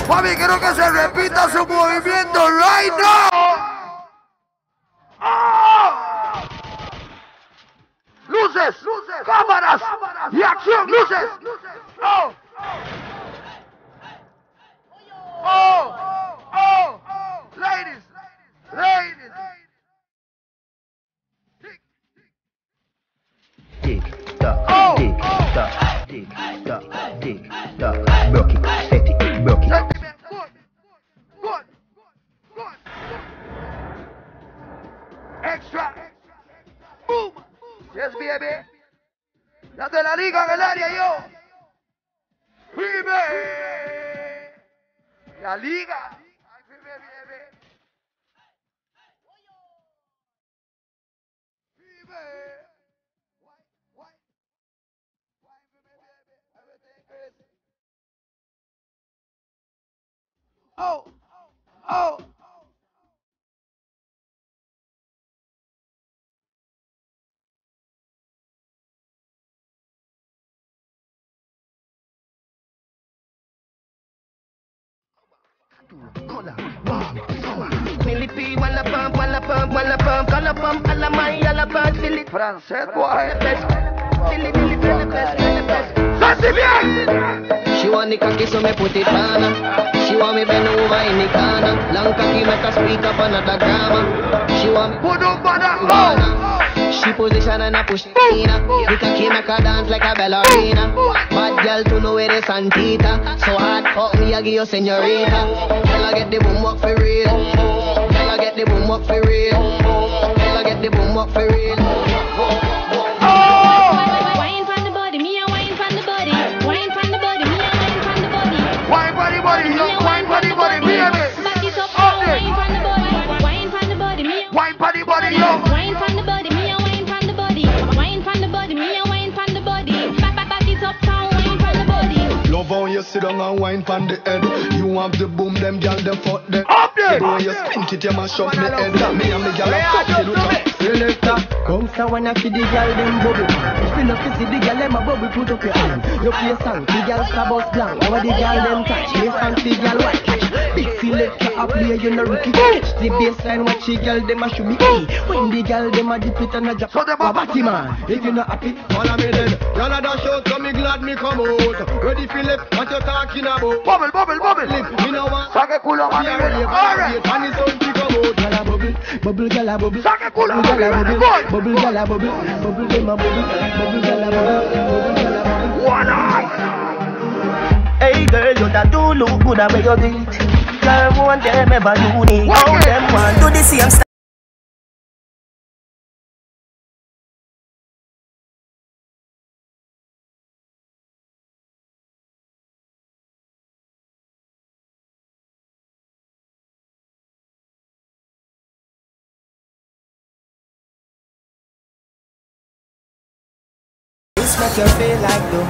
Mami, quiero que se repita su movimiento right now. Oh. Luces, cámaras y acción, luces. Oh. Oh, oh, ladies.
Tick tock, tick tock, tick tock, tick tock. Broke it, set it, broke it.
Good. Extra. Boom. Yes, baby. La de la liga en el área, yo. Vive. La liga. Oh.
Military, walla pump, color pump, alla my, alla bag, silly.
Francés, boy.
Silly, she want the cocky, so me put it on her. She want me bend over in the corner. Long cocky make her speak up another grammar. She want me
put up on her.
She position and I push it in her. The cocky make her dance like a ballerina. Bad girl to know where the Santita. So hard fuck me, I give you señorita. Tell her get the boom up for real. Tell her get the boom up for real. Tell her get the boom up for real.
Wine from the body, me a wine from the body. Wine from the body, me a wine from the body.
Wine from the body, wine from the body, me a wine.
Back it up, wine from the body. Wine from the body, me a
wine from the body, yo.
Wine from the body, me a wine from the body. Wine from the body, me a wine from the body. Back it up, wine from the body.
Love how you sit down and wine from the head. You have the boom, them gal, them fuck them.
Up there!
When you spink it, you mash up me head. Me and me gal, I fuck it with up.
Selector, come so when I see the gal, them bubble. If you love to see the gal, them a bubble, put up your hand. You play a song, the gal stabos blank. Over the gal, them catch. Me fancy gal, white catch. Big selector, I play, you know, rookie catch. The baseline, watch the gal, them a show me key. When the gal, them a dip it and a drop.
So them
a batty man. If you not happy,
follow me then. Y'all a dash out, so me glad me come out. Ready for left, what you talking about?
Bubble.
Me no want.
Saque culo, mami. Alright.
And it's on to come out.
Gala bubble, gala bubble.
Saque culo,
bubble,
mami.
gala bubble, gala bubble, bubble, dem a bubble, bubble, gala bubble, gala bubble.
One eye.
Hey girl, you that do look good at where you do it. Girl, want them ever unique. How them want do the same stuff. Make you feel like though.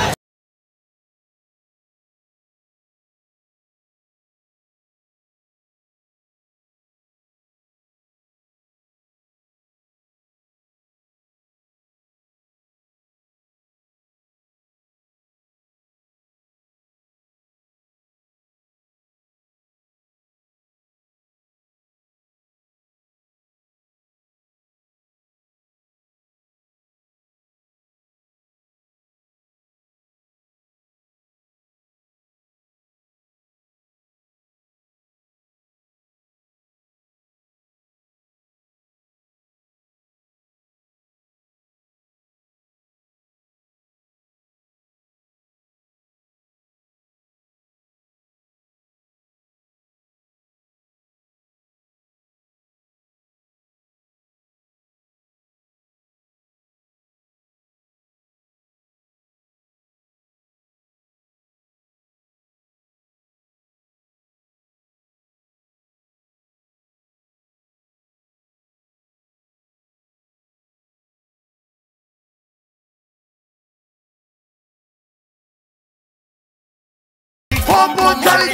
Boom, Charlie.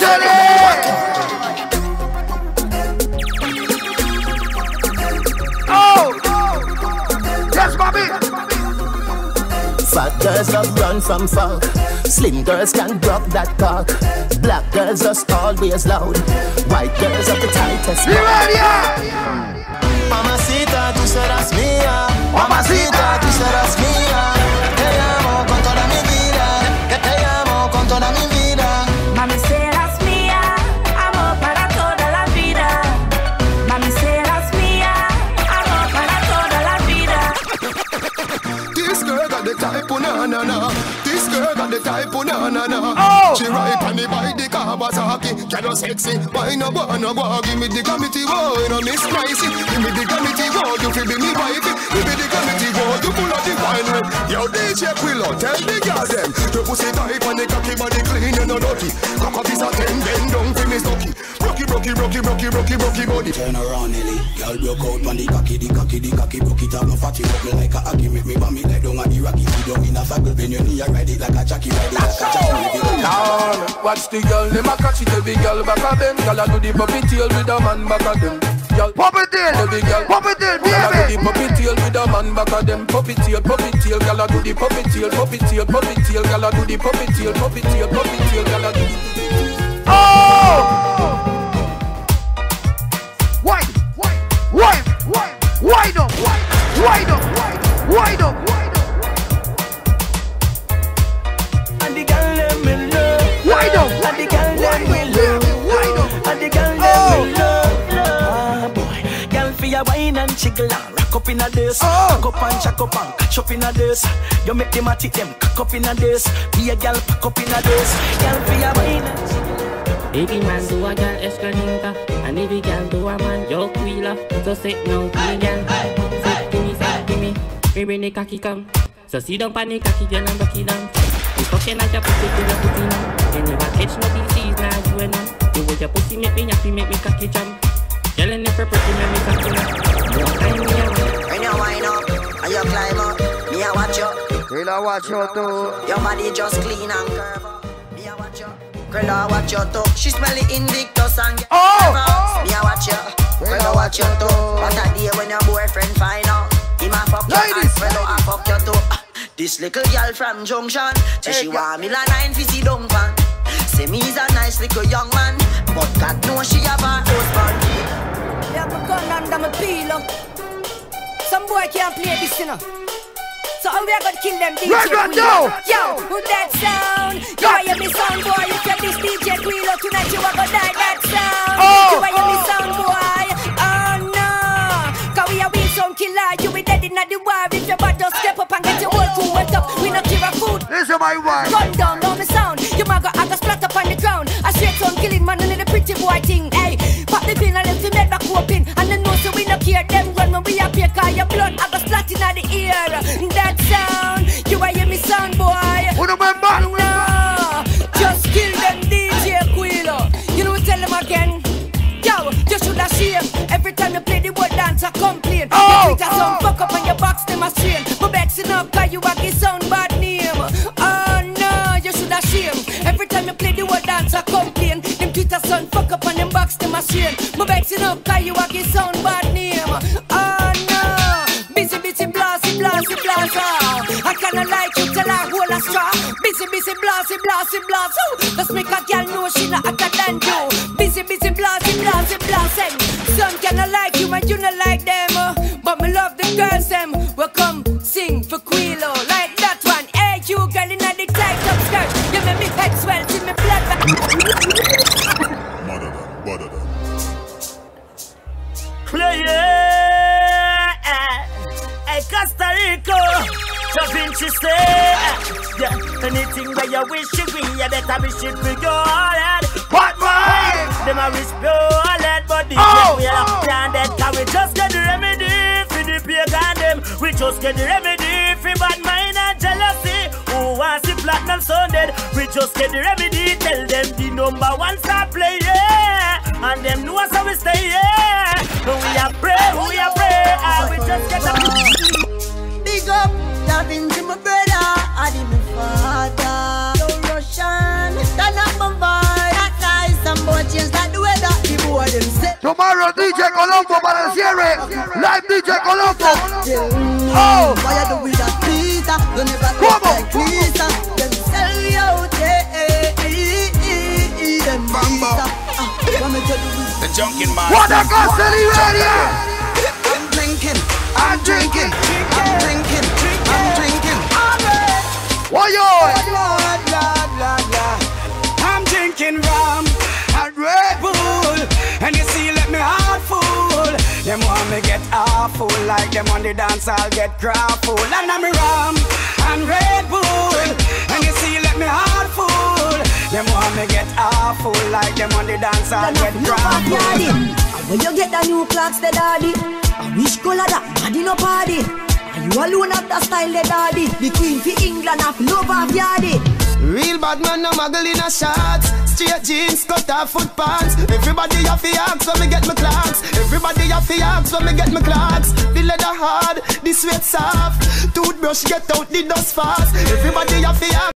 Oh, yes, mommy.
Fat girls love run from fuck. Slim girls can drop that cock.
Black girls just always loud. White girls have the tightest.
Mamacita, tú serás mía. Mamacita, tú serás mía. Te amo con toda mi vida. Que te amo con toda mi vida.
Mami, serás mía. Amor para toda la vida. Mami, serás mía. Amor para toda la vida.
This girl got the type of na-na-na. This girl got the type of na-na-na. She ride on the bike, the Kawasaki. Can you sexy? Why no go, no go? Give me the committee, boy, no miss pricey. Give me the committee, boy, you feel be me wifey. Give me the committee, boy, you full of the wine. Yo, DJ CUILO, tell the girl them. Your pussy tight and the cocky body clean and no dirty. Cock up is a 10, bend down for me stocky. Rocky body.
Turn around, Nelly. Girl broke out on the cocky. Broke it up, no fatty. Rock me like a aggie. Make me bam me like down on the rocky. You down in a circle, then you need a ride it like a jockey. Ride it like a jockey.
Down, watch the girl, them a catch it. Every girl back of them. Girl a do the puppy tail with a man back of them.
Puppy tail,
every girl.
Puppy tail, baby.
Girl a do the puppy tail with a man back of them. Puppy tail. Girl a do the puppy tail. Girl a do the puppy tail. Girl a do the.
Oh! Wind up.
And the girl them will love.
Wind up.
And the girl them will love. And the girl them will love. Ah boy, girl for your wine and jiggle and rock up in a this. Cock up and jack up and catch up in a this. You make them at it them cock up in a this. Be a girl pack up in a this. Girl for your wine and jiggle.
Baby man do a girl escalinta, and every girl do a man yo CUILO. So sit now, pretty girl. Sit to me. Me bring the cocky come. So sit down pan the cocky girl and rock it down. You fucking at your pussy to your pussy now. You never catch no disease now you and now. You with your pussy make me happy, make me cocky jump. Girl in the pretty make me cocky now. Don't time me away.
When you wind up and you climb up, me a watch you.
CUILO watch you too.
Your body just clean and curve up. Me a watch you. CUILO watch you too. She smell it Invictus and get me a watch you. CUILO watch you too. What a day when your boyfriend find out. Him a fuck you and CUILO a fuck you too. This little girl from Junction, say she want me la 9 fi see down pan. Say me is a nice little young man, but God knows she have a husband.
Yeah, me gun under my pillow. Some boy can't play this, you know. So how we are gonna kill them DJ CUILO? Yo, who that sound? You are your me sound boy. If you're this DJ CUILO tonight, you are gonna die that sound. You are your me sound boy. Oh no, cause we are we some killer. You be dead in the war. If your body step up and get your whole crew wet up, we not give a food.
Listen my wife.
Gun down, on me sound. You might go splat up on the ground. I straight some killing man and the pretty boy thing. Hey, pop the pin and let the make back open. And then know so we not care them run when we appear. Cause your blood I go splat in the ear. That sound, you are hear me sound boy. No, just kill them DJ CUILO. You know tell them again. Yo, you should have shame. Every time you play the word dance I complain. You tweet a song fuck up on your box them a strain. But vexing up cause you a give sound bad name. Oh no, you should have shame. Every time you play the word dance I complain. Them tweet a song fuck up on them box them a strain. But vexing up cause you a give sound bad name. Oh no, busy blasty I kinda like you till I hold a straw. Busy blasty let's make a girl know she not hotter than you. Busy blasty some kinda like you and you not like them. But me love the girls them. Well come sing for CUILO like that one. Hey you girl in the tight up skirt. You make me head swell till me blood back.
Play hey Costa Rica, so Vinci say, yeah, anything where you wish you be, you better wish it for your head.
What boy?
Them a wish your head, but the we are planted. Cause we just get the remedy for the pagan them. We just get the remedy for bad mind and jealousy. Who wants the platinum sound dead? We just get the remedy, tell them the #1 start playing. And them know us how we stay, yeah. We are pray, and we just get the
big up, loving to my brother, I did my father. No Russian, turn up my vibe. That nice, some boy change like the weather. The boy them say
tomorrow DJ Colombo para el cierre. Live DJ Colombo.
Oh, why you do with that Peter? You never go like Lisa. Them sell you out,
Bambo. The junkin' man.
Guanacaste, Liberia.
I'm drinking. I'm drinking. I'm drinking. I'm drinking.
Why yo?
I'm drinking rum and Red Bull, and you see, let me heart full. Them want me get awful, like them on the dance, I'll get grapple. And I'm rum and Red Bull, and you see, let me heart full. Them want me get awful, like them on the dance, I'll get grapple.
When you get the new clocks, the daddy, I wish color that body no party. And you alone have the style, the daddy. The queen for England have love of yardy.
Real bad man, no muggle in a shorts. Straight jeans, cut off foot pants. Everybody have the axe when me get my clocks. Everybody have the axe when me get my clocks. The leather hard, the sweat soft. Toothbrush get out the dust fast. Everybody have the axe.